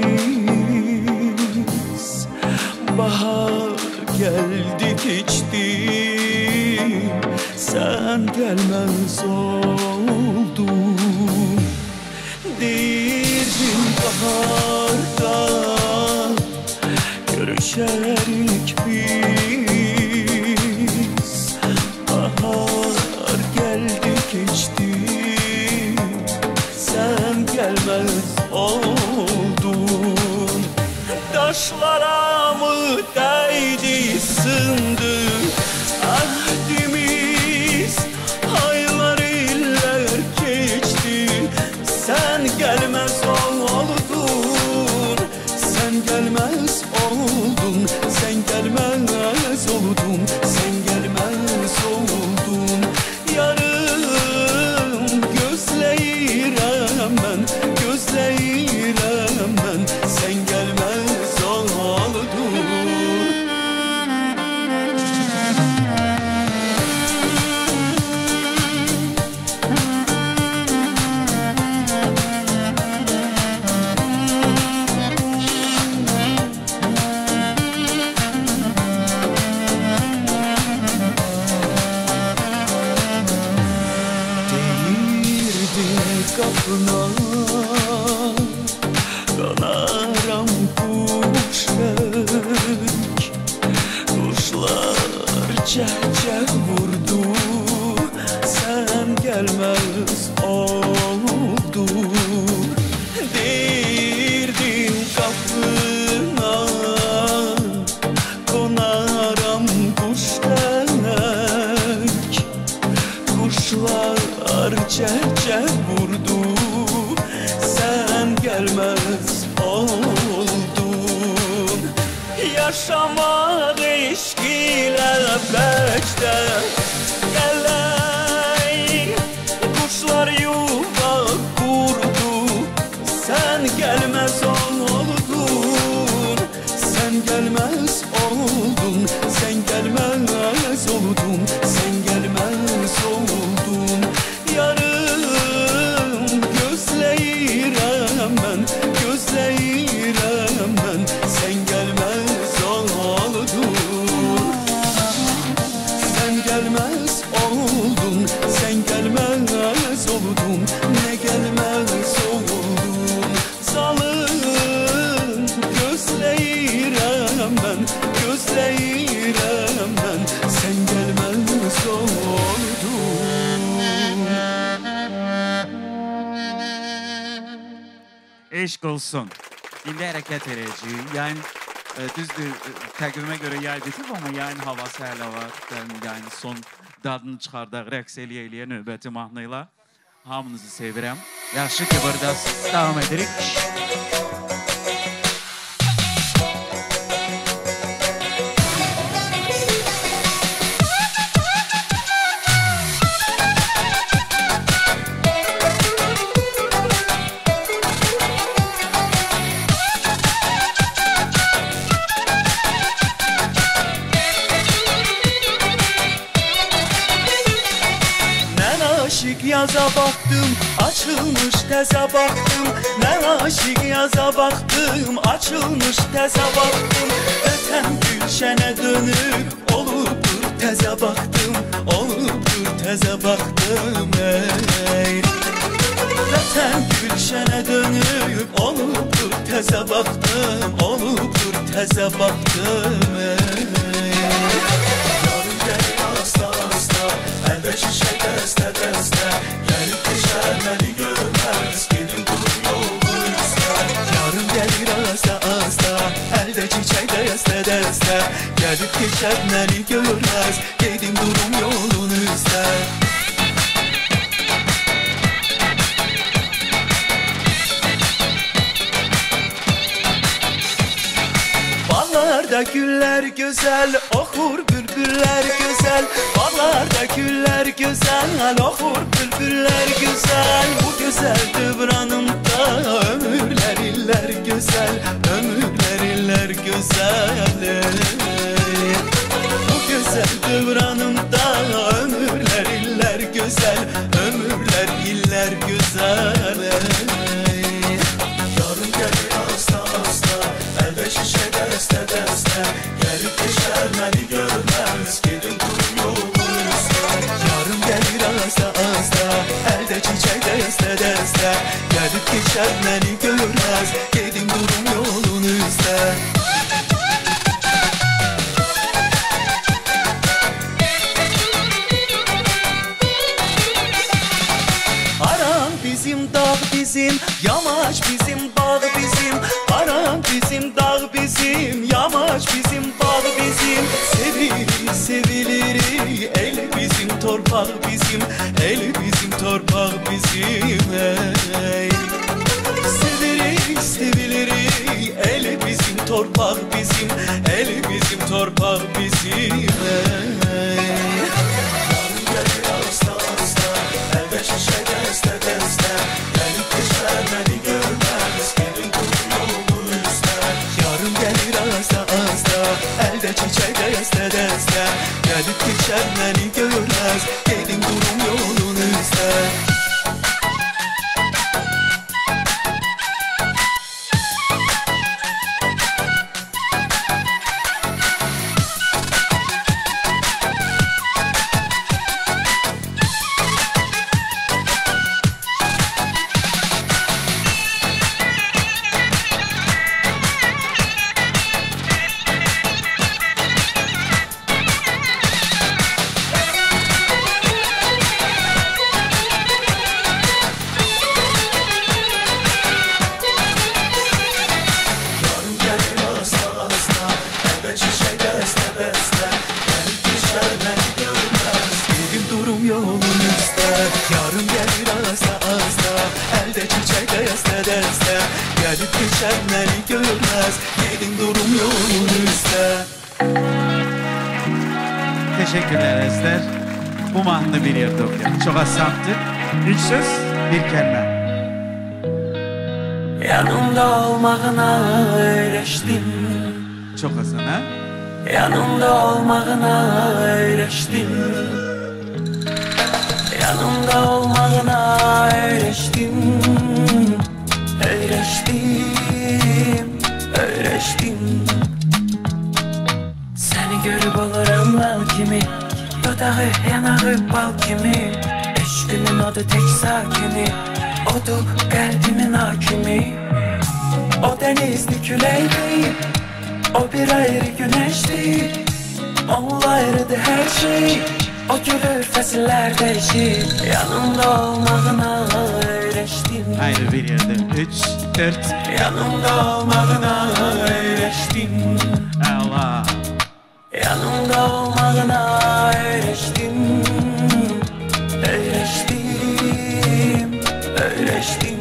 biz. Bahar geldi geçti, sen gelmez oldun. Değildin baharda, görüşerik biz. Bahar geldi geçti, sen gelmez oldun. Taşlara mı değdi sındı ahdimiz, aylar iller geçti, sen gelmez oldun. Sen gelmez oldun, sen gelmez oldun, sen gelmez oldun. Yarım gözleyirəm mən, gözleyirəm mən, sen gelmez oldun. Değirdin kapına, kanaram kuş renk. Kuşlar cəhcəh vurdu, sen gelmez oldun. Değirdin kapına, konaram kuş renk. Kuşlar cəhcəh vurdu, sen gelmez oldun. Yaşamak eşq ilə bəcdə gələk, kuşlar yuva qurdu, sen gelmez oldun. Sen gelmez oldun, sen gelmez oldun, sen gelmez oldun. Yarım gözleyirəm mən, gözleyirəm gözləyirəm mən, sən gəlməz oldun. Eşq olsun. İndi hərəkət edəcəyik. Yəni, e, düzdür, təqvimə görə yay bitib, amma yayın havası hələ var. Yəni, son dadını çıxardaq, rəqs eləyə-eləyə növbəti mahnıyla. Hamınızı sevirəm. Yaxşı ki, burada davam edirik. Yaza baktım, açılmış təzə baktım. Mən aşiq yaza baktım, açılmış təzə baktım. Vətən gülşənə dönüb, olubdur təzə baktım, olubdur təzə baktım. Ey. Vətən gülşənə dönüb, olubdur təzə baktım, olubdur təzə baktım. Ey. Yarın gəlir asta asta, əlbə şişə dəstə dəstə. Gəlib keçər məni görməz, gedim durum yolun üstə. Yarın gəlir asta asta, əldə çiçək dəstə dəstə. Gəlib keçər məni görməz, gedim durum yolun üstə. Bağlarda güller güzel, okur bülbüller güzel. Bağlarda güller güzel, okur bülbüller güzel. Bu güzel dıvranımda ömürler iller güzel, ömürler iller güzel. Bu güzel dıvranımda ömürler iller güzel, ömürler iller güzel. Yarın gelir asta asta, əlbə şişə dəstə dəstə. Gəlib keçər məni görməz, gedim durum yolun üstə. Yarın gəlir asta asta, əldə çiçək dəstə dəstə. Gəlib keçər məni görməz, gedim durum yolun üstə. Aran bizim, dağ bizim, yamaç bizim, bağ bizim. Aran bizim, dağ bizim, yamaç bizim, bağ bizim. Sevilir, sevilir, el bizim, torpaq bizim, el bizim, torpaq bizim. Ey. Sevilir, sevilir, el bizim, torpaq bizim, el bizim, torpaq bizim. Ey. Yarın gəlir asta asta, əlbə şişə dəstə dəstə. Gəlib keçər məni görməz, gedim durum yolun üstə. Yarın gəlir asta asta, əldə çiçək dəstə dəstə. Gəlib keçər məni görməz, gedim durum yolun üstə. Gəlib keçər məni görməz, gedim durum yolun üstə. Teşekkürler Ezler. Bu mahnı bir yerde okuyalım. Çok asandır. Üç söz, bir kelime. Yanımda olmağına öyrəşdim. Çok asan ha? Yanımda olmağına öyrəşdim. Yanımda olmağına öyrəşdim. Öyrəşdim, öyrəşdim. Səni görüb oluram lal kimi, dodağı, yanağı bal kimi. Eşqimin odu tək sakini, odu qəlbimin hakimi. O dənizli külək deyib, O bir ayrı güneşti, onunla ayrıdı her şey. O gülür fəsilər değişir, yanımda olmağına öyrəşdim. Ayrı bir yerde üç, dört. Yanımda olmağına öyrəşdim. Allah. Yanımda olmağına öyrəşdim. Öyrəşdim, öyrəşdim.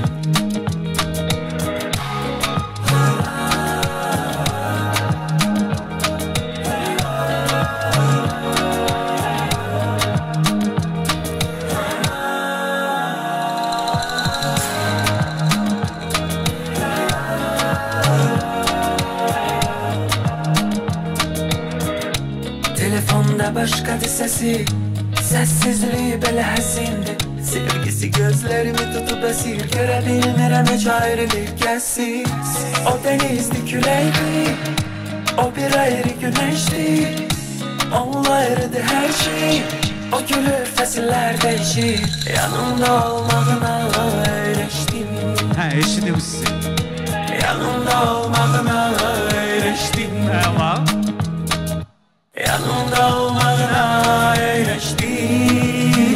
Telefonda başkadır sesi, sessizliği belə həsindir. Sevgisi gözlərimi tutub əsir, görə bilmirəm heç ayrılıq gəlsin. O dənizli küləkdir, o bir ayrı güneşdir. Onunla ayrıdı hər şey, o gülür fəsillər değişir. Yanımda olmağına öyrəşdim. Hə, eşidirsin. Yanımda olmağına öyrəşdim. Əla. Yanımda olmağına öyrəşdim.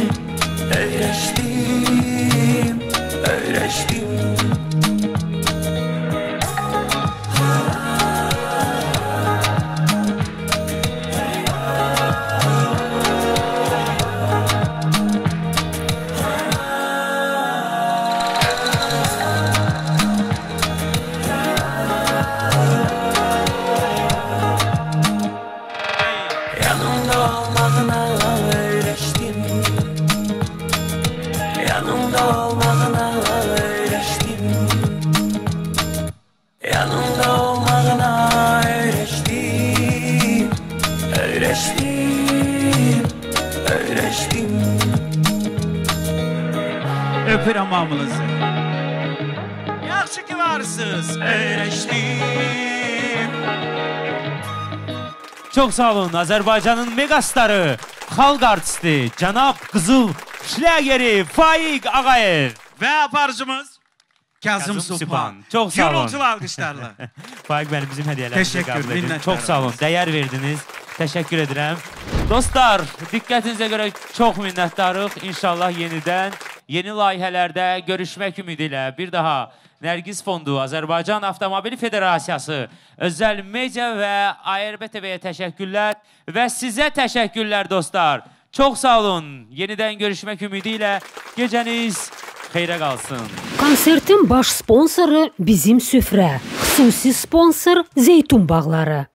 Öyrəşdim, öyrəşdim. Yanımda olmağına öyrəşdim. Yanımda olmağına öyrəşdim. Yanımda olmağına öyrəşdim. Öyrəşdim, öyrəşdim. Öpürəm hamınızı. Yaxşı ki varsınız. Öyrəşdim. Çok sağ olun Azərbaycanın megastarı, xalq artisti, Cənab Qızıl Şləgeri Faiq Ağayev. Və aparıcımız Kazım Supan. Çok sağ olun. Gürültülü alqışlarla. Faiq benim bizim hediyelerimizi Teşekkür, qəbul edin. minnətlər Çok sağ olun, değer verdiniz. Teşekkür edirəm. Dostlar, diqqətinizə görə çox minnətdarıq. İnşallah yenidən, yeni layihələrdə görüşmək ümidilə bir daha Nərgiz Fondu, Azərbaycan Avtomobil Federasiyası, Özəl Media və A R B T V-yə təşəkkürlər və sizə təşəkkürlər dostlar. Çox sağ olun. Yenidən görüşmək ümidi ilə gecəniz xeyrə qalsın. Konsertin baş sponsoru Bizim Süfrə, xüsusi sponsor Zeytun Bağları.